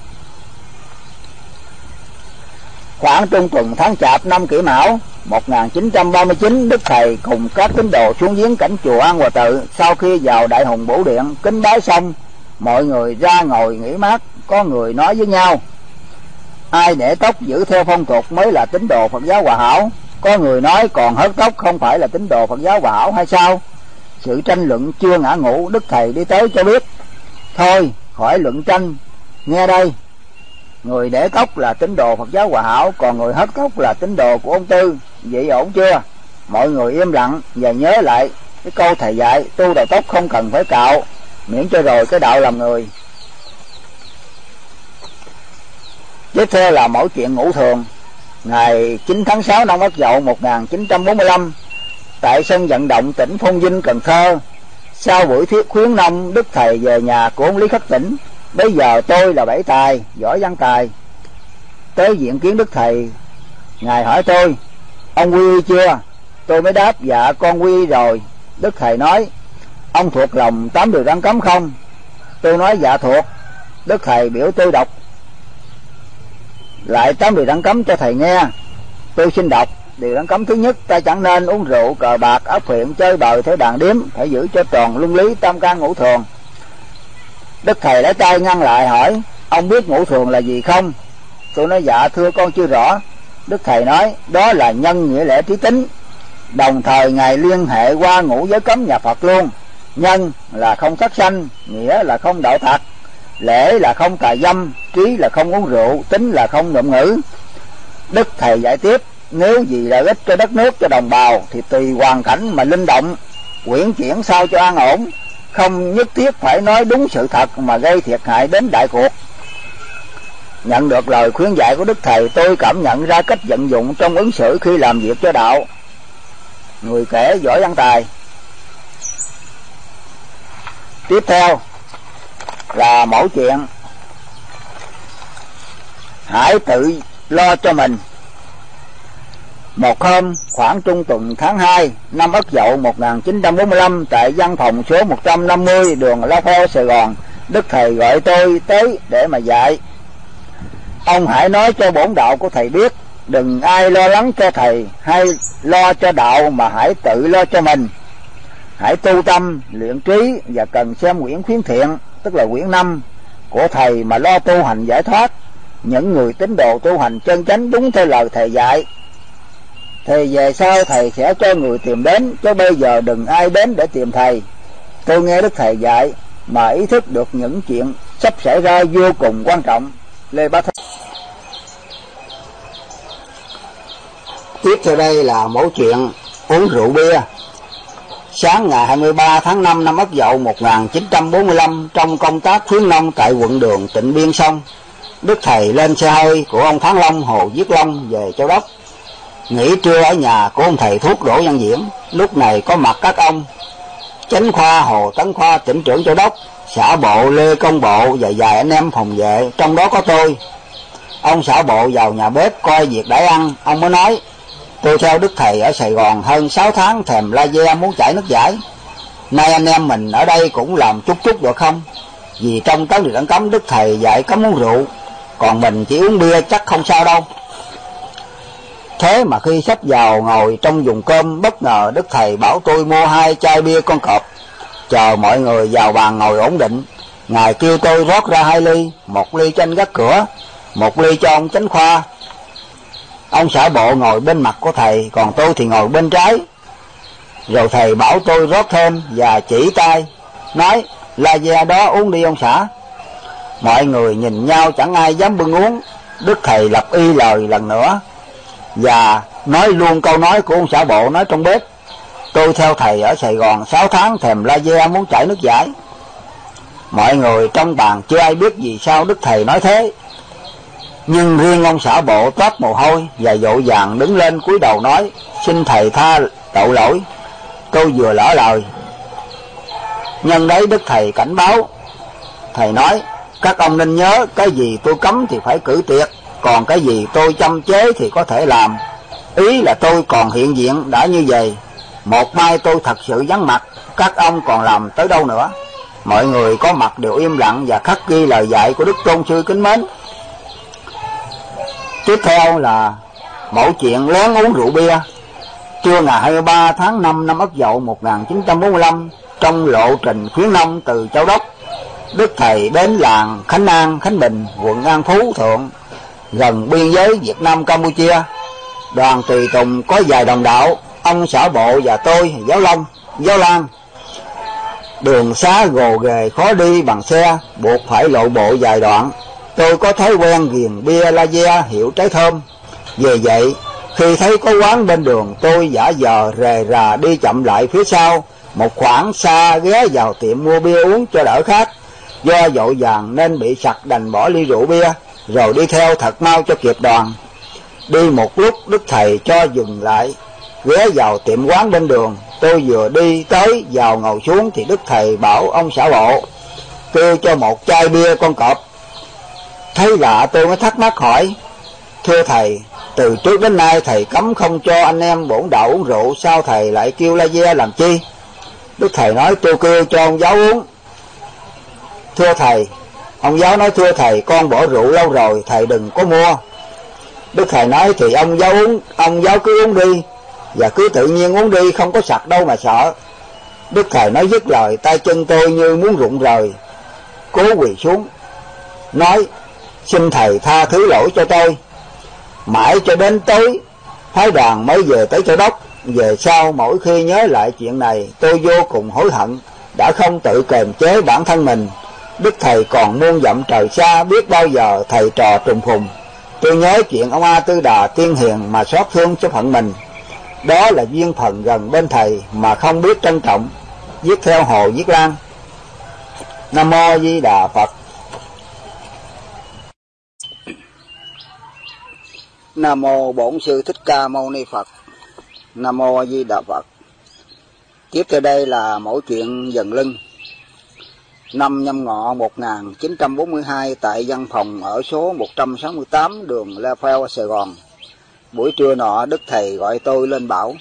Khoảng trung tuần tháng Chạp năm Kỷ Mão 1939, Đức Thầy cùng các tín đồ xuống giếng cảnh chùa An Hòa Tự. Sau khi vào Đại Hùng Bổ Điện kính bái xong, mọi người ra ngồi nghỉ mát. Có người nói với nhau: ai để tóc giữ theo phong tục mới là tín đồ Phật giáo Hòa Hảo. Có người nói còn hớt tóc không phải là tín đồ Phật giáo Hòa Hảo hay sao? Sự tranh luận chưa ngã ngũ, Đức Thầy đi tới cho biết: thôi khỏi luận tranh, nghe đây, người để tóc là tín đồ Phật giáo Hòa Hảo, còn người hớt tóc là tín đồ của ông Tư. Vậy ổn chưa? Mọi người im lặng và nhớ lại cái câu thầy dạy: tu đầu tóc không cần phải cạo, miễn cho rồi cái đạo làm người. Tiếp theo là mẫu chuyện ngũ thường. Ngày 9 tháng 6 năm Ất Dậu 1945, tại sân vận động tỉnh Phong Vinh, Cần Thơ, sau buổi thuyết khuyến nông, Đức Thầy về nhà của ông Lý Khắc Tỉnh. Bây giờ tôi là Bảy Tài, Võ Văn Tài, tới diện kiến Đức Thầy. Ngài hỏi tôi: ông quy y chưa? Tôi mới đáp: dạ con quy y rồi. Đức Thầy nói: ông thuộc lòng 8 điều răn cấm không? Tôi nói: dạ thuộc. Đức Thầy biểu tôi đọc lại 8 điều răn cấm cho thầy nghe. Tôi xin đọc. Điều răn cấm thứ nhất: ta chẳng nên uống rượu, cờ bạc, áp phiện, chơi bời, theo đàn điếm, phải giữ cho tròn luân lý tam can ngũ thường. Đức Thầy lấy tay ngăn lại hỏi: ông biết ngũ thường là gì không? Tôi nói: dạ thưa con chưa rõ. Đức Thầy nói: đó là nhân, nghĩa, lễ, trí, tính. Đồng thời Ngài liên hệ qua ngũ giới cấm nhà Phật luôn. Nhân là không sát sanh, nghĩa là không đạo tặc, lễ là không tà dâm, trí là không uống rượu, tính là không ngụm ngữ. Đức Thầy giải tiếp: nếu vì lợi ích cho đất nước, cho đồng bào thì tùy hoàn cảnh mà linh động, quyển chuyển sao cho an ổn, không nhất thiết phải nói đúng sự thật mà gây thiệt hại đến đại cuộc. Nhận được lời khuyên dạy của Đức Thầy, tôi cảm nhận ra cách vận dụng trong ứng xử khi làm việc cho đạo. Người kể Võ Văn Tài. Tiếp theo là mẫu chuyện hãy tự lo cho mình. Một hôm khoảng trung tuần tháng 2 năm Ất Dậu 1945, tại văn phòng số 150 đường La Phò, Sài Gòn, Đức Thầy gọi tôi tới để mà dạy. Ông hãy nói cho bổn đạo của thầy biết, đừng ai lo lắng cho thầy hay lo cho đạo, mà hãy tự lo cho mình. Hãy tu tâm, luyện trí và cần xem quyển khuyến thiện, tức là quyển 5 của thầy mà lo tu hành giải thoát. Những người tín đồ tu hành chân chánh đúng theo lời thầy dạy thì về sau thầy sẽ cho người tìm đến, chứ bây giờ đừng ai đến để tìm thầy. Tôi nghe Đức Thầy dạy mà ý thức được những chuyện sắp xảy ra vô cùng quan trọng. Lê Bá Thế. Tiếp theo đây là mẫu chuyện uống rượu bia. Sáng ngày 23 tháng 5 năm Ất Dậu 1945, trong công tác khuyến nông tại quận Đường, Tịnh Biên Sông, Đức Thầy lên xe hơi của ông Thắng Long, Hồ Viết Long về Châu Đốc. Nghỉ trưa ở nhà của ông thầy thuốc Đỗ Văn Diễn. Lúc này có mặt các ông Chánh khoa Hồ Tấn Khoa, tỉnh trưởng Châu Đốc, xã bộ Lê Công Bộ và vài anh em phòng vệ, trong đó có tôi. Ông xã bộ vào nhà bếp coi việc đãi ăn. Ông mới nói: tôi theo Đức Thầy ở Sài Gòn hơn 6 tháng, thèm la ve muốn chảy nước giải. Nay anh em mình ở đây cũng làm chút chút được không? Vì trong các điều cấm Đức Thầy dạy cấm uống rượu, còn mình chỉ uống bia chắc không sao đâu. Thế mà khi sắp vào ngồi trong vùng cơm, bất ngờ Đức Thầy bảo tôi mua 2 chai bia con cọp. Chờ mọi người vào bàn ngồi ổn định, Ngài kêu tôi rót ra 2 ly, 1 ly cho anh gác cửa, 1 ly cho ông Chánh khoa. Ông xã bộ ngồi bên mặt của thầy, còn tôi thì ngồi bên trái. Rồi thầy bảo tôi rót thêm và chỉ tay nói: la ve đó uống đi ông xã. Mọi người nhìn nhau chẳng ai dám bưng uống. Đức Thầy lặp y lời lần nữa và nói luôn câu nói của ông xã bộ nói trong bếp: tôi theo thầy ở Sài Gòn 6 tháng, thèm la ve muốn chảy nước giải. Mọi người trong bàn chưa ai biết vì sao Đức Thầy nói thế, nhưng riêng ông xã bộ toát mồ hôi và vội vàng đứng lên cúi đầu nói: xin thầy tha tội lỗi, tôi vừa lỡ lời. Nhân đấy Đức Thầy cảnh báo. Thầy nói: các ông nên nhớ, cái gì tôi cấm thì phải cử tuyệt, còn cái gì tôi châm chế thì có thể làm. Ý là tôi còn hiện diện đã như vậy, một mai tôi thật sự vắng mặt các ông còn làm tới đâu nữa? Mọi người có mặt đều im lặng và khắc ghi lời dạy của Đức Tôn Sư kính mến. Tiếp theo là mẫu chuyện lén uống rượu bia. Trưa ngày 23 tháng 5 năm Ất Dậu 1945, trong lộ trình khuyến nông từ Châu Đốc, Đức Thầy đến làng Khánh An, Khánh Bình, quận An Phú Thượng, gần biên giới Việt Nam Campuchia. Đoàn tùy tùng có vài đồng đạo, ông xã bộ và tôi, Giáo Lan. Đường xá gồ ghề khó đi bằng xe, buộc phải lộ bộ vài đoạn. Tôi có thói quen ghiền bia lager hiệu trái thơm. Vì vậy, khi thấy có quán bên đường, tôi giả vờ rề rà đi chậm lại phía sau một khoảng xa, ghé vào tiệm mua bia uống cho đỡ khát. Do vội vàng nên bị sặc, đành bỏ ly rượu bia rồi đi theo thật mau cho kịp đoàn. Đi một lúc, Đức Thầy cho dừng lại, ghé vào tiệm quán bên đường. Tôi vừa đi tới vào ngồi xuống thì Đức Thầy bảo ông xã bộ kêu cho một chai bia con cọp. Thấy lạ tôi mới thắc mắc hỏi: thưa thầy, từ trước đến nay thầy cấm không cho anh em bổn đạo uống rượu, sao thầy lại kêu lager làm chi? Đức Thầy nói: tôi kêu cho ông giáo uống. Thưa thầy, ông giáo nói: thưa thầy, con bỏ rượu lâu rồi, thầy đừng có mua. Đức Thầy nói: thì ông giáo cứ uống đi, và cứ tự nhiên uống đi, không có sặc đâu mà sợ. Đức Thầy nói dứt lời, tay chân tôi như muốn rụng rời, cố quỳ xuống nói: xin thầy tha thứ lỗi cho tôi. Mãi cho đến tối, phái đoàn mới về tới Châu Đốc. Về sau mỗi khi nhớ lại chuyện này, tôi vô cùng hối hận đã không tự kiềm chế bản thân mình. Đức Thầy còn muôn dặm trời xa, biết bao giờ thầy trò trùng phùng. Tôi nhớ chuyện ông A Tư Đà tiên hiền mà xót thương cho phận mình. Đó là duyên phận gần bên thầy mà không biết trân trọng. Viết theo Hồ Viết Lan. Nam Mô A Di Đà Phật. Nam Mô Bổn Sư Thích Ca Mâu Ni Phật. Nam Mô A Di Đà Phật. Tiếp theo đây là mẫu chuyện dần lưng. Năm Nhâm Ngọ 1942, tại văn phòng ở số 168 đường Lê Pheo, Sài Gòn. Buổi trưa nọ, Đức Thầy gọi tôi lên bảo: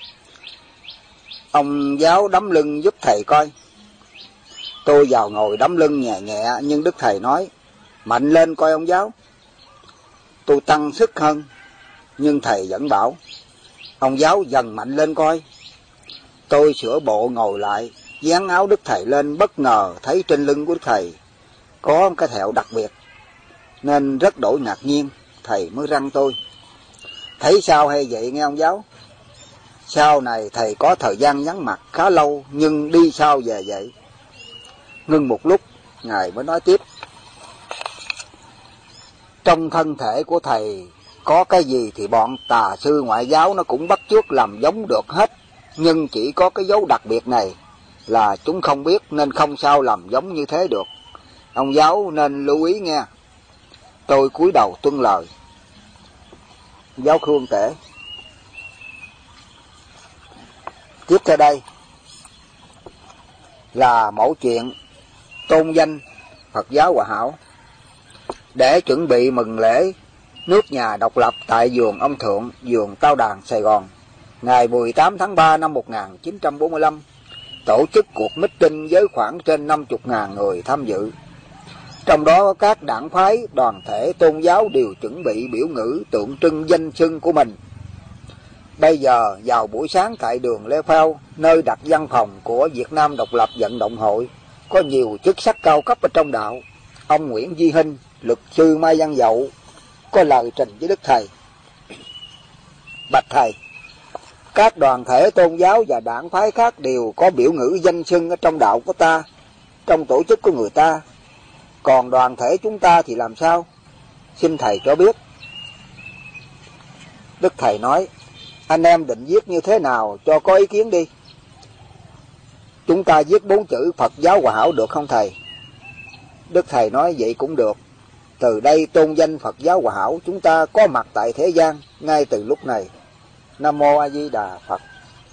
ông giáo đấm lưng giúp thầy coi. Tôi vào ngồi đấm lưng nhẹ nhẹ, nhưng Đức Thầy nói: mạnh lên coi ông giáo. Tôi tăng sức hơn, nhưng thầy vẫn bảo: ông giáo dần mạnh lên coi. Tôi sửa bộ ngồi lại, dán áo Đức Thầy lên, bất ngờ thấy trên lưng của Đức Thầy có cái thẹo đặc biệt, nên rất đổi ngạc nhiên. Thầy mới răn tôi: thấy sao hay vậy nghe ông giáo? Sau này thầy có thời gian vắng mặt khá lâu, nhưng đi sao về vậy? Ngưng một lúc, Ngài mới nói tiếp: trong thân thể của thầy có cái gì thì bọn tà sư ngoại giáo nó cũng bắt chước làm giống được hết, nhưng chỉ có cái dấu đặc biệt này là chúng không biết, nên không sao làm giống như thế được. Ông giáo nên lưu ý nghe. Tôi cúi đầu tuân lời. Giáo Khương kể. Tiếp theo đây là mẫu chuyện tôn danh Phật giáo Hòa Hảo. Để chuẩn bị mừng lễ nước nhà độc lập tại vườn ông Thượng, vườn Tao Đàn, Sài Gòn, ngày 18 tháng 3 năm 1945, tổ chức cuộc meeting với khoảng trên 50.000 người tham dự. Trong đó các đảng phái, đoàn thể tôn giáo đều chuẩn bị biểu ngữ tượng trưng danh xưng của mình. Bây giờ vào buổi sáng tại đường Lê Phao, nơi đặt văn phòng của Việt Nam Độc lập Vận động Hội, có nhiều chức sắc cao cấp ở trong đạo. Ông Nguyễn Duy Hinh, luật sư Mai Văn Dậu, có lời trình với Đức Thầy: bạch Thầy, các đoàn thể tôn giáo và đảng phái khác đều có biểu ngữ danh xưng ở trong đạo của ta, trong tổ chức của người ta. Còn đoàn thể chúng ta thì làm sao? Xin Thầy cho biết. Đức Thầy nói: anh em định viết như thế nào cho có ý kiến đi. Chúng ta viết 4 chữ Phật giáo Hòa Hảo được không thầy? Đức Thầy nói: vậy cũng được. Từ đây tôn danh Phật giáo Hòa Hảo chúng ta có mặt tại thế gian ngay từ lúc này. Nam Mô A Di Đà Phật.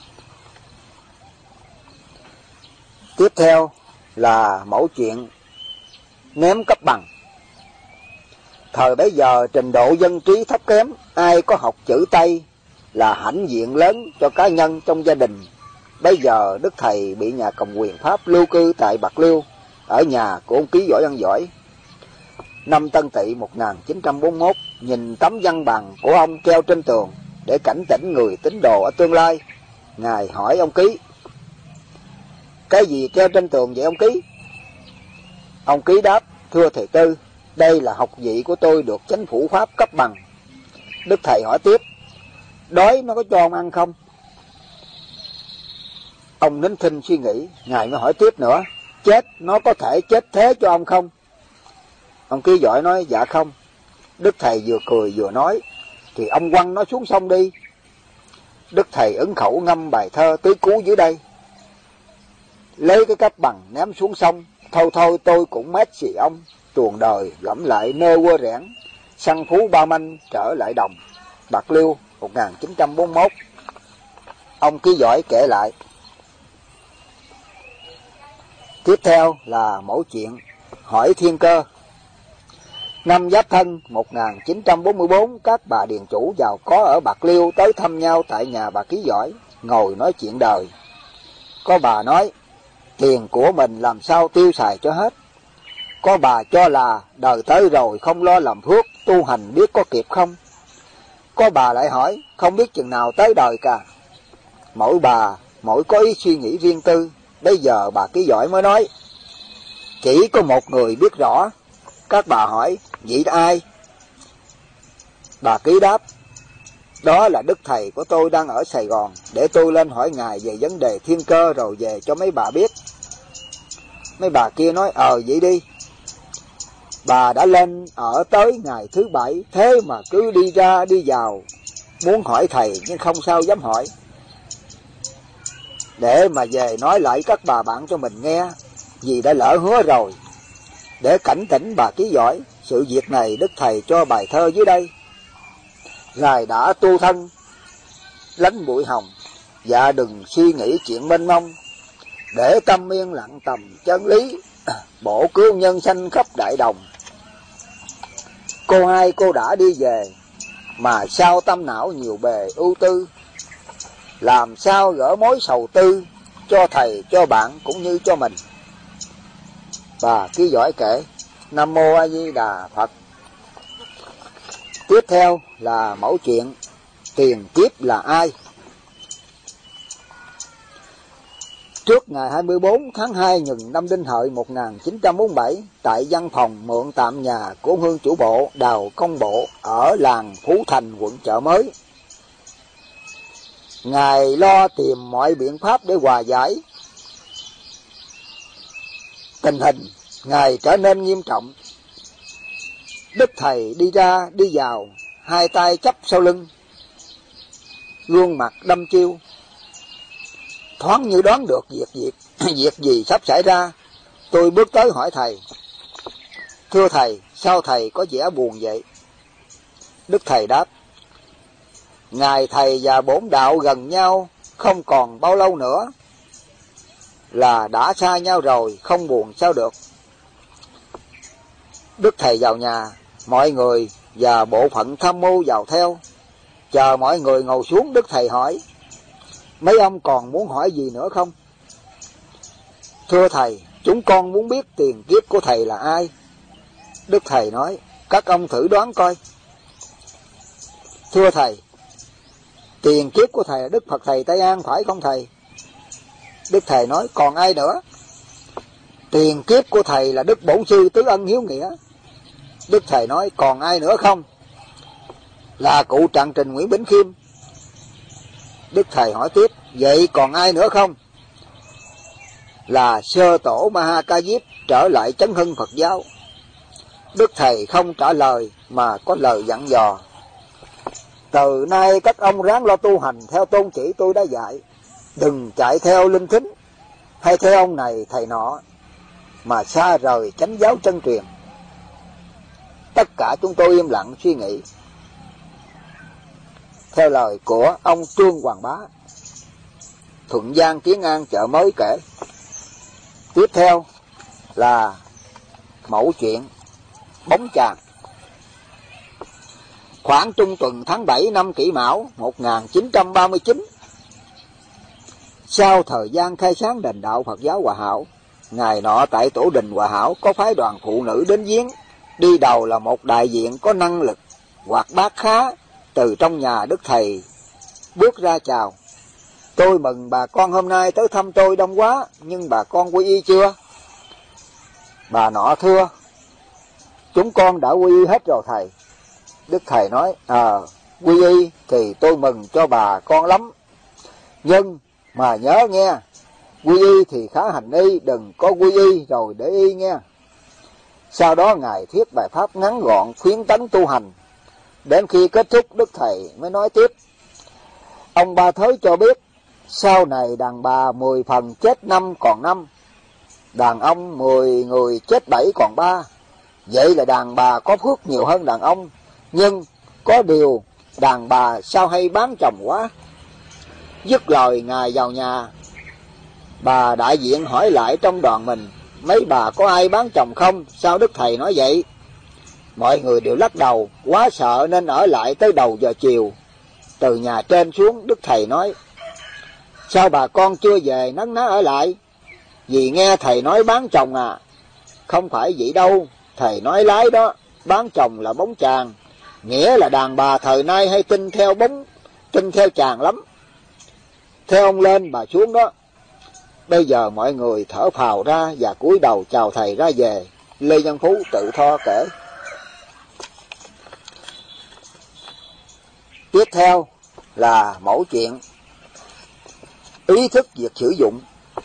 Tiếp theo là mẫu chuyện ném cấp bằng. Thời bấy giờ trình độ dân trí thấp kém, ai có học chữ Tây là hãnh diện lớn cho cá nhân trong gia đình, Bây giờ Đức Thầy bị nhà cầm quyền Pháp lưu cư tại Bạc Liêu, ở nhà của ông Ký Giỏi Văn Giỏi. Năm Tân Tỵ 1941, nhìn tấm văn bằng của ông treo trên tường để cảnh tỉnh người tín đồ ở tương lai, Ngài hỏi ông Ký: "Cái gì treo trên tường vậy ông Ký?" Ông Ký đáp: "Thưa thầy Tư, đây là học vị của tôi được chính phủ Pháp cấp bằng." Đức Thầy hỏi tiếp: "Đói nó có cho ông ăn không?" Ông nín thinh suy nghĩ, Ngài mới hỏi tiếp nữa: "Chết nó có thể chết thế cho ông không?" Ông Ký Giỏi nói: "Dạ không." Đức Thầy vừa cười vừa nói: "Thì ông quăng nó xuống sông đi." Đức Thầy ứng khẩu ngâm bài thơ tứ cú dưới đây: "Lấy cái cấp bằng ném xuống sông, thôi thôi tôi cũng mét xì ông, tuồng đời gẫm lại nơi quơ rẽn, săn phú ba manh trở lại đồng." Bạc Liêu 1941. Ông Ký Giỏi kể lại. Tiếp theo là mẫu chuyện hỏi thiên cơ. Năm Giáp Thân 1944, các bà điền chủ giàu có ở Bạc Liêu tới thăm nhau tại nhà bà Ký Giỏi, ngồi nói chuyện đời. Có bà nói tiền của mình làm sao tiêu xài cho hết. Có bà cho là đời tới rồi không lo làm phước, tu hành biết có kịp không. Có bà lại hỏi không biết chừng nào tới đời cả. Mỗi bà mỗi có ý suy nghĩ riêng tư. Bây giờ bà Ký Giỏi mới nói chỉ có một người biết rõ. Các bà hỏi vậy là ai? Bà Ký đáp: "Đó là Đức Thầy của tôi đang ở Sài Gòn, để tôi lên hỏi Ngài về vấn đề thiên cơ rồi về cho mấy bà biết." Mấy bà kia nói vậy đi. Bà đã lên ở tới ngày thứ 7, thế mà cứ đi ra đi vào, muốn hỏi thầy nhưng không sao dám hỏi, để mà về nói lại các bà bạn cho mình nghe, vì đã lỡ hứa rồi. Để cảnh tỉnh bà Ký Giỏi, sự việc này Đức Thầy cho bài thơ dưới đây: "Ngài đã tu thân lánh bụi hồng, dạ đừng suy nghĩ chuyện mênh mông, để tâm yên lặng tầm chân lý, bổ cứu nhân sanh khắp đại đồng. Cô hai cô đã đi về, mà sao tâm não nhiều bề ưu tư, làm sao gỡ mối sầu tư, cho thầy cho bạn cũng như cho mình." Bà Ký Giỏi kể: Nam Mô A Di Đà Phật. Tiếp theo là mẫu chuyện tiền kiếp là ai. Trước ngày 24 tháng 2 nhuận năm Đinh Hợi 1947, tại văn phòng mượn tạm nhà của Hương chủ bộ Đào Công Bộ ở làng Phú Thành, quận Chợ Mới, Ngài lo tìm mọi biện pháp để hòa giải. Tình hình Ngài trở nên nghiêm trọng. Đức Thầy đi ra đi vào, hai tay chắp sau lưng, gương mặt đăm chiêu. Thoáng như đoán được việc gì sắp xảy ra, tôi bước tới hỏi thầy: "Thưa thầy, sao thầy có vẻ buồn vậy?" Đức Thầy đáp: "Ngài thầy và bổn đạo gần nhau không còn bao lâu nữa, là đã xa nhau rồi, không buồn sao được." Đức Thầy vào nhà, mọi người và bộ phận tham mưu vào theo. Chờ mọi người ngồi xuống, Đức Thầy hỏi: "Mấy ông còn muốn hỏi gì nữa không?" "Thưa thầy, chúng con muốn biết tiền kiếp của thầy là ai." Đức Thầy nói: "Các ông thử đoán coi." "Thưa thầy, tiền kiếp của thầy là Đức Phật Thầy Tây An phải không thầy?" Đức Thầy nói: "Còn ai nữa?" "Tiền kiếp của thầy là Đức Bổn Sư Tứ Ân Hiếu Nghĩa." Đức Thầy nói: "Còn ai nữa không?" "Là cụ Trạng Trình Nguyễn Bỉnh Khiêm." Đức Thầy hỏi tiếp: "Vậy còn ai nữa không?" "Là Sơ Tổ Ma Ha Ca Diếp trở lại Chấn Hưng Phật giáo." Đức Thầy không trả lời mà có lời dặn dò: "Từ nay các ông ráng lo tu hành theo tôn chỉ tôi đã dạy, đừng chạy theo linh thính hay theo ông này thầy nọ, mà xa rời chánh giáo chân truyền." Tất cả chúng tôi im lặng suy nghĩ. Theo lời của ông Trương Hoàng Bá, Thuận Giang Kiến An, Chợ Mới kể. Tiếp theo là mẫu chuyện Bóng Chàm. Khoảng trung tuần tháng 7 năm Kỷ Mão 1939, Sau thời gian khai sáng đền đạo Phật giáo Hòa Hảo, ngày nọ tại tổ đình Hòa Hảo có phái đoàn phụ nữ đến viếng. Đi đầu là một đại diện có năng lực, hoạt bát khá, từ trong nhà Đức Thầy bước ra chào. Tôi mừng bà con hôm nay tới thăm tôi đông quá, nhưng bà con quy y chưa? Bà nọ thưa, chúng con đã quy y hết rồi thầy. Đức Thầy nói, quy y thì tôi mừng cho bà con lắm. Nhưng mà nhớ nghe, quy y thì khá hành y, đừng có quy y rồi để y nghe. Sau đó Ngài thuyết bài pháp ngắn gọn khuyến tấn tu hành. Đến khi kết thúc, Đức Thầy mới nói tiếp, ông Ba Thới cho biết, sau này đàn bà 10 phần chết 5 còn 5, đàn ông 10 người chết 7 còn 3. Vậy là đàn bà có phước nhiều hơn đàn ông, nhưng có điều đàn bà sao hay bán chồng quá. Dứt lời Ngài vào nhà. Bà đại diện hỏi lại trong đoàn mình, mấy bà có ai bán chồng không? Sao Đức Thầy nói vậy? Mọi người đều lắc đầu, quá sợ nên ở lại tới đầu giờ chiều. Từ nhà trên xuống, Đức Thầy nói, sao bà con chưa về nấn ná ở lại? Vì nghe Thầy nói bán chồng à? Không phải vậy đâu, Thầy nói lái đó, bán chồng là bóng chàng, nghĩa là đàn bà thời nay hay tin theo chàng lắm. Theo ông lên bà xuống đó. Bây giờ mọi người thở phào ra và cúi đầu chào Thầy ra về. Lê Văn Phú tự tho kể. Tiếp theo là mẫu chuyện ý thức việc sử dụng.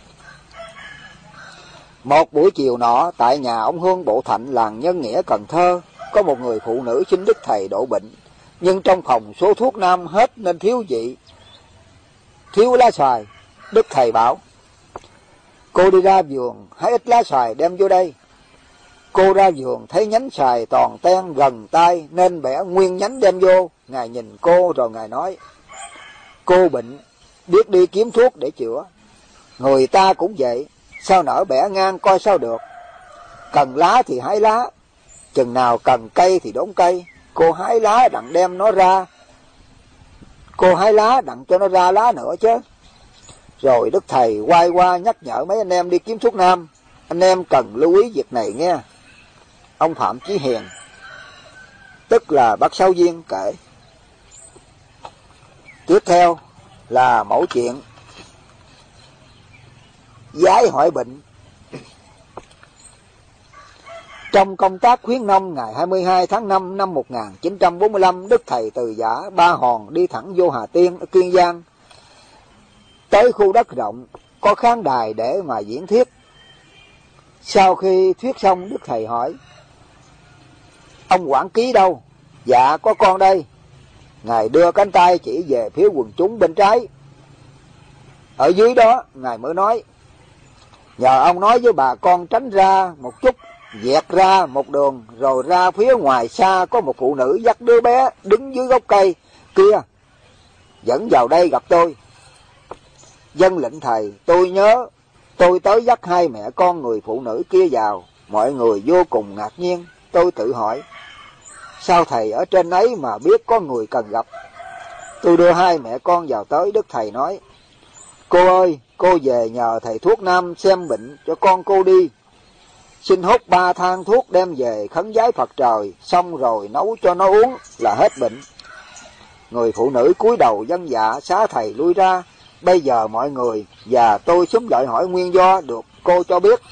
Một buổi chiều nọ, tại nhà ông Hương Bộ Thạnh, làng Nhân Nghĩa, Cần Thơ, có một người phụ nữ xin Đức Thầy độ bệnh, nhưng trong phòng số thuốc nam hết nên thiếu lá xoài. Đức Thầy bảo, cô đi ra vườn hái ít lá xoài đem vô đây. Cô ra vườn thấy nhánh xoài toàn ten gần tay nên bẻ nguyên nhánh đem vô. Ngài nhìn cô rồi Ngài nói, cô bệnh, biết đi kiếm thuốc để chữa. Người ta cũng vậy, sao nỡ bẻ ngang coi sao được. Cần lá thì hái lá, chừng nào cần cây thì đốn cây. Cô hái lá đặng đem nó ra, cô hái lá đặng cho nó ra lá nữa chứ. Rồi Đức Thầy quay qua nhắc nhở mấy anh em đi kiếm thuốc nam, anh em cần lưu ý việc này nghe. Ông Phạm Chí Hiền, tức là bác Sáu Viên, kể. Tiếp theo là mẫu chuyện giái hỏi bệnh. Trong công tác khuyến nông ngày 22 tháng 5 năm 1945, Đức Thầy từ Giã Ba Hòn đi thẳng vô Hà Tiên ở Kiên Giang. Tới khu đất rộng có khán đài để mà diễn thuyết. Sau khi thuyết xong, Đức Thầy hỏi, ông quản ký đâu? Dạ có con đây. Ngài đưa cánh tay chỉ về phía quần chúng bên trái. Ở dưới đó Ngài mới nói, nhờ ông nói với bà con tránh ra một chút, dẹt ra một đường, rồi ra phía ngoài xa có một phụ nữ dắt đứa bé đứng dưới gốc cây kia, dẫn vào đây gặp tôi. Dân lệnh Thầy, tôi nhớ tôi tới dắt hai mẹ con người phụ nữ kia vào. Mọi người vô cùng ngạc nhiên. Tôi tự hỏi, sao Thầy ở trên ấy mà biết có người cần gặp? Tôi đưa hai mẹ con vào tới. Đức Thầy nói, cô ơi, cô về nhờ thầy thuốc nam xem bệnh cho con cô đi. Xin hút 3 thang thuốc đem về khấn vái Phật trời, xong rồi nấu cho nó uống là hết bệnh. Người phụ nữ cúi đầu vâng dạ, xá Thầy lui ra. Bây giờ mọi người và tôi xúm lại hỏi nguyên do, được cô cho biết.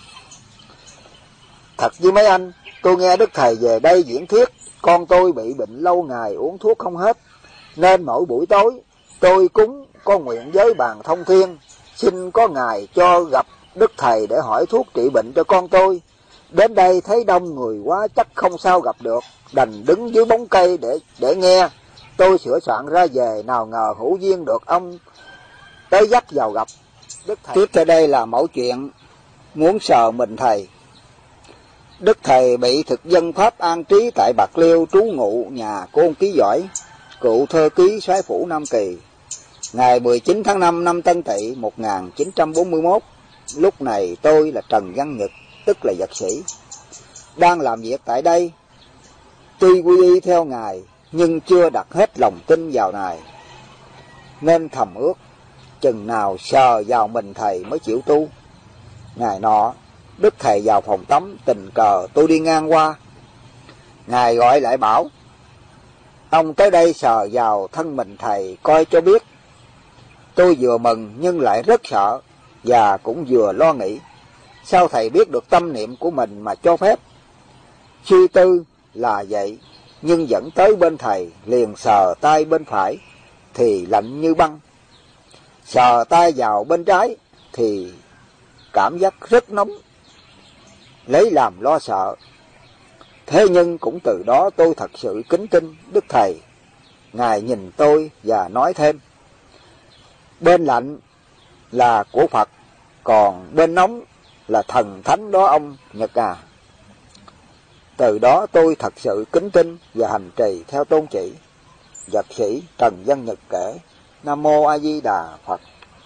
Thật với mấy anh, tôi nghe Đức Thầy về đây diễn thuyết, con tôi bị bệnh lâu ngày uống thuốc không hết, nên mỗi buổi tối tôi cúng có nguyện với bàn thông thiên, xin có Ngài cho gặp Đức Thầy để hỏi thuốc trị bệnh cho con tôi. Đến đây thấy đông người quá chắc không sao gặp được, đành đứng dưới bóng cây để nghe. Tôi sửa soạn ra về, nào ngờ hữu duyên được ông tới dắt vào gặp Đức Thầy. Tiếp theo đây là mẫu chuyện muốn sờ mình Thầy. Đức Thầy bị thực dân Pháp an trí tại Bạc Liêu, trú ngụ nhà Côn Ký Giỏi, cựu thơ ký soái phủ Nam Kỳ. Ngày 19 tháng 5 năm Tân Tỵ 1941, lúc này tôi là Trần Văn Nhật, tức là Vật Sĩ, đang làm việc tại đây. Tuy quy y theo Ngài, nhưng chưa đặt hết lòng tin vào Ngài, nên thầm ước chừng nào sờ vào mình thầy mới chịu tu. Ngày nọ, Đức Thầy vào phòng tắm, tình cờ tôi đi ngang qua. Ngài gọi lại bảo, ông tới đây sờ vào thân mình thầy coi cho biết. Tôi vừa mừng nhưng lại rất sợ, và cũng vừa lo nghĩ, sao thầy biết được tâm niệm của mình mà cho phép? Suy tư là vậy, nhưng dẫn tới bên thầy, liền sờ tay bên phải thì lạnh như băng, sờ tay vào bên trái thì cảm giác rất nóng, lấy làm lo sợ. Thế nhưng cũng từ đó tôi thật sự kính tin Đức Thầy. Ngài nhìn tôi và nói thêm, bên lạnh là của Phật, còn bên nóng là thần thánh đó ông Nhật à. Từ đó tôi thật sự kính tin và hành trì theo tôn chỉ. Vật sĩ Trần Văn Nhật kể. Nam Mô A Di Đà Phật.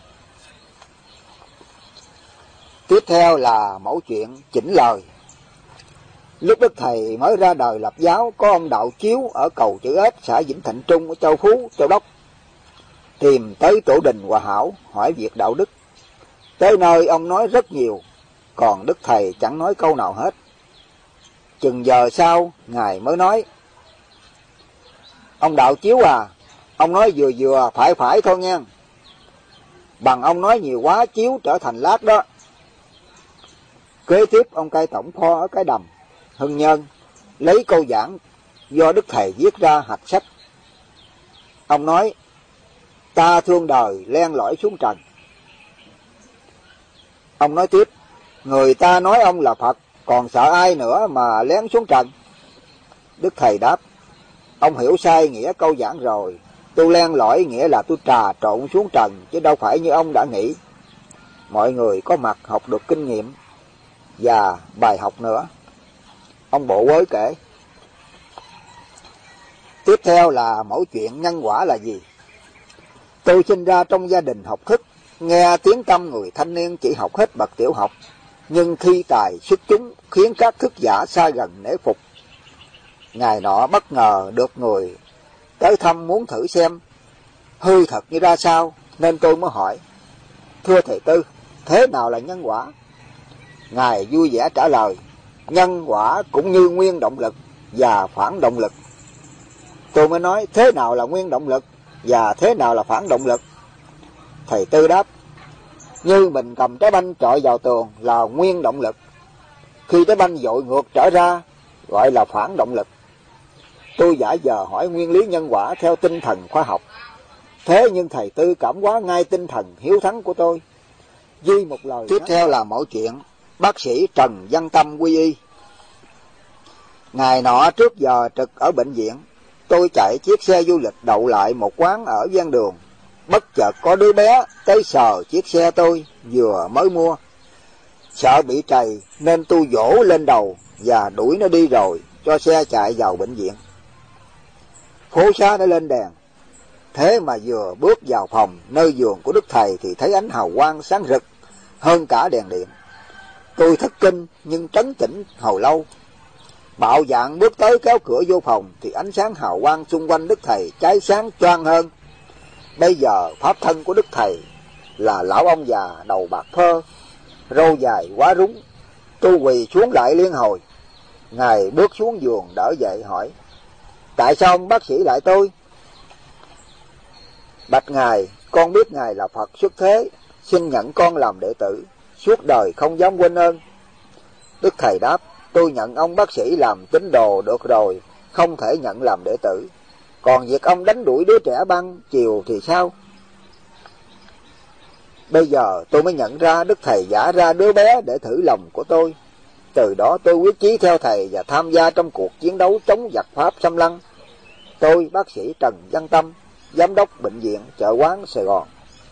Tiếp theo là mẫu chuyện chỉnh lời. Lúc Đức Thầy mới ra đời lập giáo, có ông Đạo Chiếu ở cầu Chữ Ếch, xã Vĩnh Thạnh Trung, ở Châu Phú, Châu Đốc, tìm tới tổ đình Hòa Hảo hỏi việc đạo đức. Tới nơi ông nói rất nhiều, còn Đức Thầy chẳng nói câu nào hết. Chừng giờ sau, Ngài mới nói, ông Đạo Chiếu à, ông nói vừa vừa phải thôi nghe. Bằng ông nói nhiều quá, chiếu trở thành lát đó. Kế tiếp ông cai tổng kho ở cái đầm Hưng Nhân lấy câu giảng do Đức Thầy viết ra hạch sách. Ông nói, ta thương đời len lỏi xuống trần. Ông nói tiếp, người ta nói ông là Phật, còn sợ ai nữa mà lén xuống trần? Đức Thầy đáp, ông hiểu sai nghĩa câu giảng rồi. Tôi len lỏi nghĩa là tôi trà trộn xuống trần, chứ đâu phải như ông đã nghĩ. Mọi người có mặt học được kinh nghiệm và bài học nữa. Ông Bộ Quới kể. Tiếp theo là mẫu chuyện nhân quả là gì. Tôi sinh ra trong gia đình học thức, nghe tiếng tăm người thanh niên chỉ học hết bậc tiểu học, nhưng thi tài xuất chúng khiến các thức giả xa gần nể phục. Ngày nọ bất ngờ được người tới thăm muốn thử xem hư thật như ra sao, nên tôi mới hỏi, thưa thầy Tư, thế nào là nhân quả? Ngài vui vẻ trả lời, nhân quả cũng như nguyên động lực và phản động lực. Tôi mới nói, thế nào là nguyên động lực và thế nào là phản động lực? Thầy Tư đáp, như mình cầm trái banh chọi vào tường là nguyên động lực, khi trái banh dội ngược trở ra gọi là phản động lực. Tôi giả vờ hỏi nguyên lý nhân quả theo tinh thần khoa học, thế nhưng thầy Tư cảm hóa ngay tinh thần hiếu thắng của tôi. Ghi một lời. Tiếp theo là mẫu chuyện bác sĩ Trần Văn Tâm quy y. Ngày nọ trước giờ trực ở bệnh viện, tôi chạy chiếc xe du lịch đậu lại một quán ở ven đường. Bất chợt có đứa bé tới sờ chiếc xe tôi vừa mới mua. Sợ bị trầy nên tôi vỗ lên đầu và đuổi nó đi rồi cho xe chạy vào bệnh viện. Phố xá đã lên đèn, thế mà vừa bước vào phòng nơi giường của Đức Thầy thì thấy ánh hào quang sáng rực hơn cả đèn điện. Tôi thất kinh nhưng trấn tĩnh hồi lâu. Bạo dạn bước tới kéo cửa vô phòng thì ánh sáng hào quang xung quanh Đức Thầy cháy sáng choang hơn. Bây giờ pháp thân của Đức Thầy là lão ông già đầu bạc phơ, râu dài quá rúng. Tôi quỳ xuống lại liên hồi. Ngài bước xuống giường đỡ dậy hỏi, tại sao ông bác sĩ lại tôi? Bạch Ngài, con biết Ngài là Phật xuất thế, xin nhận con làm đệ tử, suốt đời không dám quên ơn. Đức Thầy đáp, tôi nhận ông bác sĩ làm tín đồ được rồi, không thể nhận làm đệ tử. Còn việc ông đánh đuổi đứa trẻ ban chiều thì sao? Bây giờ tôi mới nhận ra Đức Thầy giả ra đứa bé để thử lòng của tôi. Từ đó tôi quyết chí theo Thầy và tham gia trong cuộc chiến đấu chống giặc Pháp xâm lăng. Tôi bác sĩ Trần Văn Tâm, giám đốc bệnh viện Chợ Quán, Sài Gòn.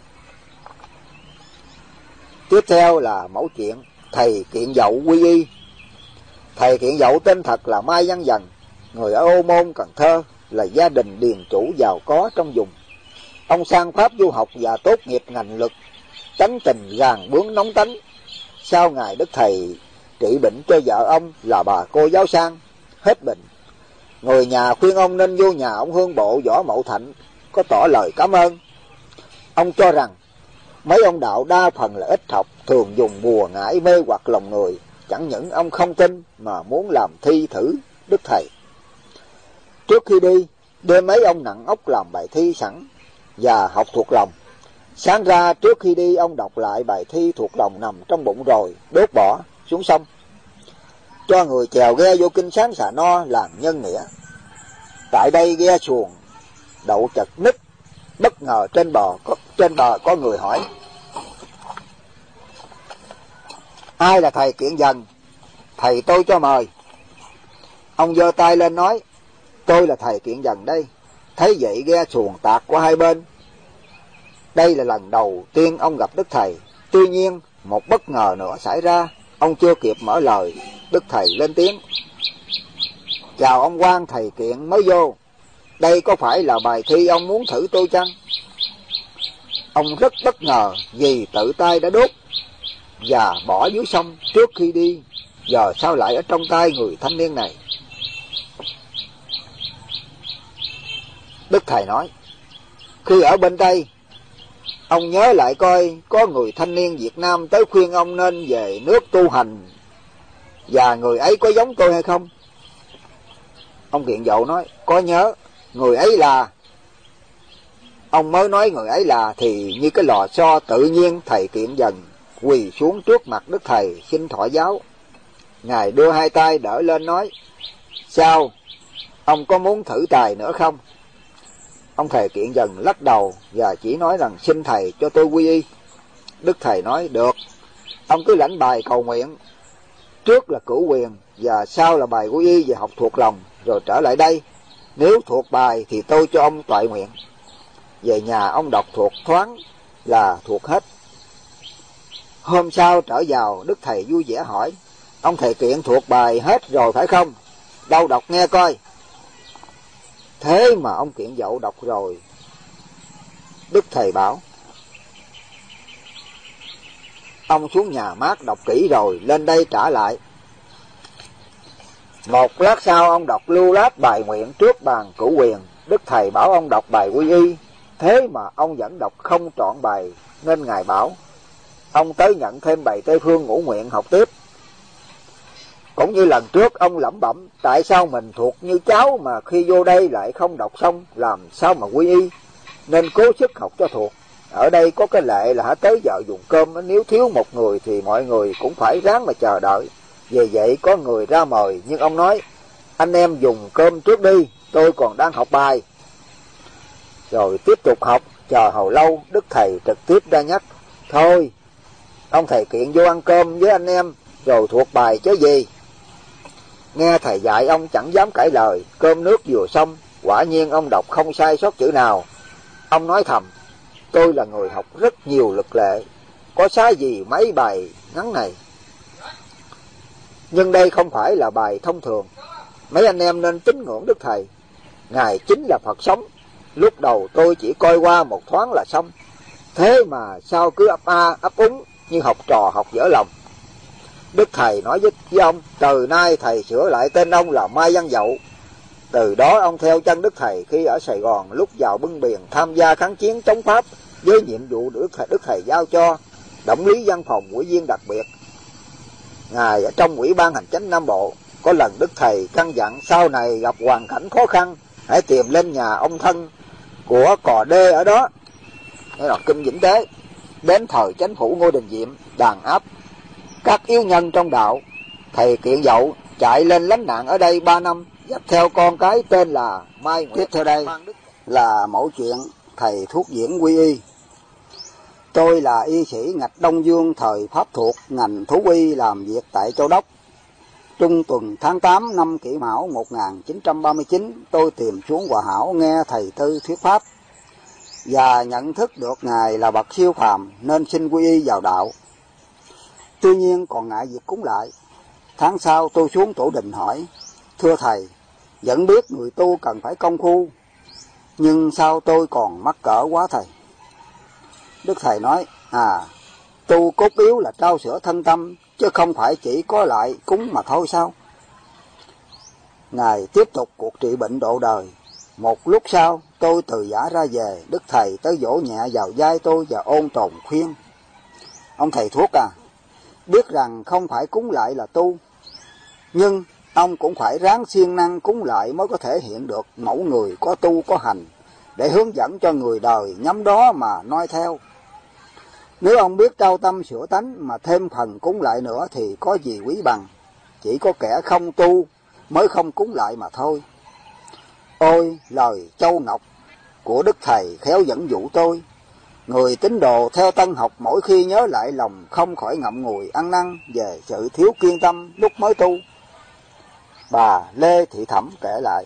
Tiếp theo là mẫu chuyện thầy Kiện Dậu quy y. Thầy Kiện Dậu tên thật là Mai Văn Dần, người ở Ô Môn, Cần Thơ, là gia đình điền chủ giàu có trong vùng. Ông sang Pháp du học và tốt nghiệp ngành luật, tánh tình gàn bướng nóng tánh. Sau ngày Đức Thầy trị bệnh cho vợ ông là bà cô giáo Sang, hết bệnh. Người nhà khuyên ông nên vô nhà ông Hương Bộ Võ Mậu Thạnh có tỏ lời cảm ơn. Ông cho rằng Mấy ông đạo đa phần là ít học, thường dùng bùa ngải mê hoặc lòng người. Chẳng những ông không tin mà muốn làm thi thử đức thầy. Trước khi đi, đêm mấy ông nặng óc làm bài thi sẵn và học thuộc lòng. Sáng ra trước khi đi, ông đọc lại bài thi thuộc lòng nằm trong bụng rồi đốt bỏ xuống sông, cho người chèo ghe vô kinh sáng xà no làm nhân nghĩa. Tại đây ghe xuồng đậu chật ních, bất ngờ trên bờ có người hỏi: ai là thầy Kiện Dần? Thầy tôi cho mời. Ông giơ tay lên nói: tôi là thầy Kiện Dần đây. Thấy vậy ghe xuồng tạt qua hai bên. Đây là lần đầu tiên ông gặp Đức Thầy. Tuy nhiên một bất ngờ nữa xảy ra. Ông chưa kịp mở lời, Đức Thầy lên tiếng: chào ông Quan, thầy Kiện mới vô. Đây có phải là bài thi ông muốn thử tôi chăng? Ông rất bất ngờ vì tự tay đã đốt và bỏ dưới sông trước khi đi, giờ sao lại ở trong tay người thanh niên này? Đức Thầy nói: khi ở bên đây, ông nhớ lại coi có người thanh niên Việt Nam tới khuyên ông nên về nước tu hành, và người ấy có giống tôi hay không? Ông Kiện Dậu nói: có nhớ. Người ấy là... Ông mới nói người ấy là thì như cái lò xo tự nhiên thầy Kiện Dần quỳ xuống trước mặt Đức Thầy xin thọ giáo. Ngài đưa hai tay đỡ lên nói: sao, ông có muốn thử tài nữa không? Ông thầy Kiện Dần lắc đầu và chỉ nói rằng xin thầy cho tôi quy y. Đức Thầy nói: được, ông cứ lãnh bài cầu nguyện. Trước là cửu quyền và sau là bài quy y và học thuộc lòng, rồi trở lại đây. Nếu thuộc bài thì tôi cho ông toại nguyện. Về nhà ông đọc thuộc thoáng là thuộc hết. Hôm sau trở vào, Đức Thầy vui vẻ hỏi: ông thầy Kiện thuộc bài hết rồi phải không? Đâu đọc nghe coi. Thế mà ông Kiện Dậu đọc rồi. Đức Thầy bảo: ông xuống nhà mát đọc kỹ rồi lên đây trả lại. Một lát sau ông đọc lưu loát bài nguyện trước bàn cửu quyền. Đức Thầy bảo ông đọc bài quy y. Thế mà ông vẫn đọc không trọn bài, nên Ngài bảo ông tới nhận thêm bài Tây Phương Ngũ Nguyện học tiếp. Cũng như lần trước ông lẩm bẩm: tại sao mình thuộc như cháu mà khi vô đây lại không đọc xong, làm sao mà quy y, nên cố sức học cho thuộc. Ở đây có cái lệ là tới giờ dùng cơm, nếu thiếu một người thì mọi người cũng phải ráng mà chờ đợi. Vì vậy có người ra mời, nhưng ông nói: anh em dùng cơm trước đi, tôi còn đang học bài. Rồi tiếp tục học. Chờ hồi lâu, Đức Thầy trực tiếp ra nhắc: thôi, ông thầy Kiện vô ăn cơm với anh em rồi thuộc bài chứ gì. Nghe thầy dạy ông chẳng dám cãi lời. Cơm nước vừa xong, quả nhiên ông đọc không sai sót chữ nào. Ông nói thầm: tôi là người học rất nhiều luật lệ, có sai gì mấy bài ngắn này. Nhưng đây không phải là bài thông thường. Mấy anh em nên tín ngưỡng Đức Thầy. Ngài chính là Phật sống. Lúc đầu tôi chỉ coi qua một thoáng là xong. Thế mà sao cứ ấp a ấp úng như học trò học dở lòng. Đức Thầy nói với ông: từ nay thầy sửa lại tên ông là Mai Văn Dậu. Từ đó ông theo chân Đức Thầy khi ở Sài Gòn, lúc vào bưng biển tham gia kháng chiến chống Pháp với nhiệm vụ Đức Thầy giao cho Động lý văn phòng ủy viên đặc biệt. Ngài ở trong Ủy ban Hành chánh Nam Bộ. Có lần Đức Thầy căn dặn sau này gặp hoàn cảnh khó khăn, hãy tìm lên nhà ông thân của Cò Đê ở đó, đây là Kinh Vĩnh Tế. Đến thời Chánh phủ Ngô Đình Diệm đàn áp các yếu nhân trong đạo, thầy Kiện Dậu chạy lên lánh nạn ở đây 3 năm, dắt theo con cái tên là Mai Nguyệt. Tiếp theo đây là mẫu chuyện thầy thuốc diễn quy y. Tôi là y sĩ ngạch Đông Dương thời Pháp thuộc, ngành thú y, làm việc tại Châu Đốc. Trung tuần tháng 8 năm Kỷ Mão 1939, tôi tìm xuống Hòa Hảo nghe thầy Tư thuyết pháp và nhận thức được Ngài là bậc siêu phàm nên xin quy y vào đạo. Tuy nhiên còn ngại việc cúng lại. Tháng sau tôi xuống tổ đình hỏi: thưa thầy, vẫn biết người tu cần phải công phu, nhưng sao tôi còn mắc cỡ quá thầy? Đức Thầy nói: tu cốt yếu là trao sữa thân tâm, chứ không phải chỉ có lại cúng mà thôi sao? Ngài tiếp tục cuộc trị bệnh độ đời. Một lúc sau, tôi từ giã ra về, Đức Thầy tới vỗ nhẹ vào vai tôi và ôn tồn khuyên. Ông thầy thuốc à, biết rằng không phải cúng lại là tu, nhưng ông cũng phải ráng siêng năng cúng lại mới có thể hiện được mẫu người có tu có hành, để hướng dẫn cho người đời nhắm đó mà noi theo. Nếu ông biết trao tâm sửa tánh mà thêm phần cúng lại nữa thì có gì quý bằng, chỉ có kẻ không tu mới không cúng lại mà thôi. Ôi lời châu ngọc của Đức Thầy khéo dẫn dụ tôi. Người tín đồ theo tân học mỗi khi nhớ lại lòng không khỏi ngậm ngùi ăn năn về sự thiếu kiên tâm lúc mới tu. Bà Lê Thị Thẩm kể lại.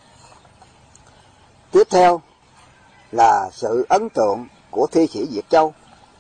Tiếp theo là sự ấn tượng của thi sĩ Việt Châu.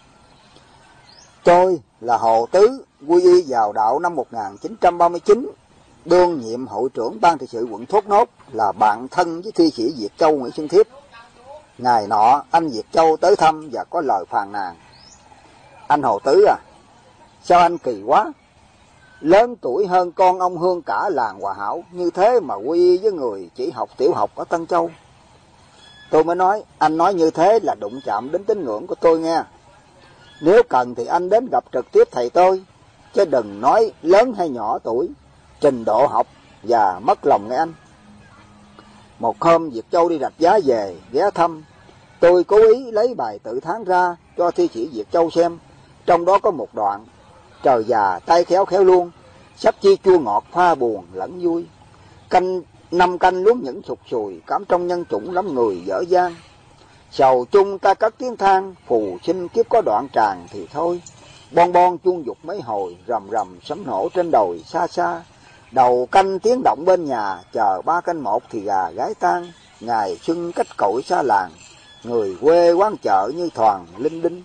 Tôi là Hồ Tứ, quy y vào đạo năm 1939, đương nhiệm hội trưởng ban trị sự quận Thốt Nốt, là bạn thân với thi sĩ Việt Châu Nguyễn Xuân Thiếp. Ngày nọ anh Việt Châu tới thăm và có lời phàn nàn. Anh Hồ Tứ à, sao anh kỳ quá, lớn tuổi hơn con ông Hương cả làng Hòa Hảo, như thế mà quy y với người chỉ học tiểu học ở Tân Châu. Tôi mới nói, anh nói như thế là đụng chạm đến tín ngưỡng của tôi nghe. Nếu cần thì anh đến gặp trực tiếp thầy tôi, chứ đừng nói lớn hay nhỏ tuổi, trình độ học và mất lòng nghe anh. Một hôm Việt Châu đi Rạch Giá về, ghé thăm. Tôi cố ý lấy bài tự tháng ra cho thi sĩ Việt Châu xem. Trong đó có một đoạn: trời già tay khéo khéo luôn, sắp chi chua ngọt pha buồn lẫn vui. Năm canh luống những sụt sùi, cảm trong nhân chủng lắm người dở dang. Sầu chung ta cất tiếng than, phù sinh kiếp có đoạn tràn thì thôi. Bon bon chuông dục mấy hồi, rầm rầm sấm nổ trên đồi xa xa. Đầu canh tiếng động bên nhà, chờ 3 canh 1 thì gà gái tan. Ngày xuân cách cội xa làng, người quê quán chợ như thoàn linh đinh.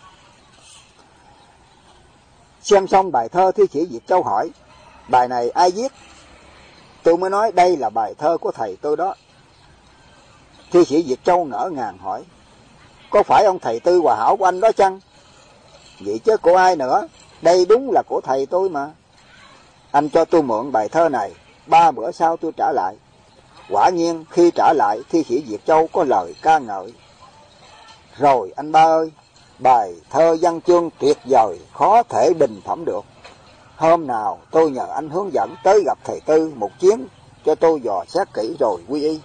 Xem xong bài thơ, thi sĩ Việt Châu hỏi, bài này ai viết? Tôi mới nói đây là bài thơ của thầy tôi đó. Thi sĩ Việt Châu ngỡ ngàng hỏi, có phải ông thầy Tư Hòa Hảo của anh đó chăng? Vậy chứ của ai nữa, đây đúng là của thầy tôi mà. Anh cho tôi mượn bài thơ này, 3 bữa sau tôi trả lại. Quả nhiên khi trả lại, thi sĩ Việt Châu có lời ca ngợi. Rồi anh ba ơi, bài thơ văn chương tuyệt vời, khó thể bình phẩm được. Hôm nào tôi nhờ anh hướng dẫn tới gặp thầy Tư một chuyến, cho tôi dò xét kỹ rồi quy y.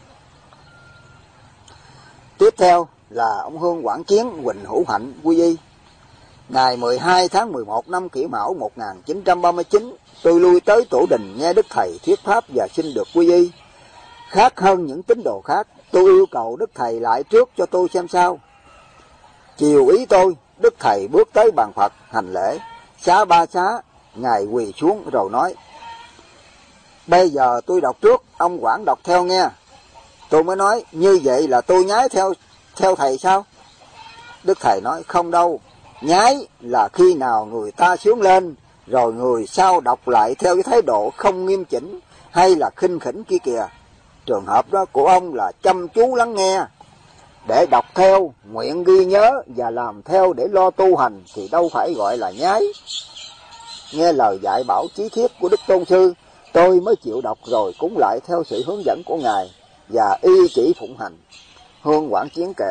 Tiếp theo là ông Hương Quảng Chiến, Huỳnh Hữu Hạnh quy y. Ngày 12 tháng 11 năm Kỷ Mão 1939, tôi lui tới tổ đình nghe Đức Thầy thuyết pháp và xin được quy y. Khác hơn những tín đồ khác, tôi yêu cầu Đức Thầy lại trước cho tôi xem sao. Chiều ý tôi, Đức Thầy bước tới bàn Phật hành lễ, xá 3 xá, Ngài quỳ xuống rồi nói, bây giờ tôi đọc trước, ông Quảng đọc theo nghe. Tôi mới nói, như vậy là tôi nhái theo thầy sao? Đức Thầy nói, không đâu, nhái là khi nào người ta sướng lên, rồi người sau đọc lại theo cái thái độ không nghiêm chỉnh hay là khinh khỉnh kia kìa. Trường hợp đó của ông là chăm chú lắng nghe, để đọc theo, nguyện ghi nhớ và làm theo để lo tu hành thì đâu phải gọi là nhái. Nghe lời dạy bảo chí thiết của Đức Tôn Sư, tôi mới chịu đọc rồi cúng lại theo sự hướng dẫn của Ngài và y chỉ phụng hành. Hương Quảng Chiến kể.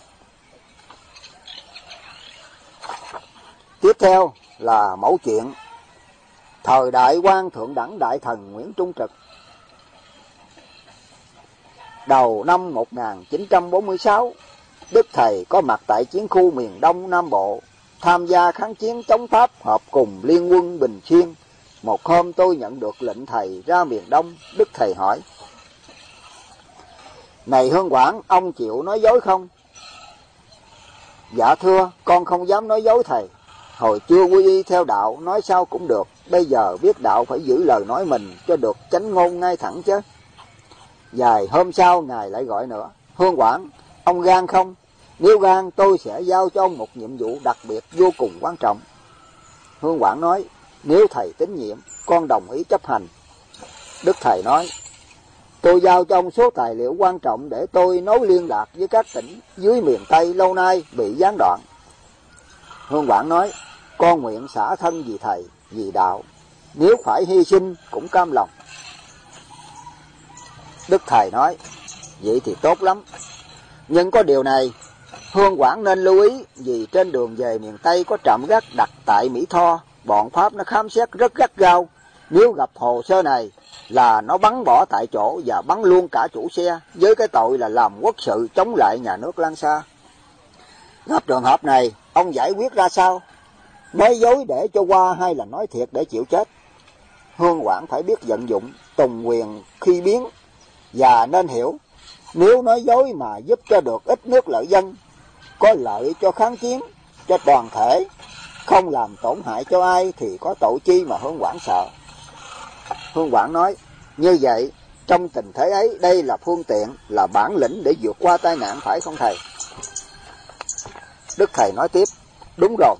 Tiếp theo là mẫu chuyện thời đại quan thượng đẳng đại thần Nguyễn Trung Trực. Đầu năm 1946, Đức Thầy có mặt tại chiến khu miền Đông Nam Bộ, tham gia kháng chiến chống Pháp hợp cùng Liên quân Bình Xuyên. Một hôm tôi nhận được lệnh Thầy ra miền Đông. Đức Thầy hỏi, này Hương Quảng, ông chịu nói dối không? Dạ thưa, con không dám nói dối thầy. Hồi chưa quy y theo đạo, nói sao cũng được. Bây giờ biết đạo phải giữ lời nói mình cho được chánh ngôn ngay thẳng chứ. Vài hôm sau, Ngài lại gọi nữa. Hương Quảng, ông gan không? Nếu gan, tôi sẽ giao cho ông một nhiệm vụ đặc biệt vô cùng quan trọng. Hương Quảng nói, nếu thầy tín nhiệm, con đồng ý chấp hành. Đức Thầy nói, tôi giao cho ông số tài liệu quan trọng để tôi nối liên lạc với các tỉnh dưới miền Tây lâu nay bị gián đoạn. Hương Quảng nói, con nguyện xả thân vì thầy, vì đạo, nếu phải hy sinh cũng cam lòng. Đức Thầy nói, vậy thì tốt lắm. Nhưng có điều này, Hương Quảng nên lưu ý, vì trên đường về miền Tây có trạm gác đặt tại Mỹ Tho, bọn Pháp nó khám xét rất gắt gao. Nếu gặp hồ sơ này là nó bắn bỏ tại chỗ và bắn luôn cả chủ xe, với cái tội là làm quốc sự chống lại nhà nước Lan Sa. Gặp trường hợp này, ông giải quyết ra sao? Nói dối để cho qua hay là nói thiệt để chịu chết? Hương Quảng phải biết vận dụng tùng quyền khi biến, và nên hiểu, nếu nói dối mà giúp cho được ít nước lợi dân, có lợi cho kháng chiến, cho toàn thể, không làm tổn hại cho ai, thì có tội chi mà Hương Quảng sợ. Hương Quảng nói, như vậy, trong tình thế ấy, đây là phương tiện, là bản lĩnh để vượt qua tai nạn, phải không thầy? Đức thầy nói tiếp, đúng rồi.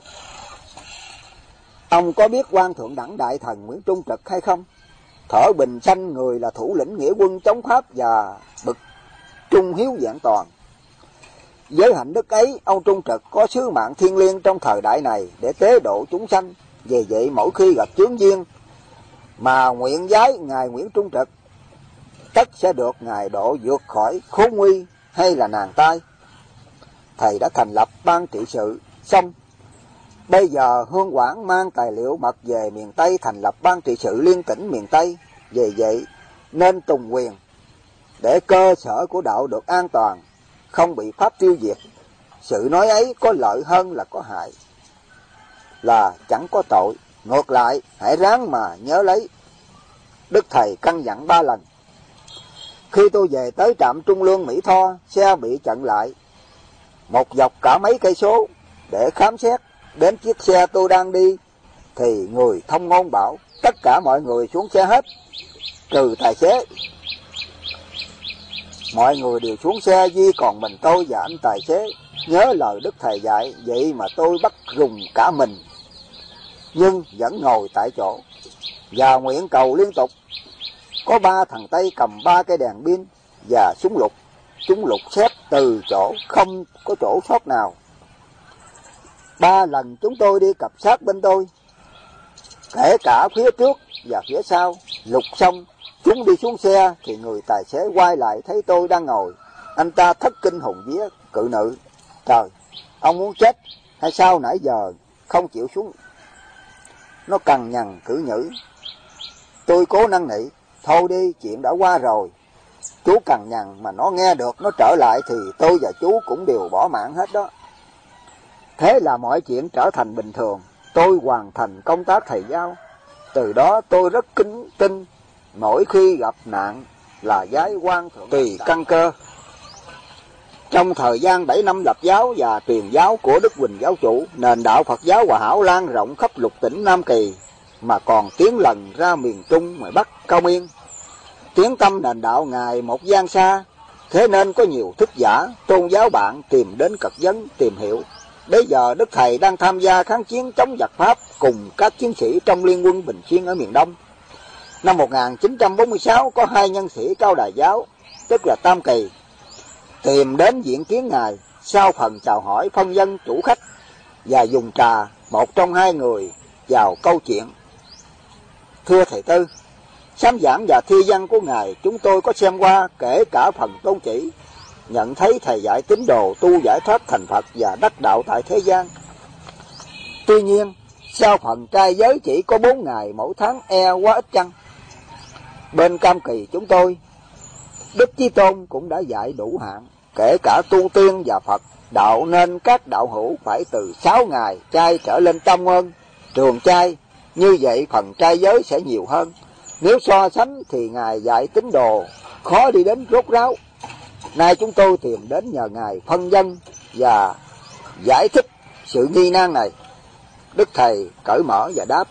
Ông có biết quan thượng đẳng đại thần Nguyễn Trung Trực hay không? Thở Bình Xanh, người là thủ lĩnh nghĩa quân chống Pháp và bậc trung hiếu vẹn toàn. Với hạnh đức ấy, ông Trung Trực có sứ mạng thiêng liêng trong thời đại này để tế độ chúng sanh. Vì vậy mỗi khi gặp chướng duyên mà nguyện giái ngài Nguyễn Trung Trực, tất sẽ được ngài độ vượt khỏi khốn nguy hay là nạn tai. Thầy đã thành lập ban trị sự xong. Bây giờ Hương Quảng mang tài liệu mật về miền Tây thành lập ban trị sự liên tỉnh miền Tây. Vì vậy nên tùng quyền để cơ sở của đạo được an toàn, không bị Pháp tiêu diệt. Sự nói ấy có lợi hơn là có hại, là chẳng có tội. Ngược lại, hãy ráng mà nhớ lấy. Đức thầy căn dặn 3 lần. Khi tôi về tới trạm Trung Lương Mỹ Tho, xe bị chặn lại một dọc cả mấy cây số để khám xét. Đến chiếc xe tôi đang đi thì người thông ngôn bảo tất cả mọi người xuống xe hết, trừ tài xế. Mọi người đều xuống xe, duy còn mình tôi và anh tài xế. Nhớ lời Đức thầy dạy, vậy mà tôi bắt rùng cả mình, nhưng vẫn ngồi tại chỗ và nguyện cầu liên tục. Có 3 thằng Tây cầm 3 cây đèn pin và súng lục. Chúng lục xét từ chỗ, không có chỗ sót nào. 3 lần chúng tôi đi cập sát bên tôi, kể cả phía trước và phía sau. Lục xong, chúng đi xuống xe thì người tài xế quay lại thấy tôi đang ngồi. Anh ta thất kinh hồn vía, cự nữ: trời, ông muốn chết hay sao nãy giờ không chịu xuống? Nó cằn nhằn cử nhữ. Tôi cố năn nỉ: thôi đi, chuyện đã qua rồi. Chú cằn nhằn mà nó nghe được, nó trở lại thì tôi và chú cũng đều bỏ mạng hết đó. Thế là mọi chuyện trở thành bình thường. Tôi hoàn thành công tác thầy giáo. Từ đó tôi rất kính tin, mỗi khi gặp nạn là giái quan thượng tùy căn cơ. Trong thời gian 7 năm lập giáo và truyền giáo của Đức Huỳnh giáo chủ, nền đạo Phật giáo Hòa Hảo lan rộng khắp lục tỉnh Nam Kỳ, mà còn tiến lần ra miền Trung, ngoài Bắc, Cao Miên. Tiếng tâm nền đạo ngày một vang xa, thế nên có nhiều thức giả, tôn giáo bạn tìm đến cật vấn, tìm hiểu. Bây giờ Đức Thầy đang tham gia kháng chiến chống giặc Pháp cùng các chiến sĩ trong Liên quân Bình Xuyên ở miền Đông. Năm 1946 có 2 nhân sĩ Cao Đài giáo, tức là Tam Kỳ, tìm đến diện kiến ngài. Sau phần chào hỏi phân dân chủ khách và dùng trà, một trong 2 người vào câu chuyện: thưa thầy Tư, sám giảng và thi văn của ngài chúng tôi có xem qua, kể cả phần tôn chỉ, nhận thấy thầy dạy tín đồ tu giải thoát thành Phật và đắc đạo tại thế gian. Tuy nhiên, sao phần trai giới chỉ có 4 ngày mỗi tháng quá ít chăng? Bên Cam Kỳ chúng tôi, Đức Chí Tôn cũng đã dạy đủ hạn, kể cả tu tiên và Phật đạo, nên các đạo hữu phải từ 6 ngày trai trở lên tam ơn, trường trai. Như vậy phần trai giới sẽ nhiều hơn. Nếu so sánh thì ngài dạy tín đồ khó đi đến rốt ráo. Nay chúng tôi tìm đến nhờ ngài phân dân và giải thích sự nghi nan này. Đức Thầy cởi mở và đáp: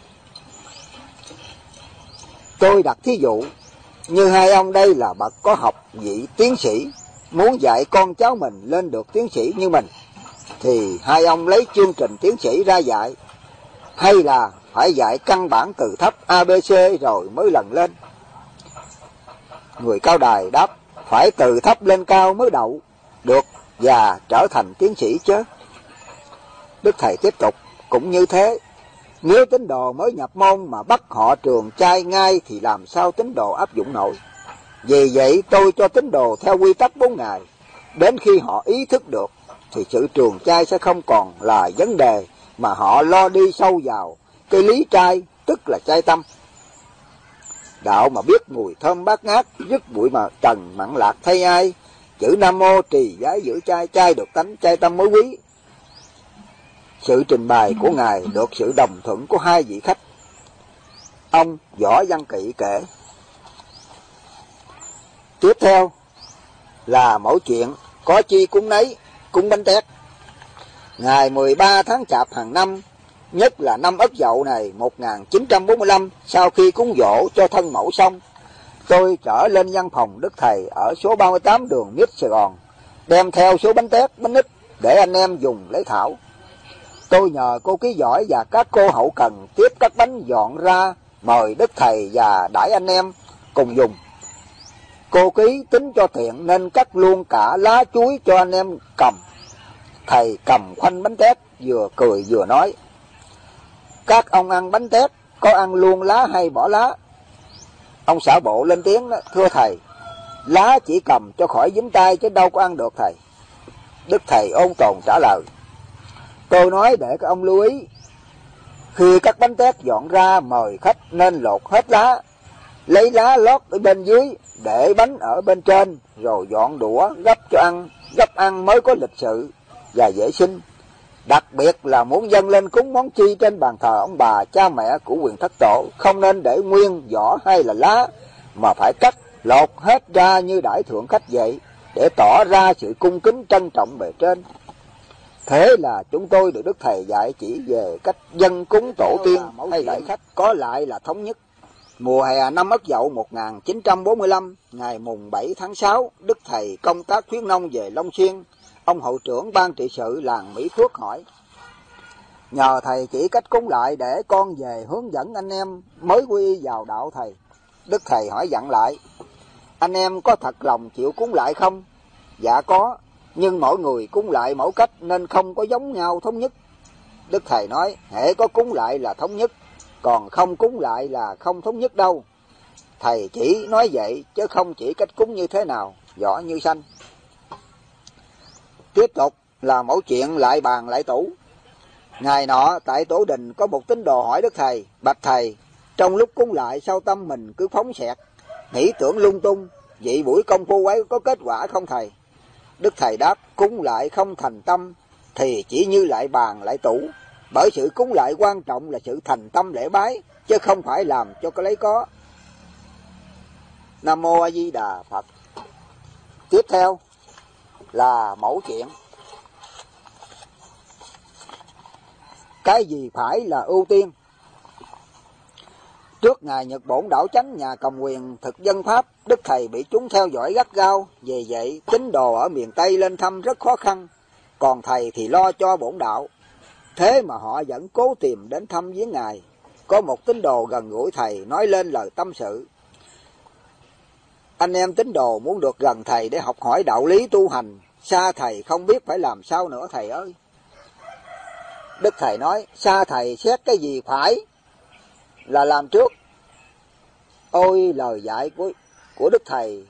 tôi đặt thí dụ, như 2 ông đây là bậc có học vị tiến sĩ, muốn dạy con cháu mình lên được tiến sĩ như mình, thì 2 ông lấy chương trình tiến sĩ ra dạy, hay là phải dạy căn bản từ thấp ABC rồi mới lần lên? Người Cao Đài đáp: phải từ thấp lên cao mới đậu được và trở thành tiến sĩ chứ. Đức Thầy tiếp tục: cũng như thế, nếu tín đồ mới nhập môn mà bắt họ trường trai ngay thì làm sao tín đồ áp dụng nổi? Vì vậy tôi cho tín đồ theo quy tắc 4 ngày. Đến khi họ ý thức được thì sự trường trai sẽ không còn là vấn đề, mà họ lo đi sâu vào cái lý trai, tức là trai tâm. Đạo mà biết mùi thơm bát ngát, dứt bụi mà trần mặn lạc thay ai. Chữ Nam Mô trì giới giữ trai, trai được tánh, trai tâm mới quý. Sự trình bày của Ngài được sự đồng thuận của 2 vị khách. Ông Võ Văn Kỵ kể. Tiếp theo là mẫu chuyện có chi cúng nấy, cúng bánh tét. Ngày 13 tháng Chạp hàng năm, nhất là năm Ất Dậu này 1945, sau khi cúng giỗ cho thân mẫu xong, tôi trở lên văn phòng Đức Thầy ở số 38 đường Mít Sài Gòn, đem theo số bánh tét, bánh ít để anh em dùng lấy thảo. Tôi nhờ cô Ký Giỏi và các cô hậu cần tiếp các bánh dọn ra, mời Đức Thầy và đãi anh em cùng dùng. Cô Ký tính cho tiện nên cắt luôn cả lá chuối cho anh em cầm. Thầy cầm khoanh bánh tét, vừa cười vừa nói: các ông ăn bánh tét có ăn luôn lá hay bỏ lá? Ông xã bộ lên tiếng đó: thưa thầy, lá chỉ cầm cho khỏi dính tay chứ đâu có ăn được thầy. Đức Thầy ôn tồn trả lời: tôi nói để các ông lưu ý, khi các bánh tét dọn ra mời khách nên lột hết lá, lấy lá lót ở bên dưới, để bánh ở bên trên, rồi dọn đũa gấp cho ăn, gấp ăn mới có lịch sự và vệ sinh. Đặc biệt là muốn dâng lên cúng món chi trên bàn thờ ông bà cha mẹ của quyền thất tổ, không nên để nguyên vỏ hay là lá, mà phải cắt lột hết ra như đãi thượng khách vậy, để tỏ ra sự cung kính trân trọng bề trên. Thế là chúng tôi được Đức Thầy dạy chỉ về cách dâng cúng tổ tiên hay đãi khách, có lại là thống nhất. Mùa hè năm Ất Dậu 1945, ngày mùng 7 tháng 6, Đức Thầy công tác khuyến nông về Long Xuyên. Ông hậu trưởng ban trị sự làng Mỹ Phước hỏi: nhờ thầy chỉ cách cúng lại để con về hướng dẫn anh em mới quy y vào đạo thầy. Đức Thầy hỏi dặn lại: anh em có thật lòng chịu cúng lại không? Dạ có, nhưng mỗi người cúng lại mỗi cách nên không có giống nhau thống nhất. Đức Thầy nói: hễ có cúng lại là thống nhất, còn không cúng lại là không thống nhất đâu. Thầy chỉ nói vậy chứ không chỉ cách cúng như thế nào. Võ Như Sanh. Tiếp tục là mẫu chuyện lại bàn lại tủ. Ngày nọ tại tổ đình có một tín đồ hỏi Đức Thầy: bạch thầy, trong lúc cúng lại sao tâm mình cứ phóng xẹt, nghĩ tưởng lung tung, vậy buổi công phu ấy có kết quả không thầy? Đức Thầy đáp: cúng lại không thành tâm thì chỉ như lại bàn lại tủ, bởi sự cúng lại quan trọng là sự thành tâm lễ bái, chứ không phải làm cho cái lấy có. Nam Mô A Di Đà Phật. Tiếp theo là mẫu chuyện cái gì phải là ưu tiên. Trước ngày Nhật Bổn Đảo Chánh, nhà cầm quyền thực dân Pháp, Đức Thầy bị chúng theo dõi gắt gao. Vì vậy tín đồ ở miền Tây lên thăm rất khó khăn, còn thầy thì lo cho bổn đạo. Thế mà họ vẫn cố tìm đến thăm viếng ngài. Có một tín đồ gần gũi thầy nói lên lời tâm sự: anh em tín đồ muốn được gần thầy để học hỏi đạo lý tu hành, xa thầy không biết phải làm sao nữa thầy ơi. Đức Thầy nói: xa thầy xét cái gì phải là làm trước. Ôi, lời dạy của Đức Thầy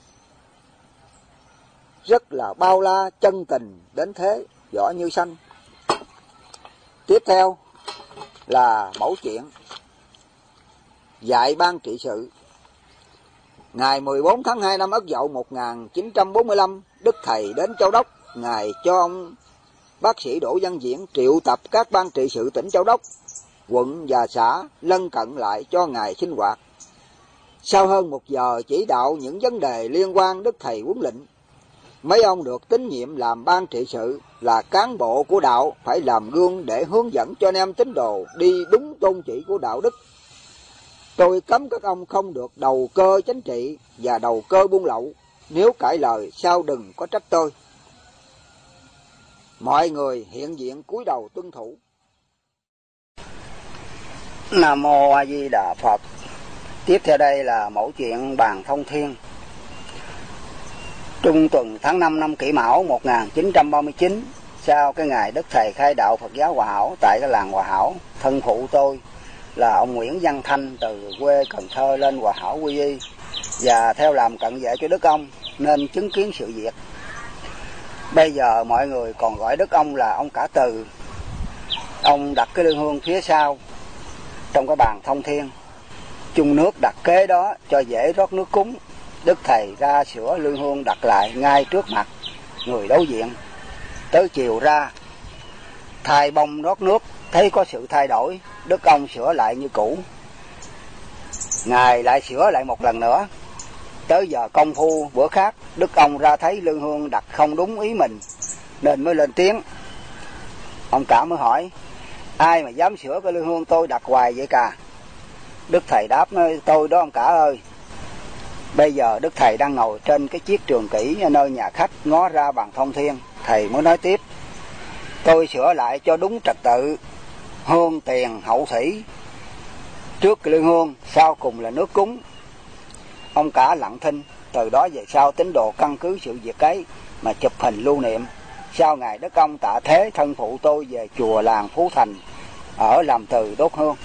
rất là bao la, chân tình đến thế. Võ Như Sanh. Tiếp theo là mẫu chuyện dạy ban trị sự. Ngày 14 tháng 2 năm Ất Dậu 1945, Đức Thầy đến Châu Đốc. Ngài cho ông bác sĩ Đỗ Văn Diễn triệu tập các ban trị sự tỉnh Châu Đốc, quận và xã lân cận lại cho ngài sinh hoạt. Sau hơn 1 giờ chỉ đạo những vấn đề liên quan, Đức Thầy huấn lệnh mấy ông được tín nhiệm làm ban trị sự là cán bộ của đạo phải làm gương để hướng dẫn cho anh em tín đồ đi đúng tôn chỉ của đạo đức. Tôi cấm các ông không được đầu cơ chính trị và đầu cơ buôn lậu, nếu cãi lời sao đừng có trách tôi. Mọi người hiện diện cúi đầu tuân thủ. Nam Mô A Di Đà Phật. Tiếp theo đây là mẫu chuyện bàn thông thiên. Trung tuần tháng 5 năm Kỷ Mão 1939, sau cái ngày Đức Thầy khai đạo Phật giáo Hòa Hảo tại cái làng Hòa Hảo, thân phụ tôi là ông Nguyễn Văn Thanh từ quê Cần Thơ lên Hòa Hảo quy y. và theo làm cận vệ cho đức ông nên chứng kiến sự việc. Bây giờ mọi người còn gọi đức ông là ông Cả Từ. Ông đặt cái lư hương phía sau trong cái bàn thông thiên, chung nước đặt kế đó cho dễ rót nước cúng. Đức thầy ra sửa lư hương đặt lại ngay trước mặt người đối diện. Tới chiều ra thay bông rót nước, thấy có sự thay đổi, đức ông sửa lại như cũ. Ngài lại sửa lại một lần nữa. Tới giờ công phu bữa khác, đức ông ra thấy lư hương đặt không đúng ý mình nên mới lên tiếng. Ông Cả mới hỏi: ai mà dám sửa cái lư hương tôi đặt hoài vậy cả? Đức thầy đáp: tôi đó ông Cả ơi. Bây giờ đức thầy đang ngồi trên cái chiếc trường kỷ nơi nhà khách, ngó ra bàn thông thiên. Thầy mới nói tiếp: tôi sửa lại cho đúng trật tự, hương tiền hậu thủy, trước cái lư hương, sau cùng là nước cúng. Ông Cả lặng thinh. Từ đó về sau tín đồ căn cứ sự việc ấy mà chụp hình lưu niệm. Sau ngày đức ông tạ thế, thân phụ tôi về chùa làng Phú Thành ở làm từ đốt hương.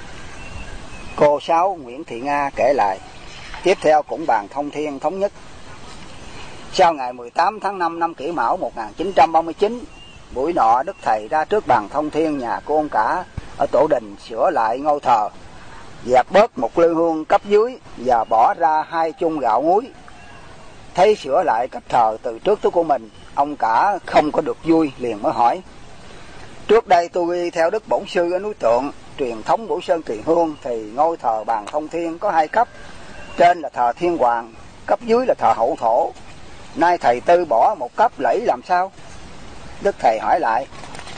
Cô Sáu Nguyễn Thị Nga kể lại. Tiếp theo cũng bàn thông thiên thống nhất. Sau ngày 18 tháng 5 năm Kỷ Mão 1939, buổi nọ đức thầy ra trước bàn thông thiên nhà của ông Cả ở tổ đình sửa lại ngôi thờ, dẹp bớt một lư hương cấp dưới và bỏ ra 2 chung gạo muối. Thấy sửa lại cách thờ từ trước tới của mình, ông Cả không có được vui, liền mới hỏi: trước đây tôi ghi theo đức bổn sư ở núi Tượng, truyền thống Bửu Sơn Kỳ Hương thì ngôi thờ bàn thông thiên có 2 cấp, trên là thờ Thiên Hoàng, cấp dưới là thờ Hậu Thổ. Nay thầy tư bỏ một cấp lẫy làm sao? Đức thầy hỏi lại: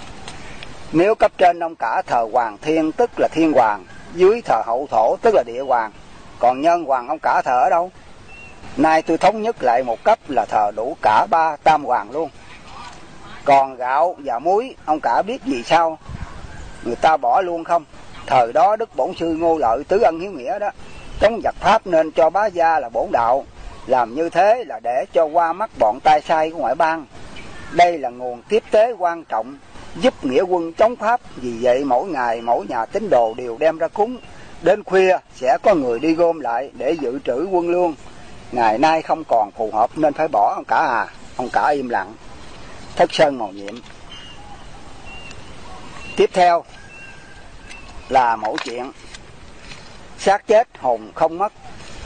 nếu cấp trên ông Cả thờ Hoàng Thiên tức là Thiên Hoàng, dưới thờ Hậu Thổ tức là Địa Hoàng, còn Nhân Hoàng ông Cả thờ ở đâu? Nay tôi thống nhất lại một cấp là thờ đủ cả 3 tam hoàng luôn. Còn gạo và muối ông Cả biết gì sao người ta bỏ luôn không? Thời đó đức bổn sư Ngô Lợi tứ ân hiếu nghĩa đó, chống giặc Pháp nên cho bá gia là bổn đạo. Làm như thế là để cho qua mắt bọn tay sai của ngoại bang. Đây là nguồn tiếp tế quan trọng giúp nghĩa quân chống Pháp. Vì vậy mỗi ngày mỗi nhà tín đồ đều đem ra cúng. Đến khuya sẽ có người đi gom lại để dự trữ quân lương. Ngày nay không còn phù hợp nên phải bỏ ông Cả à. Ông Cả im lặng. Thất Sơn mầu nhiệm. Tiếp theo là mẫu chuyện xác chết hồn không mất.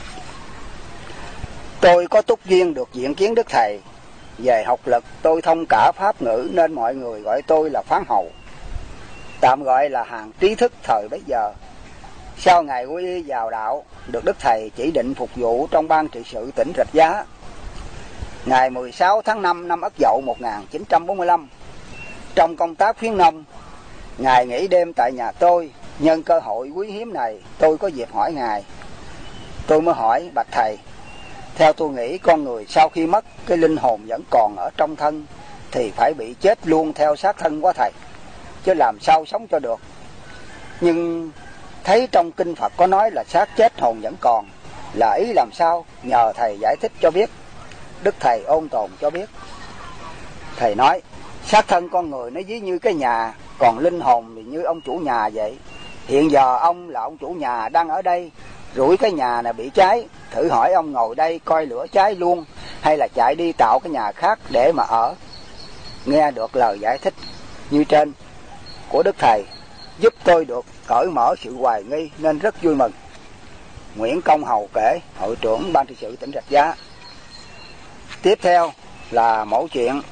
Tôi có túc duyên được diện kiến đức thầy. Về học lực tôi thông cả pháp ngữ nên mọi người gọi tôi là Phán Hầu, tạm gọi là hàng trí thức thời bấy giờ. Sau ngày quy y vào đạo, được đức thầy chỉ định phục vụ trong ban trị sự tỉnh Rạch Giá. Ngày 16 tháng 5 năm Ất Dậu 1945, trong công tác khuyến nông, Ngài nghỉ đêm tại nhà tôi. Nhân cơ hội quý hiếm này, tôi có dịp hỏi Ngài. Tôi mới hỏi: bạch thầy, theo tôi nghĩ con người sau khi mất, cái linh hồn vẫn còn ở trong thân thì phải bị chết luôn theo xác thân quá thầy, chứ làm sao sống cho được. Nhưng thấy trong kinh Phật có nói là xác chết hồn vẫn còn, là ý làm sao? Nhờ thầy giải thích cho biết. Đức thầy ôn tồn cho biết. Thầy nói: xác thân con người nó ví như cái nhà, còn linh hồn thì như ông chủ nhà vậy. Hiện giờ ông là ông chủ nhà đang ở đây, rủi cái nhà này bị cháy, thử hỏi ông ngồi đây coi lửa cháy luôn, hay là chạy đi tạo cái nhà khác để mà ở? Nghe được lời giải thích như trên của đức thầy, giúp tôi được cởi mở sự hoài nghi nên rất vui mừng. Nguyễn Công Hầu kể, hội trưởng ban trị sự tỉnh Rạch Giá. Tiếp theo là mẫu chuyện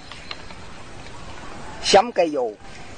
sắm cây dù.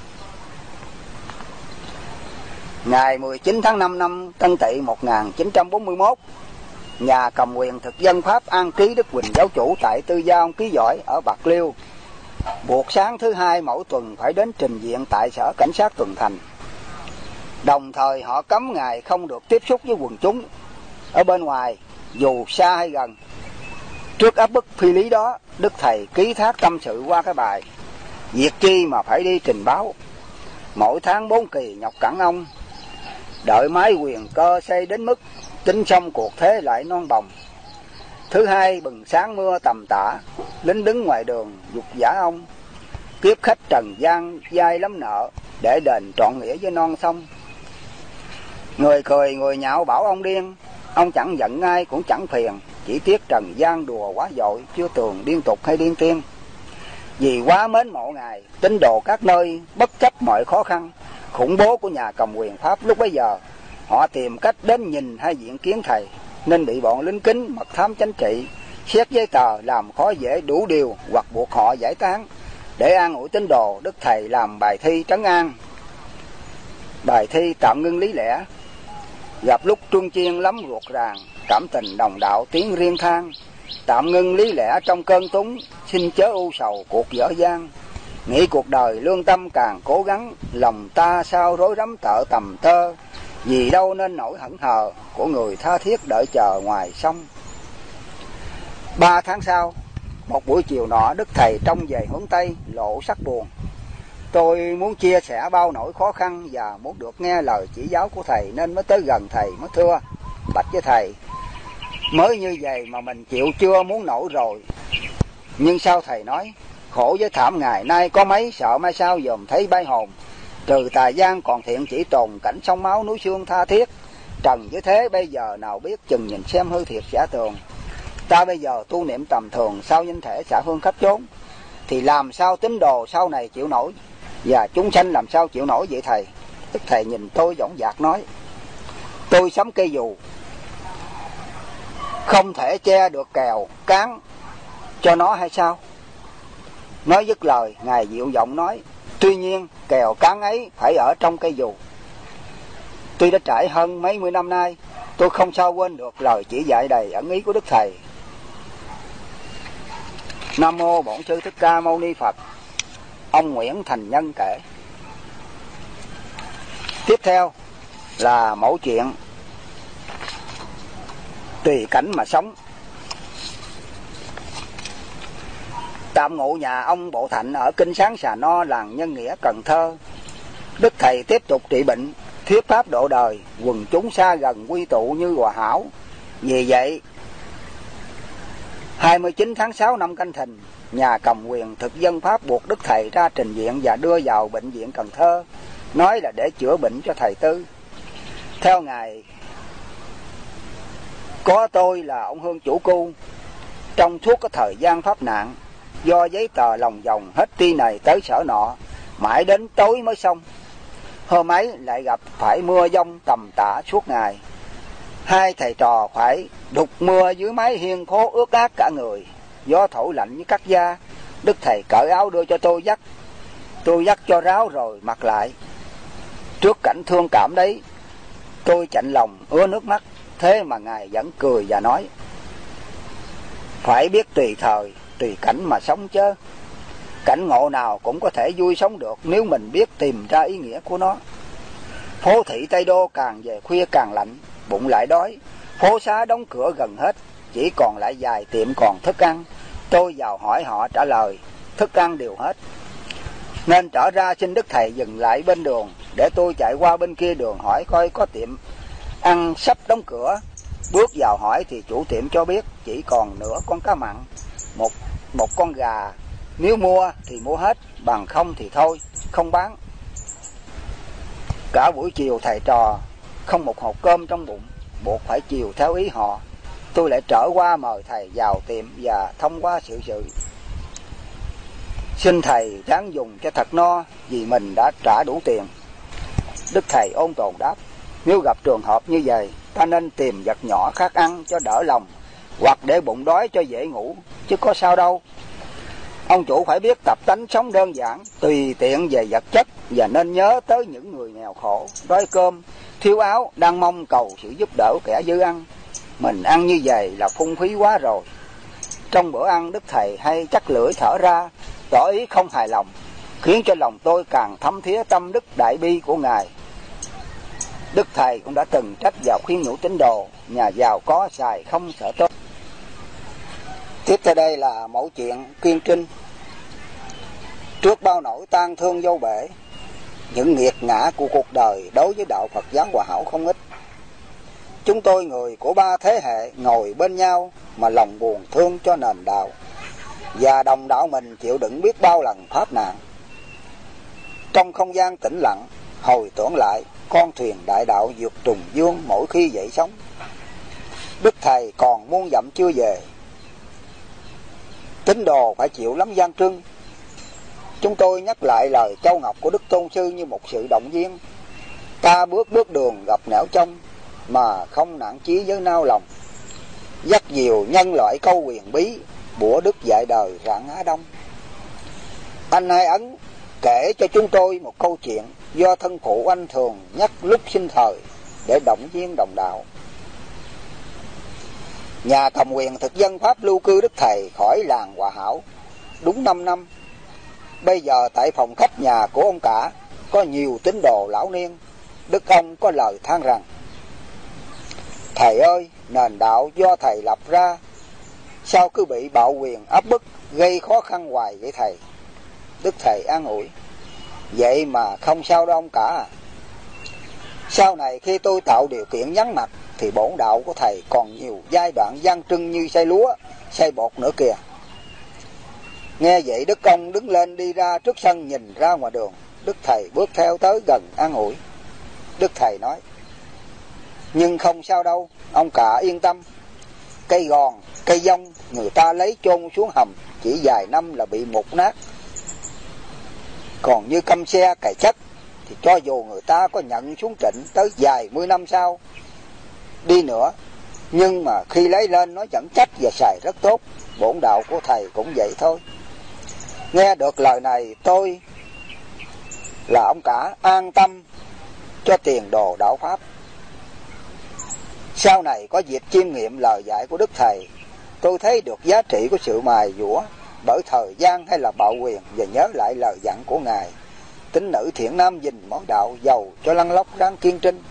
Ngày 19 tháng 5 năm Tân Tỵ 1941, nhà cầm quyền thực dân Pháp An Ký Đức Quỳnh giáo chủ tại Tư Gia ông Ký Giỏi ở Bạc Liêu buộc sáng thứ Hai mỗi tuần phải đến trình diện tại sở cảnh sát tuần thành. Đồng thời họ cấm Ngài không được tiếp xúc với quần chúng ở bên ngoài, dù xa hay gần. Trước áp bức phi lý đó, đức thầy ký thác tâm sự qua cái bài: việc chi mà phải đi trình báo, mỗi tháng 4 kỳ nhọc cẳng ông, đợi mái quyền cơ xây đến mức tính xong cuộc thế lại non bồng. Thứ Hai bừng sáng mưa tầm tã, lính đứng ngoài đường dục giả ông, kiếp khách trần gian dai lắm nợ, để đền trọn nghĩa với non sông. Người cười người nhạo bảo ông điên, Ông chẳng giận ai cũng chẳng phiền, chỉ tiếc trần gian đùa quá dội, chưa tường điên tục hay điên tiên. Vì quá mến mộ Ngài, tín đồ các nơi bất chấp mọi khó khăn, khủng bố của nhà cầm quyền Pháp lúc bấy giờ, họ tìm cách đến nhìn hay diện kiến Thầy, nên bị bọn lính kính mật thám chánh trị xét giấy tờ làm khó dễ đủ điều hoặc buộc họ giải tán. Để an ủi tín đồ, Đức Thầy làm bài thi trấn an. Bài thi tạm ngưng lý lẽ. Gặp lúc Trung Chiên lắm ruột ràng, cảm tình đồng đạo tiếng riêng than. Tạm ngưng lý lẽ trong cơn túng, xin chớ ưu sầu cuộc dở dang. Nghĩ cuộc đời lương tâm càng cố gắng, lòng ta sao rối rắm tợ tầm tơ. Vì đâu nên nỗi hững hờ của người tha thiết đợi chờ ngoài sông. 3 tháng sau, một buổi chiều nọ, Đức Thầy trông về hướng Tây, lộ sắc buồn. Tôi muốn chia sẻ bao nỗi khó khăn và muốn được nghe lời chỉ giáo của Thầy, nên mới tới gần Thầy mới thưa bạch với Thầy. Mới như vậy mà mình chịu chưa muốn nổi rồi. Nhưng sao Thầy nói, khổ với thảm ngày nay có mấy, sợ mai sau dòm thấy bay hồn. Trừ tà gian còn thiện chỉ tồn cảnh sông máu núi xương tha thiết. Trần với thế bây giờ nào biết chừng nhìn xem hư thiệt giả tường. Ta bây giờ tu niệm tầm thường, sao nhân thể xả hương khắp chốn, thì làm sao tín đồ sau này chịu nổi, và chúng sanh làm sao chịu nổi vậy Thầy? Đức Thầy nhìn tôi dõng dạc nói, tôi sắm cây dù, không thể che được kèo cán cho nó hay sao? Nói dứt lời, Ngài dịu giọng nói, tuy nhiên kèo cán ấy phải ở trong cây dù. Tuy đã trải hơn mấy mươi năm nay, tôi không sao quên được lời chỉ dạy đầy ẩn ý của Đức Thầy. Nam mô Bổn Sư Thích Ca Mâu Ni Phật. Ông Nguyễn Thành Nhân kể. Tiếp theo là mẫu chuyện tùy cảnh mà sống. Tạm ngụ nhà ông Bộ Thạnh ở Kinh Sáng Xà No, làng Nhân Nghĩa, Cần Thơ. Đức Thầy tiếp tục trị bệnh, thuyết pháp độ đời, quần chúng xa gần quy tụ như hòa hảo. Vì vậy 29 tháng 6 năm Canh Thìn, nhà cầm quyền thực dân Pháp buộc Đức Thầy ra trình diện và đưa vào bệnh viện Cần Thơ, nói là để chữa bệnh cho thầy Tư. Theo Ngài, có tôi là ông Hương chủ cu. Trong suốt cái thời gian Pháp nạn, do giấy tờ lòng vòng hết ti này tới sở nọ, mãi đến tối mới xong. Hôm ấy lại gặp phải mưa giông tầm tã suốt ngày. Hai thầy trò phải đục mưa dưới mái hiên khố ướt át cả người, gió thổi lạnh như cắt da. Đức Thầy cởi áo đưa cho tôi dắt. Tôi dắt cho ráo rồi mặc lại. Trước cảnh thương cảm đấy, tôi chạnh lòng ứa nước mắt. Thế mà Ngài vẫn cười và nói, phải biết tùy thời, tùy cảnh mà sống chớ. Cảnh ngộ nào cũng có thể vui sống được nếu mình biết tìm ra ý nghĩa của nó. Phố thị Tây Đô càng về khuya càng lạnh, bụng lại đói. Phố xá đóng cửa gần hết, chỉ còn lại vài tiệm còn thức ăn. Tôi vào hỏi họ trả lời, thức ăn đều hết. Nên trở ra xin Đức Thầy dừng lại bên đường, để tôi chạy qua bên kia đường hỏi coi có tiệm ăn sắp đóng cửa. Bước vào hỏi thì chủ tiệm cho biết chỉ còn nửa con cá mặn, một con gà. Nếu mua thì mua hết, bằng không thì thôi, không bán. Cả buổi chiều thầy trò không một hộp cơm trong bụng, buộc phải chiều theo ý họ. Tôi lại trở qua mời thầy vào tiệm và thông qua sự xin thầy ráng dùng cho thật no, vì mình đã trả đủ tiền. Đức Thầy ôn tồn đáp, nếu gặp trường hợp như vậy, ta nên tìm vật nhỏ khác ăn cho đỡ lòng, hoặc để bụng đói cho dễ ngủ, chứ có sao đâu. Ông chủ phải biết tập tánh sống đơn giản, tùy tiện về vật chất, và nên nhớ tới những người nghèo khổ, đói cơm, thiếu áo, đang mong cầu sự giúp đỡ kẻ dư ăn. Mình ăn như vậy là phung phí quá rồi. Trong bữa ăn, Đức Thầy hay chắc lưỡi thở ra, tỏ ý không hài lòng, khiến cho lòng tôi càng thấm thía tâm đức đại bi của Ngài. Đức Thầy cũng đã từng trách và khuyên nhủ tín đồ, nhà giàu có xài không sợ tốt. Tiếp theo đây là mẫu chuyện Kiên Trinh. Trước bao nỗi tang thương vô bể, những nghiệt ngã của cuộc đời đối với đạo Phật giáo Hòa Hảo không ít. Chúng tôi người của 3 thế hệ ngồi bên nhau mà lòng buồn thương cho nền đạo, và đồng đạo mình chịu đựng biết bao lần pháp nạn. Trong không gian tĩnh lặng, hồi tưởng lại con thuyền đại đạo vượt trùng dương mỗi khi dậy sóng. Đức thầy còn muôn dặm chưa về, tín đồ phải chịu lắm gian trưng. Chúng tôi nhắc lại lời châu ngọc của Đức Tôn Sư như một sự động viên. Ta bước đường gặp nẻo trong, mà không nản chí với nao lòng. Dắt diều nhân loại câu huyền bí, bủa đức dạy đời rạng Á Đông. Anh Hai Ấn kể cho chúng tôi một câu chuyện do thân phụ anh thường nhắc lúc sinh thời để động viên đồng đạo. Nhà cầm quyền thực dân Pháp lưu cư Đức thầy khỏi làng Hòa Hảo đúng 5 năm. Bây giờ tại phòng khách nhà của ông cả có nhiều tín đồ lão niên. Đức ông có lời than rằng: thầy ơi, nền đạo do thầy lập ra sao cứ bị bạo quyền áp bức, gây khó khăn hoài vậy thầy? Đức thầy an ủi: vậy mà không sao đâu ông cả. Sau này khi tôi tạo điều kiện vắng mặt thì bổn đạo của thầy còn nhiều giai đoạn gian trưng như xây lúa, xây bột nữa kìa. Nghe vậy Đức ông đứng lên đi ra trước sân nhìn ra ngoài đường. Đức thầy bước theo tới gần an ủi. Đức thầy nói: nhưng không sao đâu, ông cả yên tâm. Cây gòn, cây dông người ta lấy chôn xuống hầm chỉ vài năm là bị mục nát. Còn như căm xe cày chất thì cho dù người ta có nhận xuống trịnh tới vài mươi năm sau đi nữa, nhưng mà khi lấy lên nó vẫn chắc và xài rất tốt. Bổn đạo của thầy cũng vậy thôi. Nghe được lời này tôi là ông cả an tâm cho tiền đồ đạo Pháp. Sau này có dịp chiêm nghiệm lời dạy của Đức thầy, tôi thấy được giá trị của sự mài dũa bởi thời gian hay là bạo quyền, và nhớ lại lời dặn của Ngài: tín nữ thiện nam gìn món đạo, giàu cho lăn lóc đáng kiên trinh.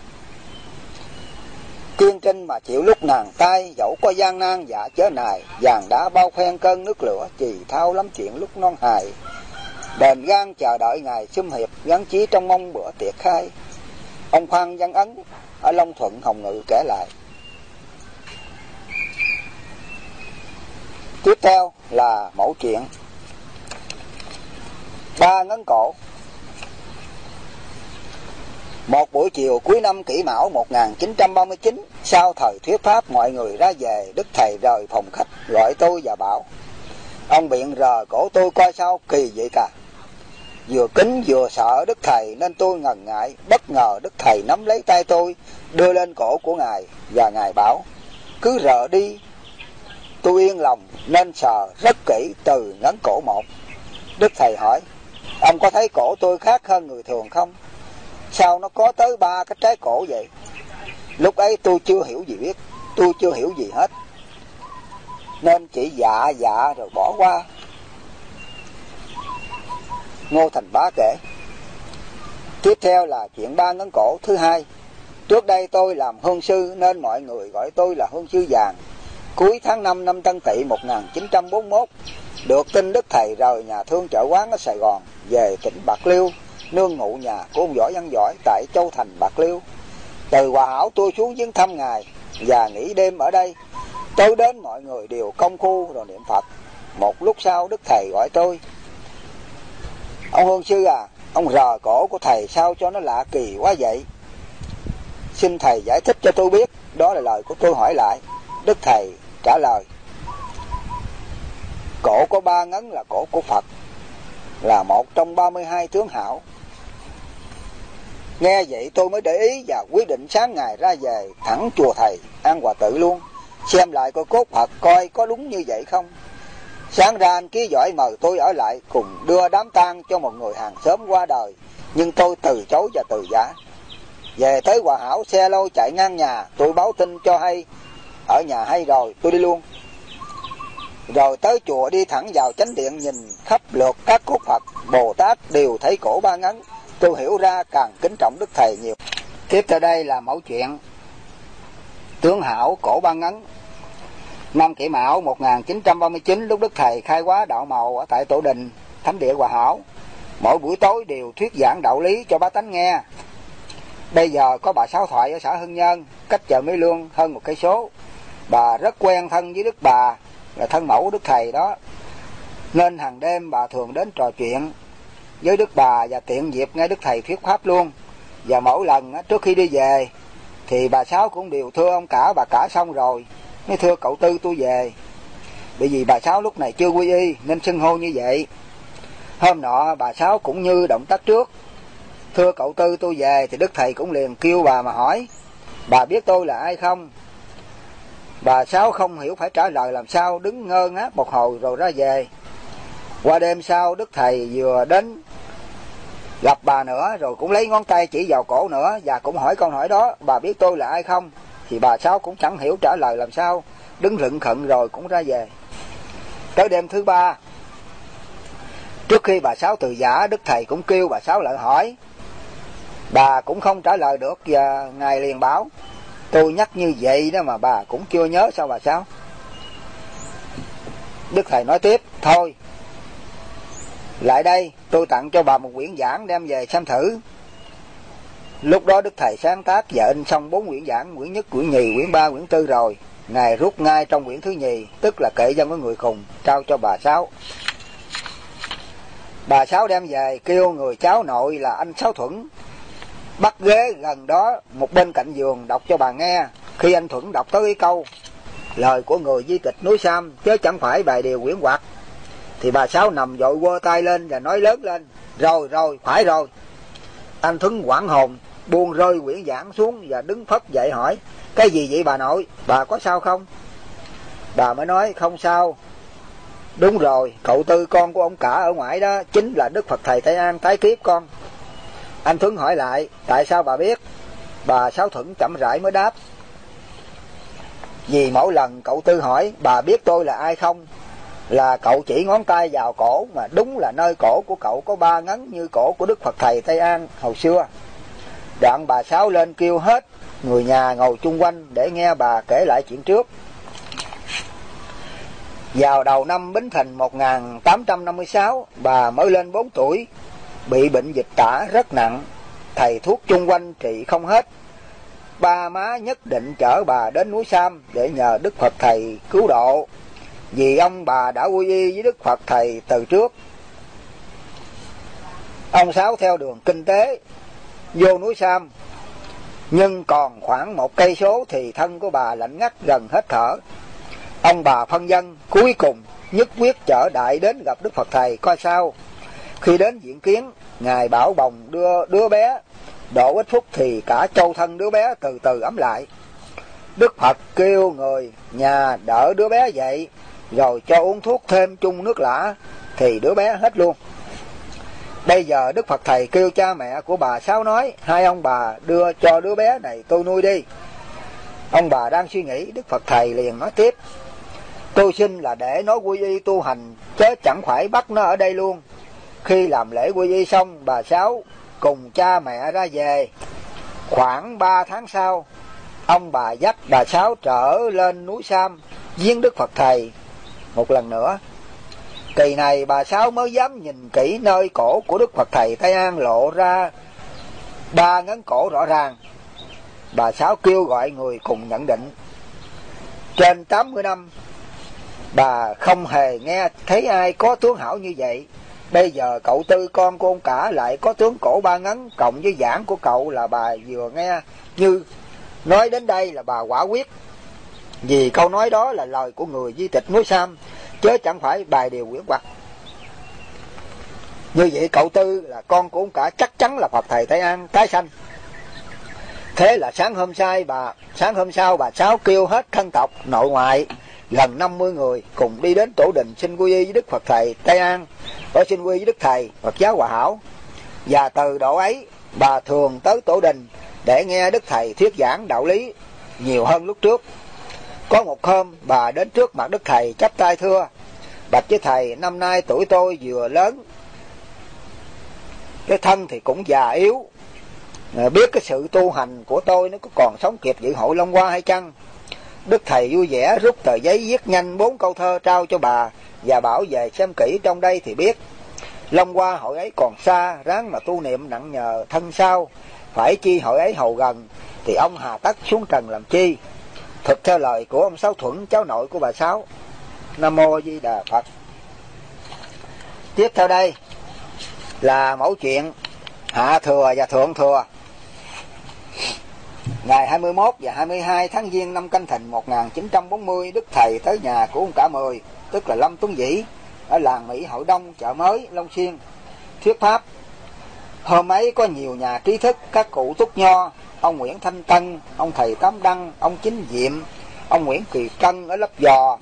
Kiên trinh mà chịu lúc nàng tay, dẫu có gian nan dạ chớ nài. Vàng đá bao phen cơn nước lửa, chì thao lắm chuyện lúc non hài. Đền gan chờ đợi Ngài xâm hiệp, gắn chí trong mong bữa tiệc khai. Ông Phan Văn Ấn ở Long Thuận Hồng Ngự kể lại. Tiếp theo là mẫu chuyện Ba Ngấn Cổ. Một buổi chiều cuối năm Kỷ Mão 1939, sau thời thuyết pháp mọi người ra về, Đức thầy rời phòng khách gọi tôi và bảo: ông Biện rờ cổ tôi coi sao kỳ vậy cả. Vừa kính vừa sợ Đức thầy nên tôi ngần ngại. Bất ngờ Đức thầy nắm lấy tay tôi đưa lên cổ của Ngài, và Ngài bảo: cứ rờ đi. Tôi yên lòng nên sờ rất kỹ từ ngấn cổ một. Đức thầy hỏi: ông có thấy cổ tôi khác hơn người thường không? Sao nó có tới 3 cái trái cổ vậy? Lúc ấy tôi chưa hiểu gì biết, tôi chưa hiểu gì hết, nên chỉ dạ rồi bỏ qua. Ngô Thành Bá kể. Tiếp theo là chuyện ba ngấn cổ thứ hai. Trước đây tôi làm hương sư nên mọi người gọi tôi là hương sư vàng. Cuối tháng 5 năm Tân Tỵ 1941, được tin Đức thầy rời nhà thương chợ quán ở Sài Gòn về tỉnh Bạc Liêu, nương ngụ nhà của ông Võ Văn Giỏi tại Châu Thành, Bạc Liêu. Từ Hòa Hảo tôi xuống viếng thăm Ngài và nghỉ đêm ở đây. Tối đến mọi người đều công phu rồi niệm Phật. Một lúc sau Đức thầy gọi tôi: ông hương sư à, ông rờ cổ của thầy sao cho nó lạ kỳ quá vậy? Xin thầy giải thích cho tôi biết. Đó là lời của tôi hỏi lại. Đức thầy trả lời: cổ có 3 ngấn là cổ của Phật, là một trong 32 tướng hảo. Nghe vậy tôi mới để ý và quyết định sáng ngày ra về thẳng chùa thầy An Hòa Tự luôn, xem lại coi cốt Phật coi có đúng như vậy không. Sáng ra anh Ký Giỏi mời tôi ở lại cùng đưa đám tang cho một người hàng xóm qua đời, nhưng tôi từ chối và từ giả. Về tới Hòa Hảo, xe lôi chạy ngang nhà, tôi báo tin cho hay ở nhà hay rồi, tôi đi luôn. Rồi tới chùa đi thẳng vào chánh điện, nhìn khắp lượt các cốt Phật Bồ Tát đều thấy cổ 3 ngấn. Tôi hiểu ra càng kính trọng Đức thầy nhiều. Tiếp theo đây là mẫu chuyện tướng hảo cổ 3 ngấn. Năm Kỷ Mão 1939, lúc Đức thầy khai hóa đạo màu ở tại Tổ Đình, thánh địa Hòa Hảo, mỗi buổi tối đều thuyết giảng đạo lý cho bá tánh nghe. Bây giờ có bà Sáu Thoại ở xã Hưng Nhân, cách chợ Mỹ Lương hơn 1 cây số. Bà rất quen thân với Đức bà, là thân mẫu Đức thầy đó, nên hàng đêm bà thường đến trò chuyện với Đức bà và tiện dịp nghe Đức thầy thuyết pháp luôn. Và mỗi lần trước khi đi về, thì bà Sáu cũng đều thưa ông cả bà cả xong rồi mới thưa cậu Tư tôi về. Bởi vì bà Sáu lúc này chưa quy y nên xưng hô như vậy. Hôm nọ bà Sáu cũng như động tác trước, thưa cậu Tư tôi về, thì Đức Thầy cũng liền kêu bà mà hỏi: bà biết tôi là ai không? Bà Sáu không hiểu phải trả lời làm sao, đứng ngơ ngác một hồi rồi ra về. Qua đêm sau Đức Thầy vừa đến gặp bà nữa, rồi cũng lấy ngón tay chỉ vào cổ nữa và cũng hỏi câu hỏi đó: bà biết tôi là ai không? Thì bà Sáu cũng chẳng hiểu trả lời làm sao, đứng rựng khựng rồi cũng ra về. Tới đêm thứ ba, trước khi bà Sáu từ giã, Đức Thầy cũng kêu bà Sáu lại hỏi. Bà cũng không trả lời được và Ngài liền bảo: tôi nhắc như vậy đó mà bà cũng chưa nhớ sao bà Sáu? Đức Thầy nói tiếp: thôi, lại đây tôi tặng cho bà một quyển giảng đem về xem thử. Lúc đó Đức Thầy sáng tác và in xong 4 quyển giảng, quyển nhất, quyển nhì, quyển 3, quyển 4 rồi. Ngài rút ngay trong quyển thứ nhì, tức là kệ dân của người khùng, trao cho bà Sáu. Bà Sáu đem về kêu người cháu nội là anh Sáu Thuận bắt ghế gần đó một bên cạnh giường đọc cho bà nghe. Khi anh Thuận đọc tới câu lời của người di tịch núi Sam chứ chẳng phải bài điều quyển Hoặc, thì bà Sáu nằm vội quơ tay lên và nói lớn lên: rồi, phải rồi. Anh Thuận hoảng hồn buông rơi quyển giảng xuống và đứng phấp dậy hỏi: cái gì vậy bà nội, bà có sao không? Bà mới nói: không sao. Đúng rồi, cậu Tư con của ông cả ở ngoài đó chính là Đức Phật Thầy Tây An tái kiếp con. Anh Thuận hỏi lại: tại sao bà biết? Bà Sáu Thuận chậm rãi mới đáp: vì mỗi lần cậu Tư hỏi bà biết tôi là ai không, là cậu chỉ ngón tay vào cổ, mà đúng là nơi cổ của cậu có 3 ngấn như cổ của Đức Phật Thầy Tây An hồi xưa. Đoạn bà Sáu lên kêu hết người nhà ngồi chung quanh để nghe bà kể lại chuyện trước. Vào đầu năm Bính Thìn 1856, bà mới lên 4 tuổi, bị bệnh dịch tả rất nặng, thầy thuốc chung quanh trị không hết. Ba má nhất định chở bà đến núi Sam để nhờ Đức Phật Thầy cứu độ, vì ông bà đã quy y với Đức Phật Thầy từ trước. Ông Sáu theo đường kinh tế vô núi Sam, nhưng còn khoảng 1 cây số thì thân của bà lạnh ngắt gần hết thở. Ông bà phân dân cuối cùng nhất quyết chở đại đến gặp Đức Phật Thầy coi sao. Khi đến diện kiến, Ngài bảo bồng đưa đứa bé, độ ít phút thì cả châu thân đứa bé từ từ ấm lại. Đức Phật kêu người nhà đỡ đứa bé dậy, rồi cho uống thuốc thêm chung nước lã, thì đứa bé hết luôn. Bây giờ Đức Phật Thầy kêu cha mẹ của bà Sáu nói: hai ông bà đưa cho đứa bé này tôi nuôi đi. Ông bà đang suy nghĩ, Đức Phật Thầy liền nói tiếp: tôi xin là để nó quy y tu hành, chứ chẳng phải bắt nó ở đây luôn. Khi làm lễ quy y xong, bà Sáu cùng cha mẹ ra về. Khoảng 3 tháng sau, ông bà dắt bà Sáu trở lên núi Sam viếng Đức Phật Thầy một lần nữa. Kỳ này bà Sáu mới dám nhìn kỹ nơi cổ của Đức Phật Thầy Tây An lộ ra 3 ngấn cổ rõ ràng. Bà Sáu kêu gọi người cùng nhận định. Trên 80 năm, bà không hề nghe thấy ai có tướng hảo như vậy. Bây giờ cậu Tư con của ông cả lại có tướng cổ 3 ngấn, cộng với giảng của cậu là bà vừa nghe. Như nói đến đây là bà quả quyết, vì câu nói đó là lời của người di tịch núi Sam, chứ chẳng phải bài điều quyển Hoặc. Như vậy cậu Tư là con của ông cả chắc chắn là Phật Thầy Tây An tái sanh. Thế là sáng hôm sau bà Sáu kêu hết thân tộc nội ngoại gần 50 người cùng đi đến tổ đình xin quy y với Đức Phật Thầy Tây An, ở xin quy với Đức Thầy Phật giáo Hòa Hảo. Và từ độ ấy bà thường tới tổ đình để nghe Đức Thầy thuyết giảng đạo lý nhiều hơn lúc trước. Có một hôm bà đến trước mặt Đức Thầy chắp tay thưa: bạch với Thầy, năm nay tuổi tôi vừa lớn, cái thân thì cũng già yếu, biết cái sự tu hành của tôi nó có còn sống kịp dự hội Long Hoa hay chăng? Đức Thầy vui vẻ rút tờ giấy viết nhanh 4 câu thơ trao cho bà và bảo về xem kỹ trong đây thì biết. Long Hoa hội ấy còn xa, ráng mà tu niệm nặng nhờ thân sao, phải chi hội ấy hầu gần, thì ông hà tất xuống trần làm chi? Thực theo lời của ông Sáu Thuận, cháu nội của bà Sáu. Nam Mô Di Đà Phật. Tiếp theo đây là mẫu chuyện Hạ Thừa và Thượng Thừa. Ngày 21 và 22 tháng Giêng năm Canh Thìn 1940, Đức Thầy tới nhà của ông Cả Mười, tức là Lâm Tuấn Vĩ, ở làng Mỹ Hội Đông, chợ mới, Long Xuyên, thuyết pháp. Hôm ấy có nhiều nhà trí thức, các cụ Túc Nho, ông Nguyễn Thanh Tân, ông thầy Tám Đăng, ông Chính Diệm, ông Nguyễn Kỳ Cân ở Lấp Giò,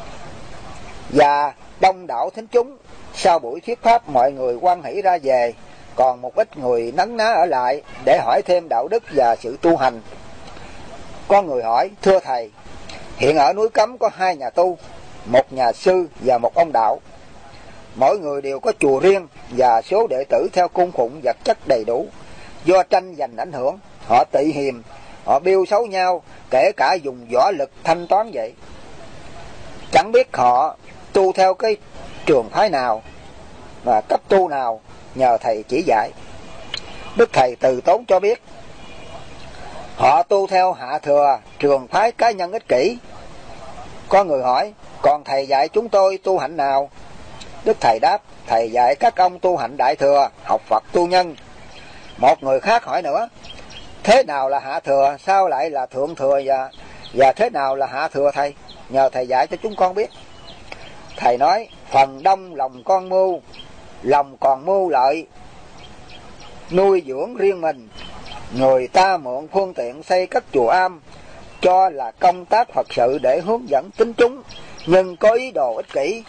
và đông đảo thính chúng. Sau buổi thuyết pháp, mọi người hoan hỷ ra về, còn một ít người nấn ná ở lại để hỏi thêm đạo đức và sự tu hành. Có người hỏi: thưa thầy, hiện ở núi Cấm có 2 nhà tu, một nhà sư và một ông đạo. Mỗi người đều có chùa riêng và số đệ tử theo cung phụng vật chất đầy đủ. Do tranh giành ảnh hưởng, họ tị hiềm, họ biêu xấu nhau, kể cả dùng võ lực thanh toán vậy. Chẳng biết họ tu theo cái trường phái nào và cấp tu nào, nhờ thầy chỉ dạy. Đức Thầy từ tốn cho biết họ tu theo Hạ Thừa, trường phái cá nhân ích kỷ. Có người hỏi: còn thầy dạy chúng tôi tu hạnh nào? Đức Thầy đáp: thầy dạy các ông tu hạnh Đại Thừa, học Phật tu nhân. Một người khác hỏi nữa: thế nào là Hạ Thừa, sao lại là Thượng Thừa, và thế nào là Hạ Thừa thầy? Nhờ thầy dạy cho chúng con biết. Thầy nói: phần đông lòng con mưu, lòng còn mưu lợi, nuôi dưỡng riêng mình. Người ta mượn phương tiện xây các chùa am, cho là công tác Phật sự để hướng dẫn tín chúng, nhưng có ý đồ ích kỷ,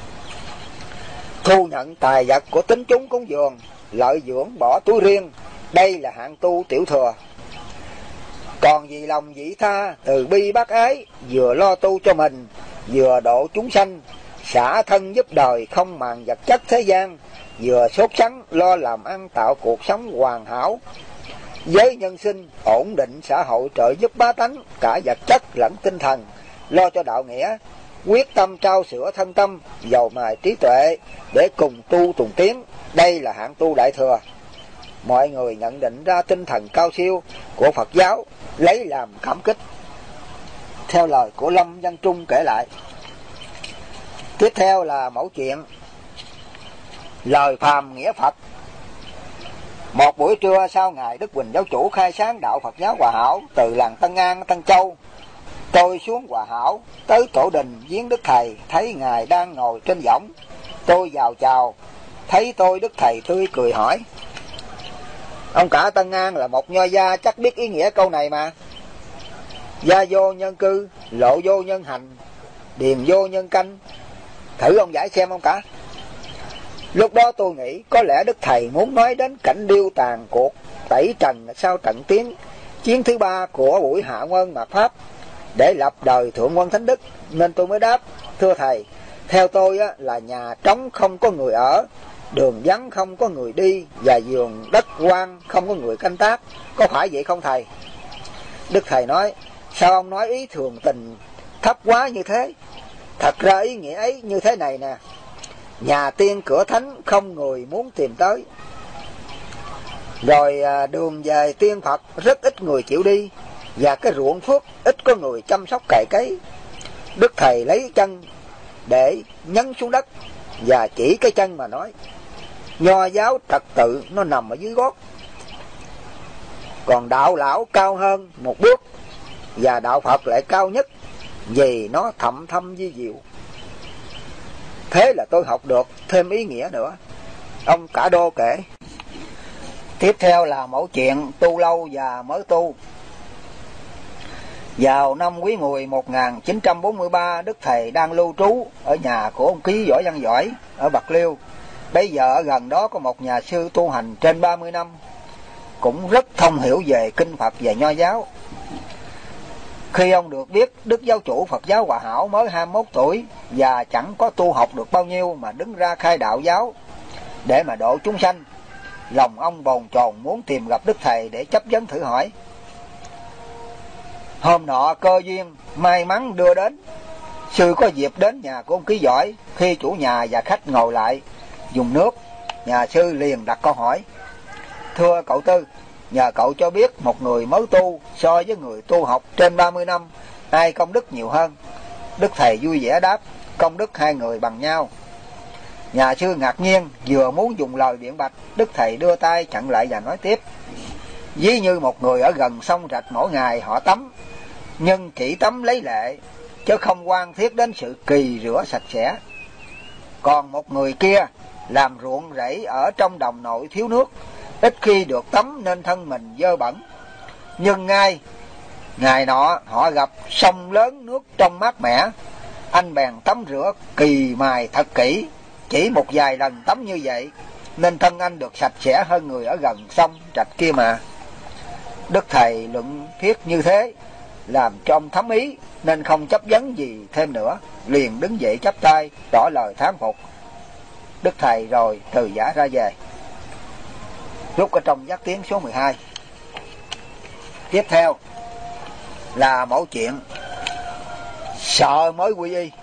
thu nhận tài vật của tín chúng cúng dường, lợi dưỡng bỏ túi riêng. Đây là hạng tu tiểu thừa. Còn vì lòng vị tha, từ bi bác ái, vừa lo tu cho mình, vừa độ chúng sanh, xả thân giúp đời, không màng vật chất thế gian, vừa sốt sắng lo làm ăn tạo cuộc sống hoàn hảo, giới nhân sinh, ổn định xã hội, trợ giúp bá tánh, cả vật chất lẫn tinh thần, lo cho đạo nghĩa, quyết tâm trao sửa thân tâm, dầu mài trí tuệ để cùng tu tùng tiến. Đây là hạng tu Đại Thừa. Mọi người nhận định ra tinh thần cao siêu của Phật giáo, lấy làm cảm kích. Theo lời của Lâm Văn Trung kể lại. Tiếp theo là mẫu chuyện lời phàm nghĩa Phật. Một buổi trưa sau ngày Đức Huỳnh Giáo Chủ khai sáng đạo Phật giáo Hòa Hảo từ làng Tân An, Tân Châu, tôi xuống Hòa Hảo tới tổ đình viếng Đức Thầy, thấy ngài đang ngồi trên võng. Tôi vào chào, thấy tôi Đức Thầy tươi cười hỏi: ông Cả Tân An là một nho gia, chắc biết ý nghĩa câu này mà. Gia vô nhân cư, lộ vô nhân hành, điền vô nhân canh. Thử ông giải xem ông Cả. Lúc đó tôi nghĩ có lẽ Đức Thầy muốn nói đến cảnh điêu tàn cuộc tẩy trần sau trận chiến thứ 3 của buổi hạ quân mạt Pháp để lập đời Thượng Quân Thánh Đức, nên tôi mới đáp: thưa thầy, theo tôi là nhà trống không có người ở, đường vắng không có người đi, và vườn đất hoang không có người canh tác. Có phải vậy không thầy? Đức Thầy nói: sao ông nói ý thường tình thấp quá như thế? Thật ra ý nghĩa ấy như thế này nè: nhà tiên cửa thánh không người muốn tìm tới, rồi đường về tiên Phật rất ít người chịu đi, và cái ruộng phước ít có người chăm sóc cày cấy. Đức Thầy lấy chân để nhấn xuống đất và chỉ cái chân mà nói: nho giáo trật tự nó nằm ở dưới gót, còn đạo lão cao hơn một bước, và đạo Phật lại cao nhất vì nó thậm thâm vi diệu. Thế là tôi học được thêm ý nghĩa nữa. Ông Cả Đô kể. Tiếp theo là mẫu chuyện tu lâu và mới tu. Vào năm Quý Mùi 1943, Đức Thầy đang lưu trú ở nhà của ông Ký Võ Văn Giỏi ở Bạc Liêu. Bây giờ ở gần đó có một nhà sư tu hành trên 30 năm, cũng rất thông hiểu về kinh Phật và nho giáo. Khi ông được biết Đức Giáo Chủ Phật giáo Hòa Hảo mới 21 tuổi và chẳng có tu học được bao nhiêu mà đứng ra khai đạo giáo để mà độ chúng sanh, lòng ông bồn chồn muốn tìm gặp Đức Thầy để chấp vấn thử hỏi. Hôm nọ cơ duyên may mắn đưa đến, sư có dịp đến nhà của ông Ký Giỏi. Khi chủ nhà và khách ngồi lại dùng nước, nhà sư liền đặt câu hỏi: thưa cậu Tư, nhờ cậu cho biết một người mới tu so với người tu học trên 30 năm, ai công đức nhiều hơn? Đức Thầy vui vẻ đáp: công đức hai người bằng nhau. Nhà sư ngạc nhiên, vừa muốn dùng lời biện bạch, Đức Thầy đưa tay chặn lại và nói tiếp: ví như một người ở gần sông rạch mỗi ngày họ tắm, nhưng chỉ tắm lấy lệ, chứ không quan thiết đến sự kỳ rửa sạch sẽ. Còn một người kia làm ruộng rẫy ở trong đồng nội thiếu nước, ít khi được tắm nên thân mình dơ bẩn. Nhưng ngày nọ họ gặp sông lớn nước trong mát mẻ, anh bèn tắm rửa kỳ mài thật kỹ. Chỉ một vài lần tắm như vậy nên thân anh được sạch sẽ hơn người ở gần sông rạch kia mà. Đức thầy luận thuyết như thế làm cho ông thấm ý, nên không chấp vấn gì thêm nữa, liền đứng dậy chắp tay tỏ lời thán phục. Đức thầy rồi từ giả ra về. Rút ở trong giác tiến số 12. Tiếp theo là mẫu chuyện sợ mới quy y.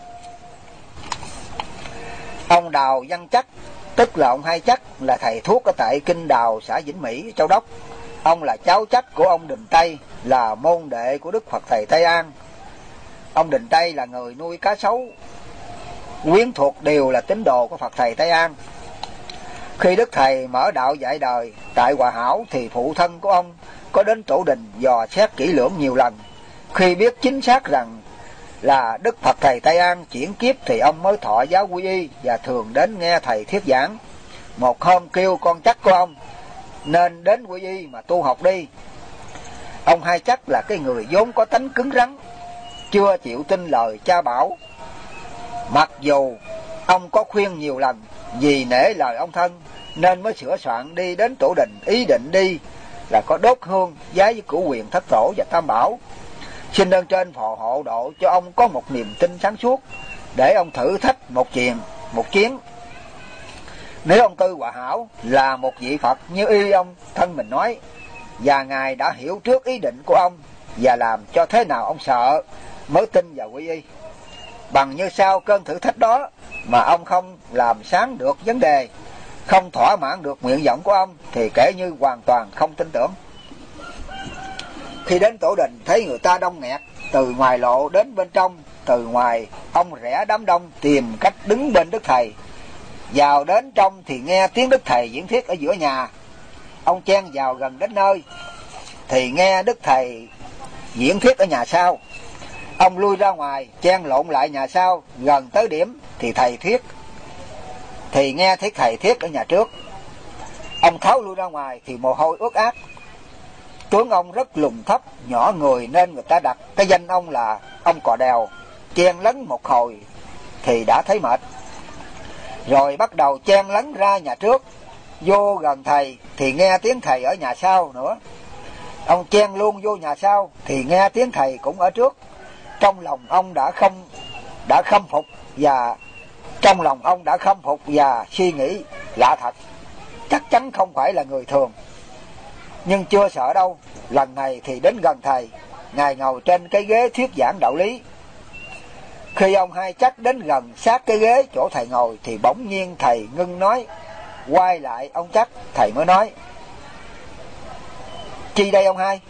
Ông Đào Văn Chắc, tức là ông Hai Chắc, là thầy thuốc ở tại Kinh Đào, xã Vĩnh Mỹ, Châu Đốc. Ông là cháu chắc của ông Đình Tây, là môn đệ của Đức Phật Thầy Tây An. Ông Đình Tây là người nuôi cá sấu, quyến thuộc đều là tín đồ của Phật Thầy Tây An. Khi Đức Thầy mở đạo dạy đời tại Hòa Hảo thì phụ thân của ông có đến tổ đình dò xét kỹ lưỡng nhiều lần. Khi biết chính xác rằng là Đức Phật Thầy Tây An chuyển kiếp thì ông mới thọ giáo quy y và thường đến nghe thầy thuyết giảng. Một hôm kêu con chắc của ông nên đến quy y mà tu học đi. Ông Hai Chắc là cái người vốn có tánh cứng rắn, chưa chịu tin lời cha bảo. Mặc dù ông có khuyên nhiều lần, vì nể lời ông thân nên mới sửa soạn đi đến tổ đình, ý định đi là có đốt hương vái với cửu quyền thất tổ và tam bảo, xin ơn trên phò hộ độ cho ông có một niềm tin sáng suốt, để ông thử thách một chuyến. Nếu ông Tư Hòa Hảo là một vị Phật như y ông thân mình nói, và ngài đã hiểu trước ý định của ông và làm cho thế nào ông sợ mới tin vào quy y. Bằng như sau cơn thử thách đó mà ông không làm sáng được vấn đề, không thỏa mãn được nguyện vọng của ông, thì kể như hoàn toàn không tin tưởng. Khi đến tổ đình thấy người ta đông nghẹt, từ ngoài lộ đến bên trong, từ ngoài ông rẽ đám đông tìm cách đứng bên Đức Thầy. Vào đến trong thì nghe tiếng Đức Thầy diễn thuyết ở giữa nhà. Ông chen vào gần đến nơi thì nghe Đức Thầy diễn thuyết ở nhà sau. Ông lui ra ngoài chen lộn lại nhà sau, gần tới điểm thì nghe thấy thầy thuyết ở nhà trước. Ông tháo lui ra ngoài thì mồ hôi ướt át. Tướng ông rất lùn thấp, nhỏ người nên người ta đặt cái danh ông là ông Cò Đèo. Chen lấn một hồi thì đã thấy mệt, rồi bắt đầu chen lấn ra nhà trước. Vô gần thầy thì nghe tiếng thầy ở nhà sau nữa. Ông chen luôn vô nhà sau thì nghe tiếng thầy cũng ở trước. Trong lòng ông đã khâm phục và suy nghĩ lạ thật, chắc chắn không phải là người thường. Nhưng chưa sợ đâu, lần này thì đến gần thầy, ngài ngồi trên cái ghế thuyết giảng đạo lý. Khi ông Hai Chắc đến gần sát cái ghế chỗ thầy ngồi thì bỗng nhiên thầy ngưng nói. Quay lại ông Chắc, thầy mới nói: chi đây ông Hai?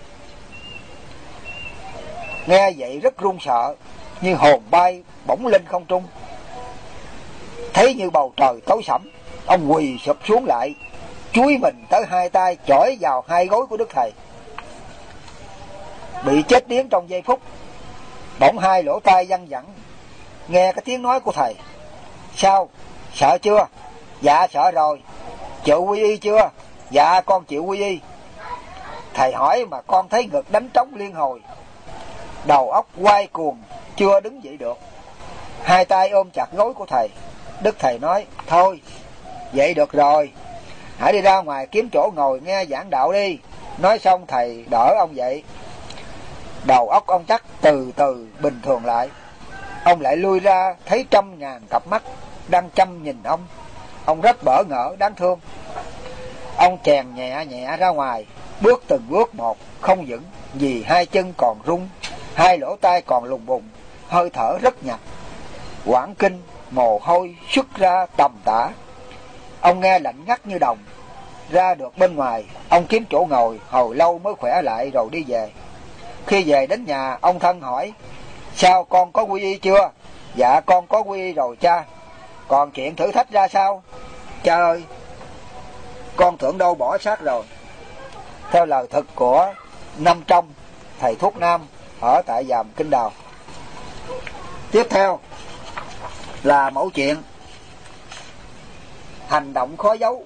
Nghe vậy rất run sợ, như hồn bay bỗng lên không trung. Thấy như bầu trời tối sẫm, ông quỳ sụp xuống lại, chúi mình tới hai tay chỏi vào hai gối của Đức Thầy. Bị chết điếng trong giây phút, bỗng hai lỗ tai văng vẳng nghe cái tiếng nói của thầy. Sao? Sợ chưa? Dạ sợ rồi. Chịu quy y chưa? Dạ con chịu quy y. Thầy hỏi mà con thấy ngực đánh trống liên hồi, đầu óc quay cuồng, chưa đứng dậy được. Hai tay ôm chặt gối của thầy. Đức Thầy nói: thôi vậy được rồi, hãy đi ra ngoài kiếm chỗ ngồi nghe giảng đạo đi. Nói xong thầy đỡ ông dậy. Đầu óc ông Chắc từ từ bình thường lại. Ông lại lui ra thấy trăm ngàn cặp mắt đang chăm nhìn ông. Ông rất bỡ ngỡ đáng thương. Ông chèn nhẹ nhẹ ra ngoài, bước từng bước một, không vững vì hai chân còn rung, hai lỗ tai còn lùng bùng, hơi thở rất nhạt, quảng kinh, mồ hôi xuất ra tầm tã. Ông nghe lạnh ngắt như đồng. Ra được bên ngoài, ông kiếm chỗ ngồi hồi lâu mới khỏe lại rồi đi về. Khi về đến nhà, ông thân hỏi: sao con có quy y chưa? Dạ con có quy y rồi cha. Còn chuyện thử thách ra sao? Cha ơi, con tưởng đâu bỏ xác rồi. theo lời thực của Năm Trong, thầy thuốc nam ở tại Giàm Kinh Đào. Tiếp theo là mẫu chuyện hành động khó giấu.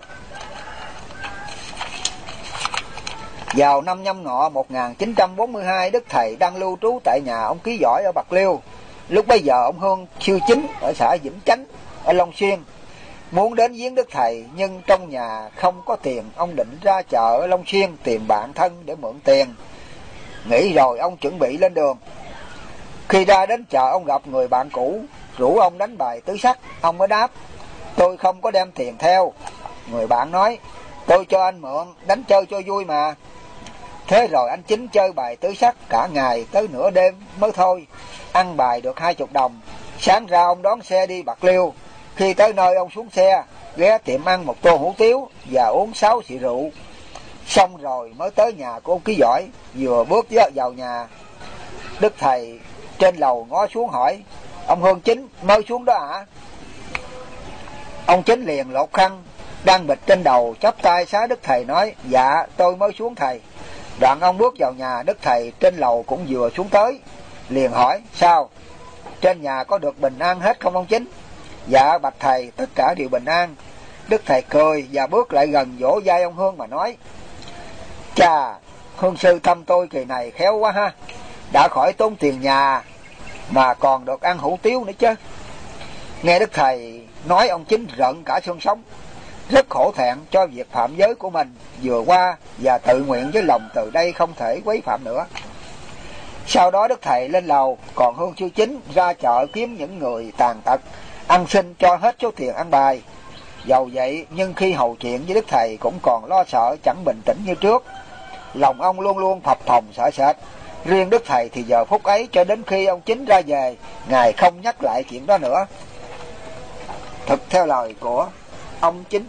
Vào năm Nhâm Ngọ 1942, Đức Thầy đang lưu trú tại nhà ông Ký Giỏi ở Bạc Liêu. Lúc bấy giờ ông Hương Siêu Chính ở xã Vĩnh Chánh ở Long Xuyên muốn đến viếng Đức Thầy, nhưng trong nhà không có tiền. Ông định ra chợ ở Long Xuyên tìm bạn thân để mượn tiền. Nghĩ rồi ông chuẩn bị lên đường. Khi ra đến chợ, ông gặp người bạn cũ rủ ông đánh bài tứ sắc. Ông mới đáp: tôi không có đem tiền theo. Người bạn nói: tôi cho anh mượn đánh chơi cho vui mà. Thế rồi anh Chính chơi bài tứ sắc cả ngày tới nửa đêm mới thôi. Ăn bài được 20 đồng. Sáng ra ông đón xe đi Bạc Liêu. Khi tới nơi, ông xuống xe ghé tiệm ăn một tô hủ tiếu và uống 6 xị rượu. Xong rồi mới tới nhà của ông Ký Giỏi. Vừa bước vào nhà, Đức Thầy trên lầu ngó xuống hỏi: ông Hương Chính mới xuống đó hả? Ông Chính liền lột khăn đang bịt trên đầu, chắp tay xá Đức Thầy nói: dạ tôi mới xuống thầy. Đoạn ông bước vào nhà. Đức Thầy trên lầu cũng vừa xuống tới, liền hỏi: sao, trên nhà có được bình an hết không ông Chính? Dạ bạch thầy, tất cả đều bình an. Đức Thầy cười và bước lại gần vỗ vai ông Hương mà nói: chà, Hương sư thăm tôi kỳ này khéo quá ha, đã khỏi tốn tiền nhà mà còn được ăn hủ tiếu nữa chứ. Nghe Đức Thầy nói, ông Chính rợn cả xương sống, rất khổ thẹn cho việc phạm giới của mình vừa qua và tự nguyện với lòng từ đây không thể quấy phạm nữa. Sau đó Đức Thầy lên lầu, còn Hương Sư Chính ra chợ kiếm những người tàn tật ăn xin cho hết số tiền ăn bài. Dầu vậy nhưng khi hầu chuyện với Đức Thầy cũng còn lo sợ, chẳng bình tĩnh như trước. Lòng ông luôn luôn phập phồng sợ sệt. Riêng Đức Thầy thì giờ phút ấy cho đến khi ông Chính ra về, Ngài không nhắc lại chuyện đó nữa. Thực theo lời của ông Chính.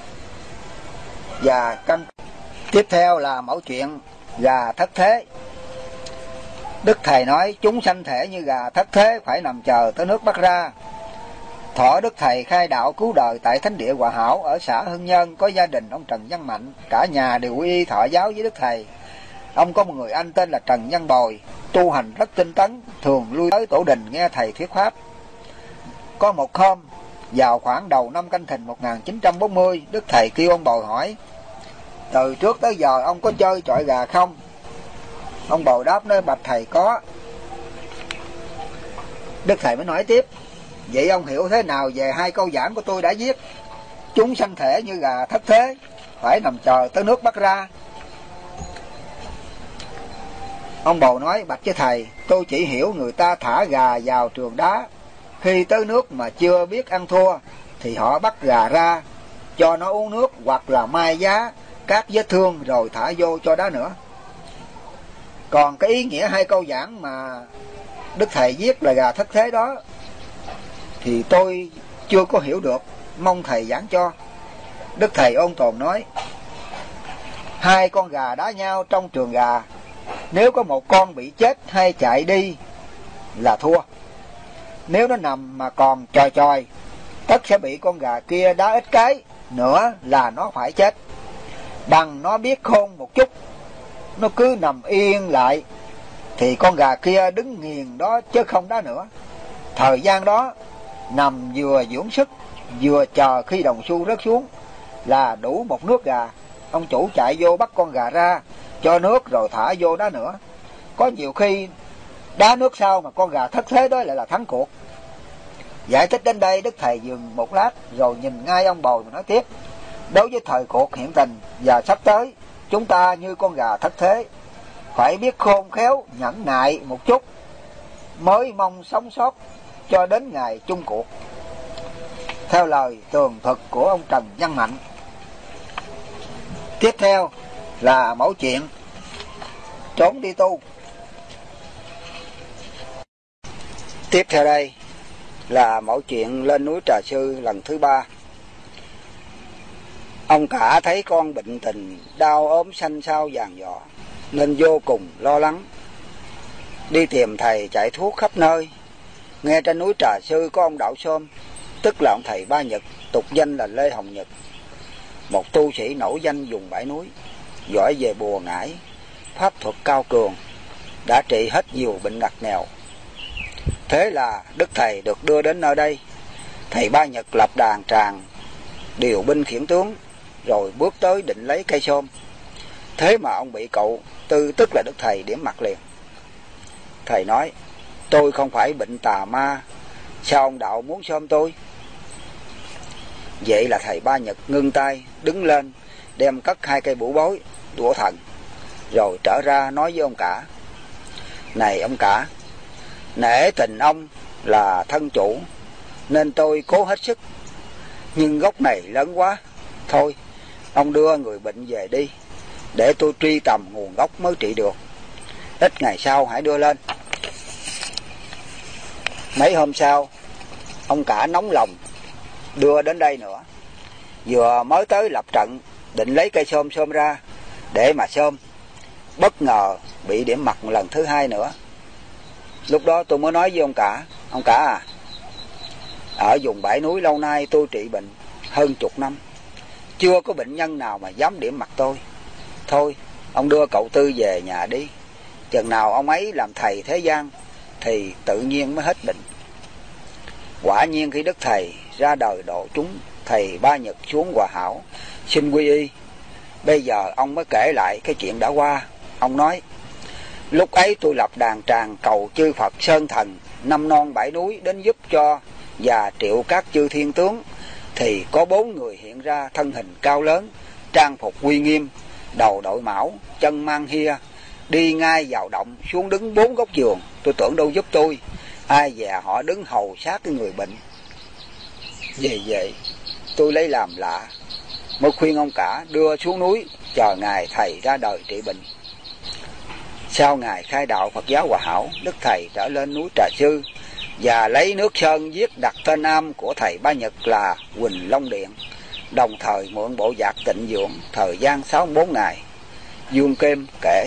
Và tiếp theo là mẫu chuyện gà thất thế. Đức Thầy nói: chúng sanh thể như gà thất thế, phải nằm chờ tới nước bắt ra. Thọ Đức Thầy khai đạo cứu đời tại Thánh địa Hòa Hảo ở xã Hưng Nhân, có gia đình ông Trần Văn Mạnh, cả nhà đều quy y thọ giáo với Đức Thầy. Ông có một người anh tên là Trần Văn Bồi, tu hành rất tinh tấn, thường lui tới tổ đình nghe thầy thuyết pháp. Có một hôm, vào khoảng đầu năm Canh Thìn 1940, Đức Thầy kêu ông Bồi hỏi: từ trước tới giờ ông có chơi chọi gà không? Ông Bồi đáp nói: bạch thầy có. Đức Thầy mới nói tiếp: vậy ông hiểu thế nào về 2 câu giảng của tôi đã viết: chúng sanh thể như gà thất thế, phải nằm chờ tới nước bắt ra? Ông Bồi nói: bạch với thầy, tôi chỉ hiểu người ta thả gà vào trường đá, khi tới nước mà chưa biết ăn thua thì họ bắt gà ra cho nó uống nước, hoặc là mai giá các vết thương rồi thả vô cho đá nữa. Còn cái ý nghĩa 2 câu giảng mà Đức Thầy viết là gà thất thế đó thì tôi chưa có hiểu được, mong thầy giảng cho. Đức Thầy ôn tồn nói: 2 con gà đá nhau trong trường gà, nếu có một con bị chết hay chạy đi là thua. Nếu nó nằm mà còn chòi chòi, tất sẽ bị con gà kia đá ít cái nữa là nó phải chết. Bằng nó biết khôn một chút, nó cứ nằm yên lại thì con gà kia đứng nghiền đó chứ không đá nữa. Thời gian đó nằm vừa dưỡng sức vừa chờ khi đồng xu rớt xuống là đủ một nước gà. Ông chủ chạy vô bắt con gà ra, cho nước rồi thả vô đá nữa. Có nhiều khi đá nước sau mà con gà thất thế đó lại là thắng cuộc. Giải thích đến đây, Đức Thầy dừng một lát rồi nhìn ngay ông Bồi mà nói tiếp: đối với thời cuộc hiện tình và sắp tới, chúng ta như con gà thất thế, phải biết khôn khéo nhẫn nại một chút mới mong sống sót cho đến ngày chung cuộc. Theo lời tường thuật của ông Trần Văn Mạnh. Tiếp theo là mẫu chuyện trốn đi tu. Tiếp theo đây là mẫu chuyện lên núi Trà Sư lần thứ 3. Ông cả thấy con bệnh tình đau ốm xanh xao vàng dọ nên vô cùng lo lắng, đi tìm thầy chạy thuốc khắp nơi. Nghe trên núi Trà Sư có ông Đạo Xôm, tức là ông thầy Ba Nhật, tục danh là Lê Hồng Nhật, một tu sĩ nổi danh vùng bãi núi. giỏi về bùa ngải, pháp thuật cao cường, đã trị hết nhiều bệnh ngặt nghèo. Thế là đức thầy được đưa đến nơi đây. Thầy Ba Nhật lập đàn tràng, điều binh khiển tướng, rồi bước tới định lấy cây xôm. Thế mà ông bị cậu Tư, tức là đức thầy, điểm mặt liền. Thầy nói: tôi không phải bệnh tà ma, sao ông đạo muốn xôm tôi? Vậy là thầy Ba Nhật ngưng tay, đứng lên, đem cất 2 cây bủa bối, đũa thần, rồi trở ra nói với ông cả: này ông cả, nể tình ông là thân chủ nên tôi cố hết sức, nhưng gốc này lớn quá, thôi ông đưa người bệnh về đi, để tôi truy tầm nguồn gốc mới trị được. Ít ngày sau hãy đưa lên. Mấy hôm sau, ông cả nóng lòng đưa đến đây nữa. Vừa mới tới lập trận, định lấy cây xôm ra để mà xôm, bất ngờ bị điểm mặt một lần thứ 2 nữa. Lúc đó tôi mới nói với ông cả: ông cả à, ở vùng bãi núi lâu nay tôi trị bệnh hơn 10 năm, chưa có bệnh nhân nào mà dám điểm mặt tôi. Thôi ông đưa cậu Tư về nhà đi, chừng nào ông ấy làm thầy thế gian thì tự nhiên mới hết bệnh. Quả nhiên khi đức thầy ra đời độ chúng, thầy Ba Nhật xuống Hòa Hảo xin quy y. Bây giờ ông mới kể lại cái chuyện đã qua. Ông nói: lúc ấy tôi lập đàn tràng cầu chư Phật Sơn Thần, năm non bãi núi đến giúp cho và triệu các chư thiên tướng, thì có 4 người hiện ra, thân hình cao lớn, trang phục uy nghiêm, đầu đội mão, chân mang hia, đi ngay vào động, xuống đứng 4 góc giường. Tôi tưởng đâu giúp tôi, ai dè họ đứng hầu sát cái người bệnh. Vì vậy tôi lấy làm lạ, mới khuyên ông cả đưa xuống núi chờ ngài thầy ra đời trị bệnh. Sau ngày khai đạo Phật giáo Hòa Hảo, đức thầy trở lên núi Trà Sư và lấy nước sơn viết đặt tên am của thầy Ba Nhật là Quỳnh Long Điện, đồng thời mượn bộ giạc tịnh dưỡng thời gian 64 ngày. Dương Kim kể.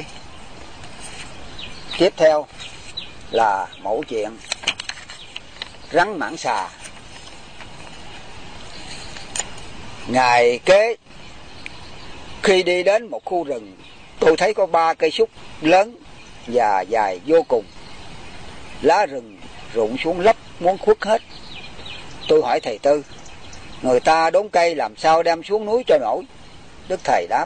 Tiếp theo là mẫu chuyện rắn mãng xà. Ngày kế, khi đi đến một khu rừng, tôi thấy có 3 cây súc lớn và dài vô cùng. Lá rừng rụng xuống lấp muốn khuất hết. Tôi hỏi thầy Tư: người ta đốn cây làm sao đem xuống núi cho nổi? Đức thầy đáp: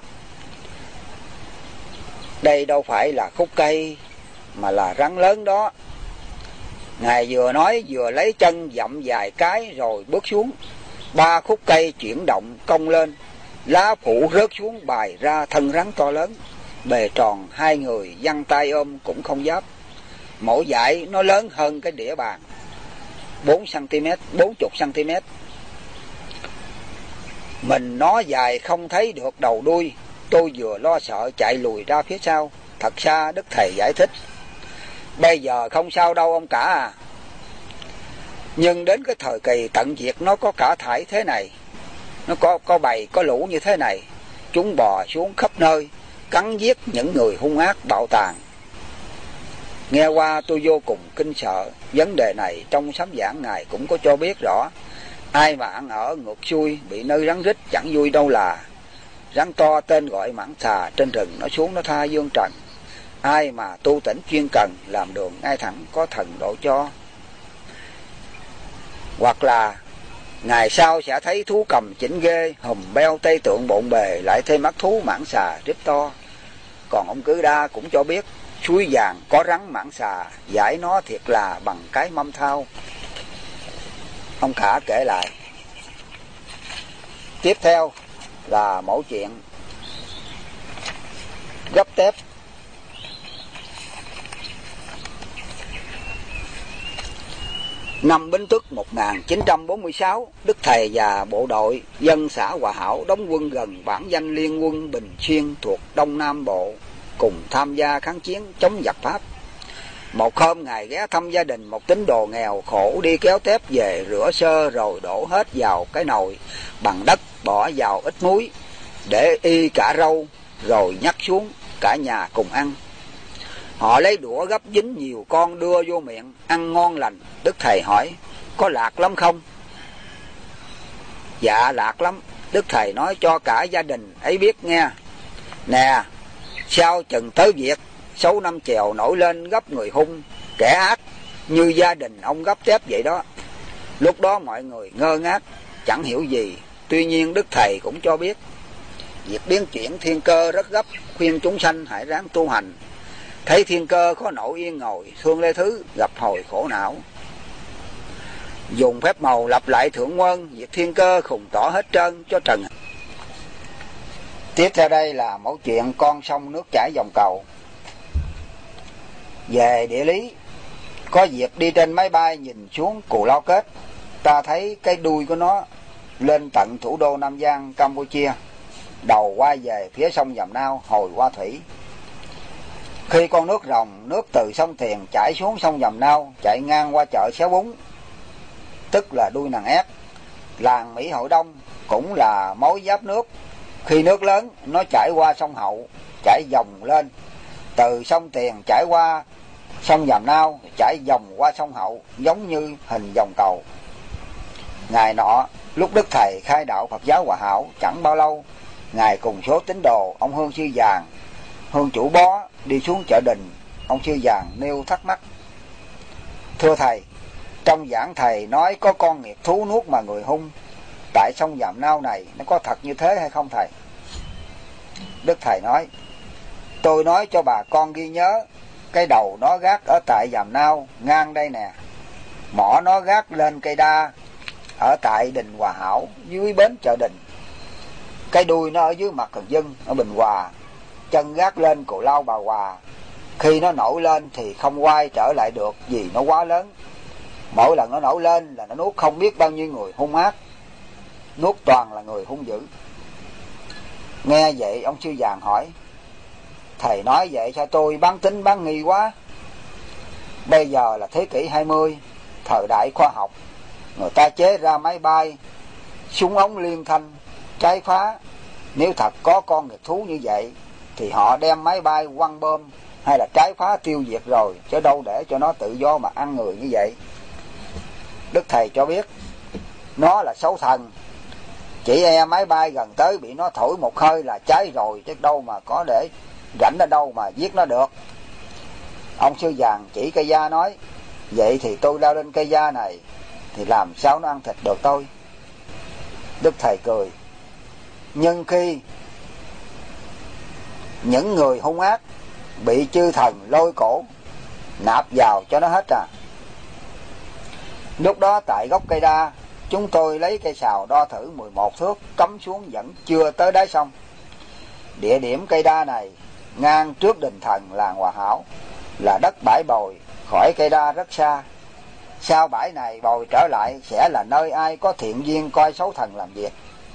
đây đâu phải là khúc cây mà là rắn lớn đó. Ngài vừa nói vừa lấy chân dậm vài cái rồi bước xuống. 3 khúc cây chuyển động cong lên, lá phủ rớt xuống bày ra thân rắn to lớn, bề tròn 2 người giăng tay ôm cũng không giáp. Mỗi dải nó lớn hơn cái đĩa bàn 40cm. Mình nó dài không thấy được đầu đuôi. Tôi vừa lo sợ chạy lùi ra phía sau. Thật xa đức thầy giải thích: bây giờ không sao đâu ông cả à, nhưng đến cái thời kỳ tận diệt nó có cả thải thế này, nó có bầy có lũ như thế này, chúng bò xuống khắp nơi, cắn giết những người hung ác bạo tàn. Nghe qua tôi vô cùng kinh sợ. Vấn đề này trong sấm giảng ngài cũng có cho biết rõ. Ai mà ăn ở ngược xuôi, bị nơi rắn rít chẳng vui đâu là. Rắn to tên gọi mãng xà trên rừng, nó xuống nó tha dương trần. Ai mà tu tỉnh chuyên cần, làm đường ngay thẳng, có thần độ cho. Hoặc là ngày sau sẽ thấy thú cầm chỉnh ghê, hùm beo tây tượng bộn bề, lại thêm mắt thú mãng xà rít to. Còn ông Cử Đa cũng cho biết suối vàng có rắn mãng xà, giải nó thiệt là bằng cái mâm thao. Ông cả kể lại. Tiếp theo là mẫu chuyện gấp tép. Năm Bính Tuất 1946, đức thầy và bộ đội dân xã Hòa Hảo đóng quân gần bản danh Liên Quân Bình Xuyên thuộc Đông Nam Bộ, cùng tham gia kháng chiến chống giặc Pháp. Một hôm ngài ghé thăm gia đình một tín đồ nghèo khổ, đi kéo tép về rửa sơ rồi đổ hết vào cái nồi bằng đất, bỏ vào ít muối để y cả rau, rồi nhắc xuống cả nhà cùng ăn. Họ lấy đũa gấp dính nhiều con đưa vô miệng, ăn ngon lành. Đức thầy hỏi: có lạc lắm không? Dạ lạc lắm. Đức thầy nói cho cả gia đình ấy biết nghe. Nè, sao chừng tới việc Sáu Năm Chèo nổi lên gấp người hung, kẻ ác như gia đình ông gấp thép vậy đó. Lúc đó mọi người ngơ ngác, chẳng hiểu gì. Tuy nhiên Đức Thầy cũng cho biết việc biến chuyển thiên cơ rất gấp, khuyên chúng sanh hãy ráng tu hành. Thấy thiên cơ khó nổi yên ngồi, thương lê thứ gặp hồi khổ não. Dùng phép màu lập lại thượng quân, việc thiên cơ khùng tỏ hết trơn cho trần. Tiếp theo đây là mẫu chuyện con sông nước chảy dòng cầu. Về địa lý, có dịp đi trên máy bay nhìn xuống Cù Lao Kết, ta thấy cái đuôi của nó lên tận thủ đô Nam Giang, Campuchia, đầu quay về phía sông Vàm Nao, hồi qua thủy. Khi con nước rồng, nước từ sông Tiền chảy xuống sông Vàm Nao, chạy ngang qua chợ Xéo Bún, tức là đuôi nàng ét, làng Mỹ Hội Đông cũng là mối giáp nước. Khi nước lớn, nó chảy qua sông Hậu, chảy dòng lên, từ sông Tiền chảy qua sông Vàm Nao, chảy dòng qua sông Hậu, giống như hình vòng cầu. Ngày nọ, lúc Đức Thầy khai đạo Phật giáo Hòa Hảo chẳng bao lâu, Ngài cùng số tín đồ ông Hương Sư Vàng, Hương Chủ Bó đi xuống chợ Đình. Ông Sư Vàng nêu thắc mắc: thưa Thầy, trong giảng Thầy nói có con nghiệt thú nuốt mà người hung, tại sông Vàm Nao này nó có thật như thế hay không Thầy? Đức Thầy nói: tôi nói cho bà con ghi nhớ, cái đầu nó gác ở tại Vàm Nao ngang đây nè, mỏ nó gác lên cây đa ở tại Đình Hòa Hảo dưới bến chợ Đình, cái đuôi nó ở dưới mặt Cần Dân ở Bình Hòa, chân gác lên Cù Lao Bà Hòa. Khi nó nổi lên thì không quay trở lại được vì nó quá lớn. Mỗi lần nó nổi lên là nó nuốt không biết bao nhiêu người hung ác, nuốt toàn là người hung dữ. Nghe vậy ông Sư Vàng hỏi: Thầy nói vậy cho tôi bán tính bán nghi quá. Bây giờ là thế kỷ 20, thời đại khoa học, người ta chế ra máy bay, súng ống liên thanh, trái phá. Nếu thật có con nghiệt thú như vậy thì họ đem máy bay quăng bom hay là trái phá tiêu diệt rồi, chứ đâu để cho nó tự do mà ăn người như vậy. Đức Thầy cho biết nó là xấu thần, chỉ máy bay gần tới bị nó thổi một hơi là cháy rồi, chứ đâu mà có để rảnh ở đâu mà giết nó được. Ông Sư Vàng chỉ cây da nói: vậy thì tôi leo lên cây da này thì làm sao nó ăn thịt được tôi? Đức Thầy cười: nhưng khi những người hung ác bị chư thần lôi cổ nạp vào cho nó hết lúc đó tại gốc cây đa, chúng tôi lấy cây sào đo thử 11 thước cắm xuống vẫn chưa tới đáy sông. Địa điểm cây đa này ngang trước đình thần làng Hòa Hảo, là đất bãi bồi, khỏi cây đa rất xa. Sau bãi này bồi trở lại sẽ là nơi ai có thiện duyên coi xấu thần làm việc.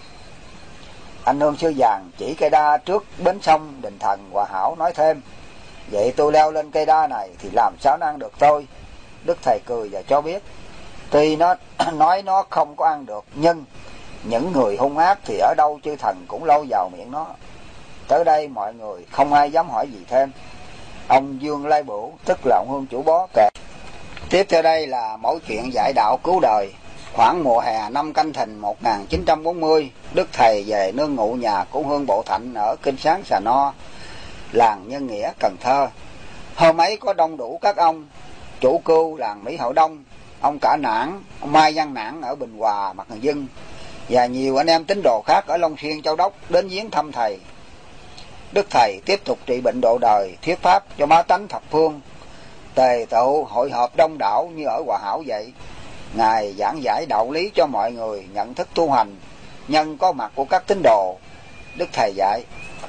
Anh Hương Sư Vàng chỉ cây đa trước bến sông đình thần Hòa Hảo nói thêm: vậy tôi leo lên cây đa này thì làm sao nó ăn được tôi? Đức Thầy cười và cho biết tuy nó nói nó không có ăn được, nhưng những người hung ác thì ở đâu chư thần cũng lâu vào miệng nó. Tới đây mọi người không ai dám hỏi gì thêm. Ông Dương Lai Bửu, tức là ông Hương Chủ Bó, kể. Tiếp theo đây là mẫu chuyện dạy đạo cứu đời. Khoảng mùa hè năm Canh Thìn 1940, Đức Thầy về nương ngụ nhà của Hương Bộ Thạnh ở Kinh Sáng Sà No, làng Nhân Nghĩa, Cần Thơ. Hôm ấy có đông đủ các ông chủ cưu làng Mỹ Hội Đông, ông Cả Nản, ông Mai Văn Nản ở Bình Hòa, Mặt Cần Dân, và nhiều anh em tín đồ khác ở Long Xuyên, Châu Đốc đến viếng thăm Thầy. Đức Thầy tiếp tục trị bệnh độ đời, thuyết pháp cho bá tánh thập phương, tề tựu hội họp đông đảo như ở Hòa Hảo vậy. Ngài giảng giải đạo lý cho mọi người nhận thức tu hành, nhân có mặt của các tín đồ. Đức Thầy dạy: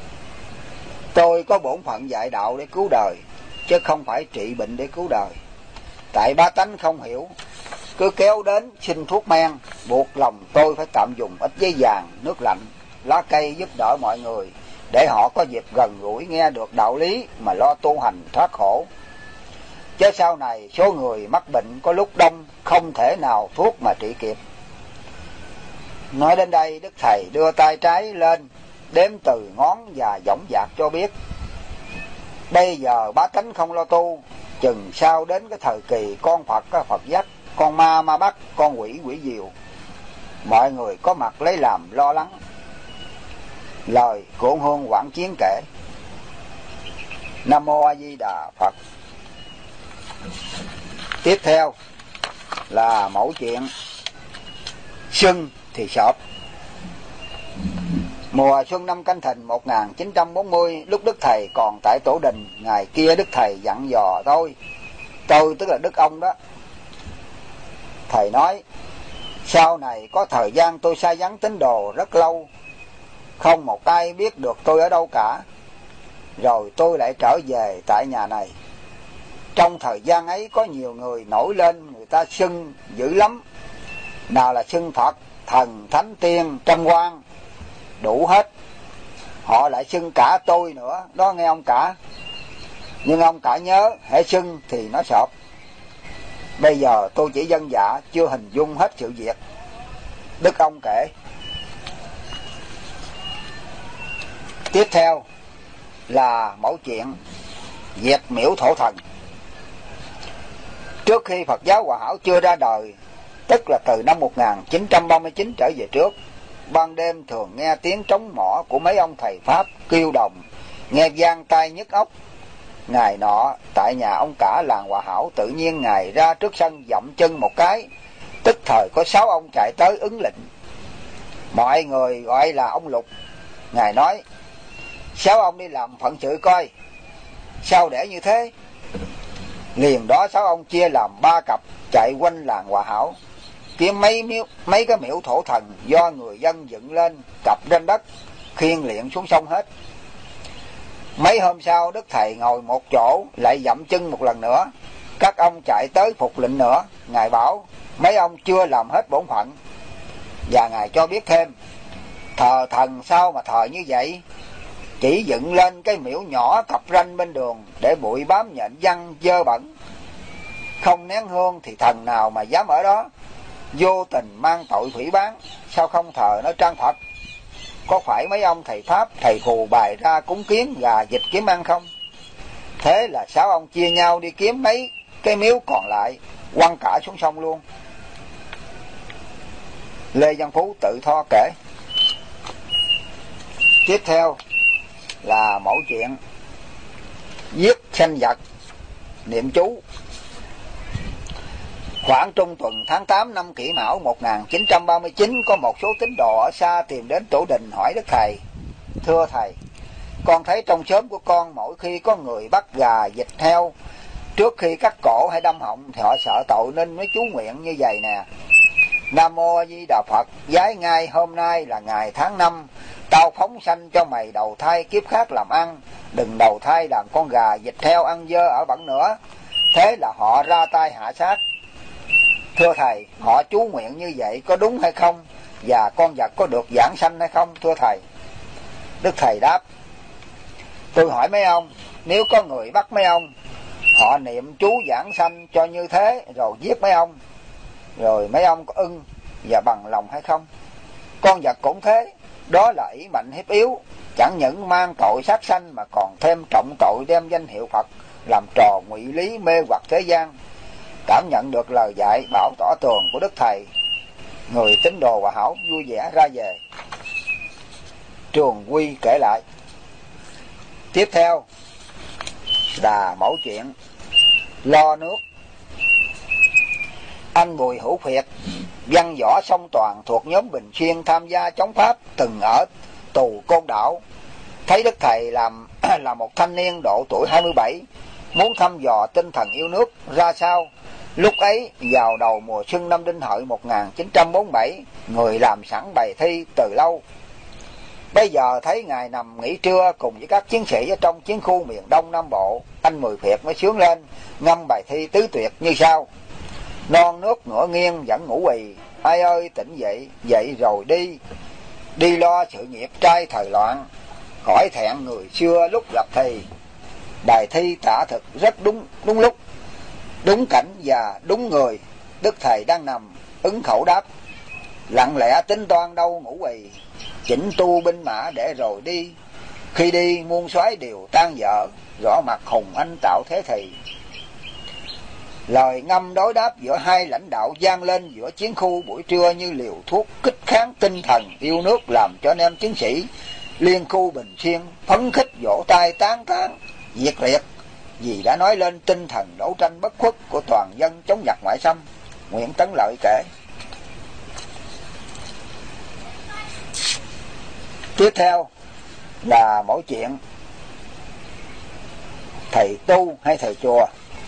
tôi có bổn phận dạy đạo để cứu đời, chứ không phải trị bệnh để cứu đời. Tại bá tánh không hiểu, cứ kéo đến xin thuốc men, buộc lòng tôi phải tạm dùng ít giấy vàng, nước lạnh, lá cây giúp đỡ mọi người, để họ có dịp gần gũi nghe được đạo lý mà lo tu hành thoát khổ. Chứ sau này số người mắc bệnh có lúc đông, không thể nào thuốc mà trị kịp. Nói đến đây, Đức Thầy đưa tay trái lên đếm từ ngón và dõng dạc cho biết: bây giờ bá tánh không lo tu, chừng sau đến cái thời kỳ con Phật có Phật dắt, con ma ma bắt, con quỷ quỷ diều, mọi người có mặt lấy làm lo lắng. Lời của Hương Quảng Chiến kể. Nam Mô A Di Đà Phật. Tiếp theo là mẫu chuyện Xuân thì sọp. Mùa xuân năm Canh Thìn 1940, lúc Đức Thầy còn tại Tổ Đình, ngày kia Đức Thầy dặn dò tôi tức là Đức ông đó. Thầy nói, sau này có thời gian tôi sai vắng tín đồ rất lâu, không một ai biết được tôi ở đâu cả. Rồi tôi lại trở về tại nhà này. Trong thời gian ấy có nhiều người nổi lên, người ta xưng dữ lắm. Nào là xưng Phật, thần, thánh, tiên, trăm quan, đủ hết. Họ lại xưng cả tôi nữa, đó nghe ông cả. Nhưng ông cả nhớ, hễ xưng thì nó sọp. Bây giờ tôi chỉ dân dạ, chưa hình dung hết sự việc. Đức ông kể. Tiếp theo là mẫu chuyện diệt miễu thổ thần. Trước khi Phật giáo Hòa Hảo chưa ra đời, tức là từ năm 1939 trở về trước, ban đêm thường nghe tiếng trống mõ của mấy ông thầy Pháp kêu đồng, nghe vang tai nhức óc. Ngày nọ tại nhà ông cả làng Hòa Hảo, tự nhiên Ngài ra trước sân dậm chân một cái, tức thời có 6 ông chạy tới ứng lệnh. Mọi người gọi là ông Lục. Ngài nói, 6 ông đi làm phận sự coi. Sao để như thế? Liền đó 6 ông chia làm 3 cặp chạy quanh làng Hòa Hảo, kiếm mấy cái miễu thổ thần do người dân dựng lên, cặp trên đất, khiêng liệng xuống sông hết. Mấy hôm sau Đức Thầy ngồi một chỗ lại dậm chân một lần nữa. Các ông chạy tới phục lệnh nữa. Ngài bảo mấy ông chưa làm hết bổn phận. Và Ngài cho biết thêm, thờ thần sao mà thờ như vậy? Chỉ dựng lên cái miễu nhỏ cặp ranh bên đường để bụi bám nhện văng dơ bẩn. Không nén hương thì thần nào mà dám ở đó? Vô tình mang tội phỉ báng, sao không thờ nó trang Phật? Có phải mấy ông thầy Pháp, thầy phù bày ra cúng kiến gà vịt kiếm ăn không? Thế là 6 ông chia nhau đi kiếm mấy cái miếu còn lại, quăng cả xuống sông luôn. Lê Văn Phú tự tho kể. Tiếp theo là mẫu chuyện giết sanh vật niệm chú. Khoảng trung tuần tháng 8 năm Kỷ Mão 1939, có một số tín đồ ở xa tìm đến Tổ Đình hỏi Đức Thầy: thưa Thầy, con thấy trong xóm của con mỗi khi có người bắt gà vịt heo, trước khi cắt cổ hay đâm họng thì họ sợ tội nên mới chú nguyện như vậy nè. Nam Mô A Di Đà Phật, giái ngay hôm nay là ngày tháng 5, tao phóng sanh cho mày đầu thai kiếp khác làm ăn, đừng đầu thai làm con gà vịt heo ăn dơ ở bẩn nữa. Thế là họ ra tay hạ sát. Thưa Thầy, họ chú nguyện như vậy có đúng hay không? Và con vật có được giảng sanh hay không, thưa Thầy? Đức Thầy đáp: tôi hỏi mấy ông, nếu có người bắt mấy ông, họ niệm chú giảng sanh cho như thế rồi giết mấy ông, rồi mấy ông có ưng và bằng lòng hay không? Con vật cũng thế, đó là ý mạnh hiếp yếu, chẳng những mang tội sát sanh mà còn thêm trọng tội đem danh hiệu Phật làm trò ngụy lý mê hoặc thế gian. Cảm nhận được lời dạy bảo tỏ tường của Đức Thầy, người tín đồ Hòa Hảo vui vẻ ra về. Trường Quy kể lại. Tiếp theo là mẫu chuyện lo nước. Anh Bùi Hữu Phiệt, văn võ song toàn thuộc nhóm Bình Xuyên tham gia chống Pháp, từng ở tù Côn Đảo. Thấy Đức Thầy là một thanh niên độ tuổi 27, muốn thăm dò tinh thần yêu nước ra sao. Lúc ấy vào đầu mùa xuân năm Đinh Hợi 1947, người làm sẵn bài thi từ lâu. Bây giờ thấy Ngài nằm nghỉ trưa cùng với các chiến sĩ ở trong chiến khu miền Đông Nam Bộ, anh Mười Phiệt mới sướng lên ngâm bài thi tứ tuyệt như sau: non nước ngửa nghiêng vẫn ngủ quỳ, ai ơi tỉnh dậy, dậy rồi đi, đi lo sự nghiệp trai thời loạn, khỏi thẹn người xưa lúc gặp thì. Bài thi tả thực rất đúng lúc, đúng cảnh và đúng người. Đức Thầy đang nằm ứng khẩu đáp: lặng lẽ tính toan đâu ngủ quỳ, chỉnh tu binh mã để rồi đi, khi đi muôn soái đều tan vỡ, rõ mặt hùng anh tạo thế thì. Lời ngâm đối đáp giữa hai lãnh đạo vang lên giữa chiến khu buổi trưa như liều thuốc kích kháng tinh thần yêu nước, làm cho anh em chiến sĩ Liên khu Bình Xuyên phấn khích vỗ tay tán thán nhiệt liệt vì đã nói lên tinh thần đấu tranh bất khuất của toàn dân chống giặc ngoại xâm. Nguyễn Tấn Lợi kể. Tiếp theo là mẫu chuyện thầy tu hay thầy chùa.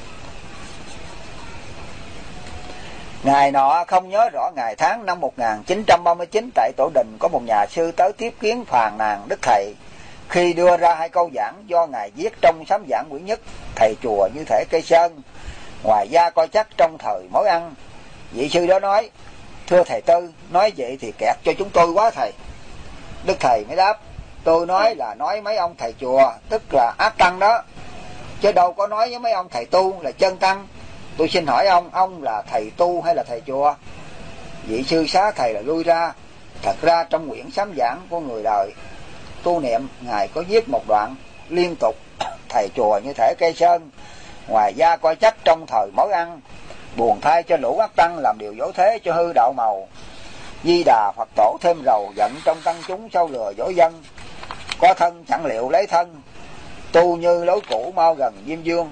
Ngày nọ không nhớ rõ ngày tháng năm 1939, tại Tổ Đình có một nhà sư tới tiếp kiến phàn nàn đức thầy khi đưa ra hai câu giảng do ngài viết trong sám giảng quyển nhất: thầy chùa như thể cây sơn, ngoài da coi chắc trong thời mối ăn. Vị sư đó nói: thưa thầy Tư, nói vậy thì kẹt cho chúng tôi quá thầy. Đức thầy mới đáp: tôi nói là nói mấy ông thầy chùa, tức là ác tăng đó, chứ đâu có nói với mấy ông thầy tu là chân tăng. Tôi xin hỏi ông là thầy tu hay là thầy chùa? Vị sư xá thầy là lui ra. Thật ra trong quyển sám giảng của người đời tu niệm, ngài có viết một đoạn liên tục: thầy chùa như thể cây sơn, ngoài da coi chắc trong thời mối ăn. Buồn thay cho lũ ác tăng làm điều dối thế cho hư đạo màu. Di Đà Phật tổ thêm rầu giận trong tăng chúng sau lừa dối dân. Có thân chẳng liệu lấy thân, tu như lối cũ mau gần Diêm Dương.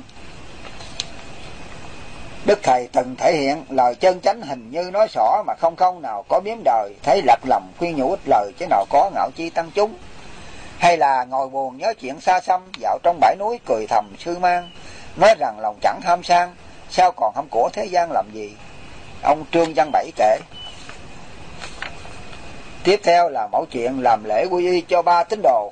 Đức thầy từng thể hiện lời chân chánh hình như nói xỏ mà không nào có biếm đời, thấy lật lòng khuyên nhủ ít lời chứ nào có ngạo chi tăng chúng. Hay là ngồi buồn nhớ chuyện xa xăm, dạo trong bãi núi cười thầm sư mang, nói rằng lòng chẳng tham sang, sao còn hâm của thế gian làm gì. Ông Trương Văn Bảy kể. Tiếp theo là mẫu chuyện làm lễ quy y cho 3 tín đồ.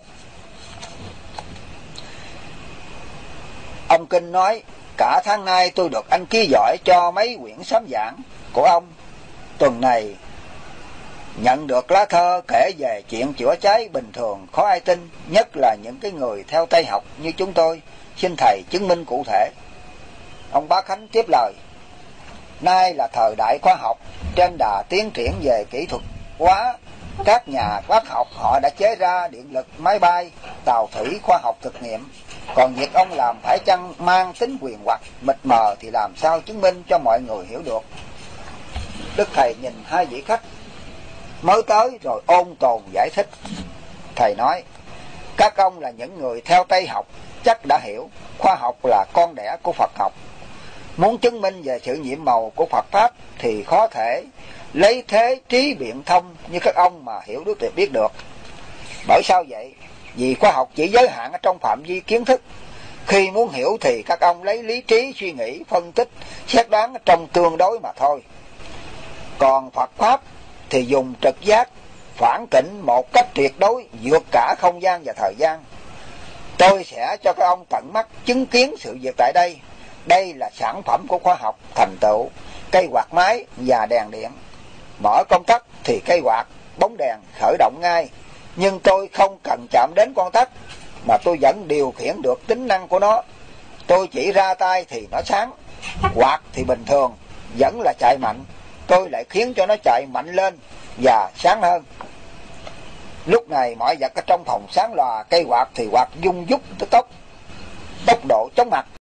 Ông Kinh nói: cả tháng nay tôi được anh ký giỏi cho mấy quyển sám giảng của ông. Tuần này nhận được lá thơ kể về chuyện chữa cháy bình thường khó ai tin, nhất là những cái người theo Tây học như chúng tôi. Xin thầy chứng minh cụ thể. Ông Bá Khánh tiếp lời: nay là thời đại khoa học, trên đà tiến triển về kỹ thuật hóa, các nhà khoa học họ đã chế ra điện lực, máy bay, tàu thủy khoa học thực nghiệm. Còn việc ông làm phải chăng mang tính quyền hoặc mịt mờ thì làm sao chứng minh cho mọi người hiểu được. Đức thầy nhìn hai vị khách mới tới rồi ôn tồn giải thích. Thầy nói: các ông là những người theo Tây học, chắc đã hiểu khoa học là con đẻ của Phật học. Muốn chứng minh về sự nhiệm màu của Phật Pháp thì khó thể lấy thế trí biện thông như các ông mà hiểu được thì biết được. Bởi sao vậy? Vì khoa học chỉ giới hạn ở trong phạm vi kiến thức. Khi muốn hiểu thì các ông lấy lý trí suy nghĩ, phân tích, xét đoán trong tương đối mà thôi. Còn Phật Pháp thì dùng trực giác, phản tỉnh một cách tuyệt đối, vượt cả không gian và thời gian. Tôi sẽ cho các ông tận mắt chứng kiến sự việc tại đây. Đây là sản phẩm của khoa học thành tựu, cây quạt máy và đèn điện. Mở công tắc thì cây quạt, bóng đèn khởi động ngay. Nhưng tôi không cần chạm đến con tắc, mà tôi vẫn điều khiển được tính năng của nó. Tôi chỉ ra tay thì nó sáng. Quạt thì bình thường, vẫn là chạy mạnh, tôi lại khiến cho nó chạy mạnh lên và sáng hơn. Lúc này mọi vật ở trong phòng sáng lòa, cây quạt thì quạt dung dút tới tốc độ chóng mặt.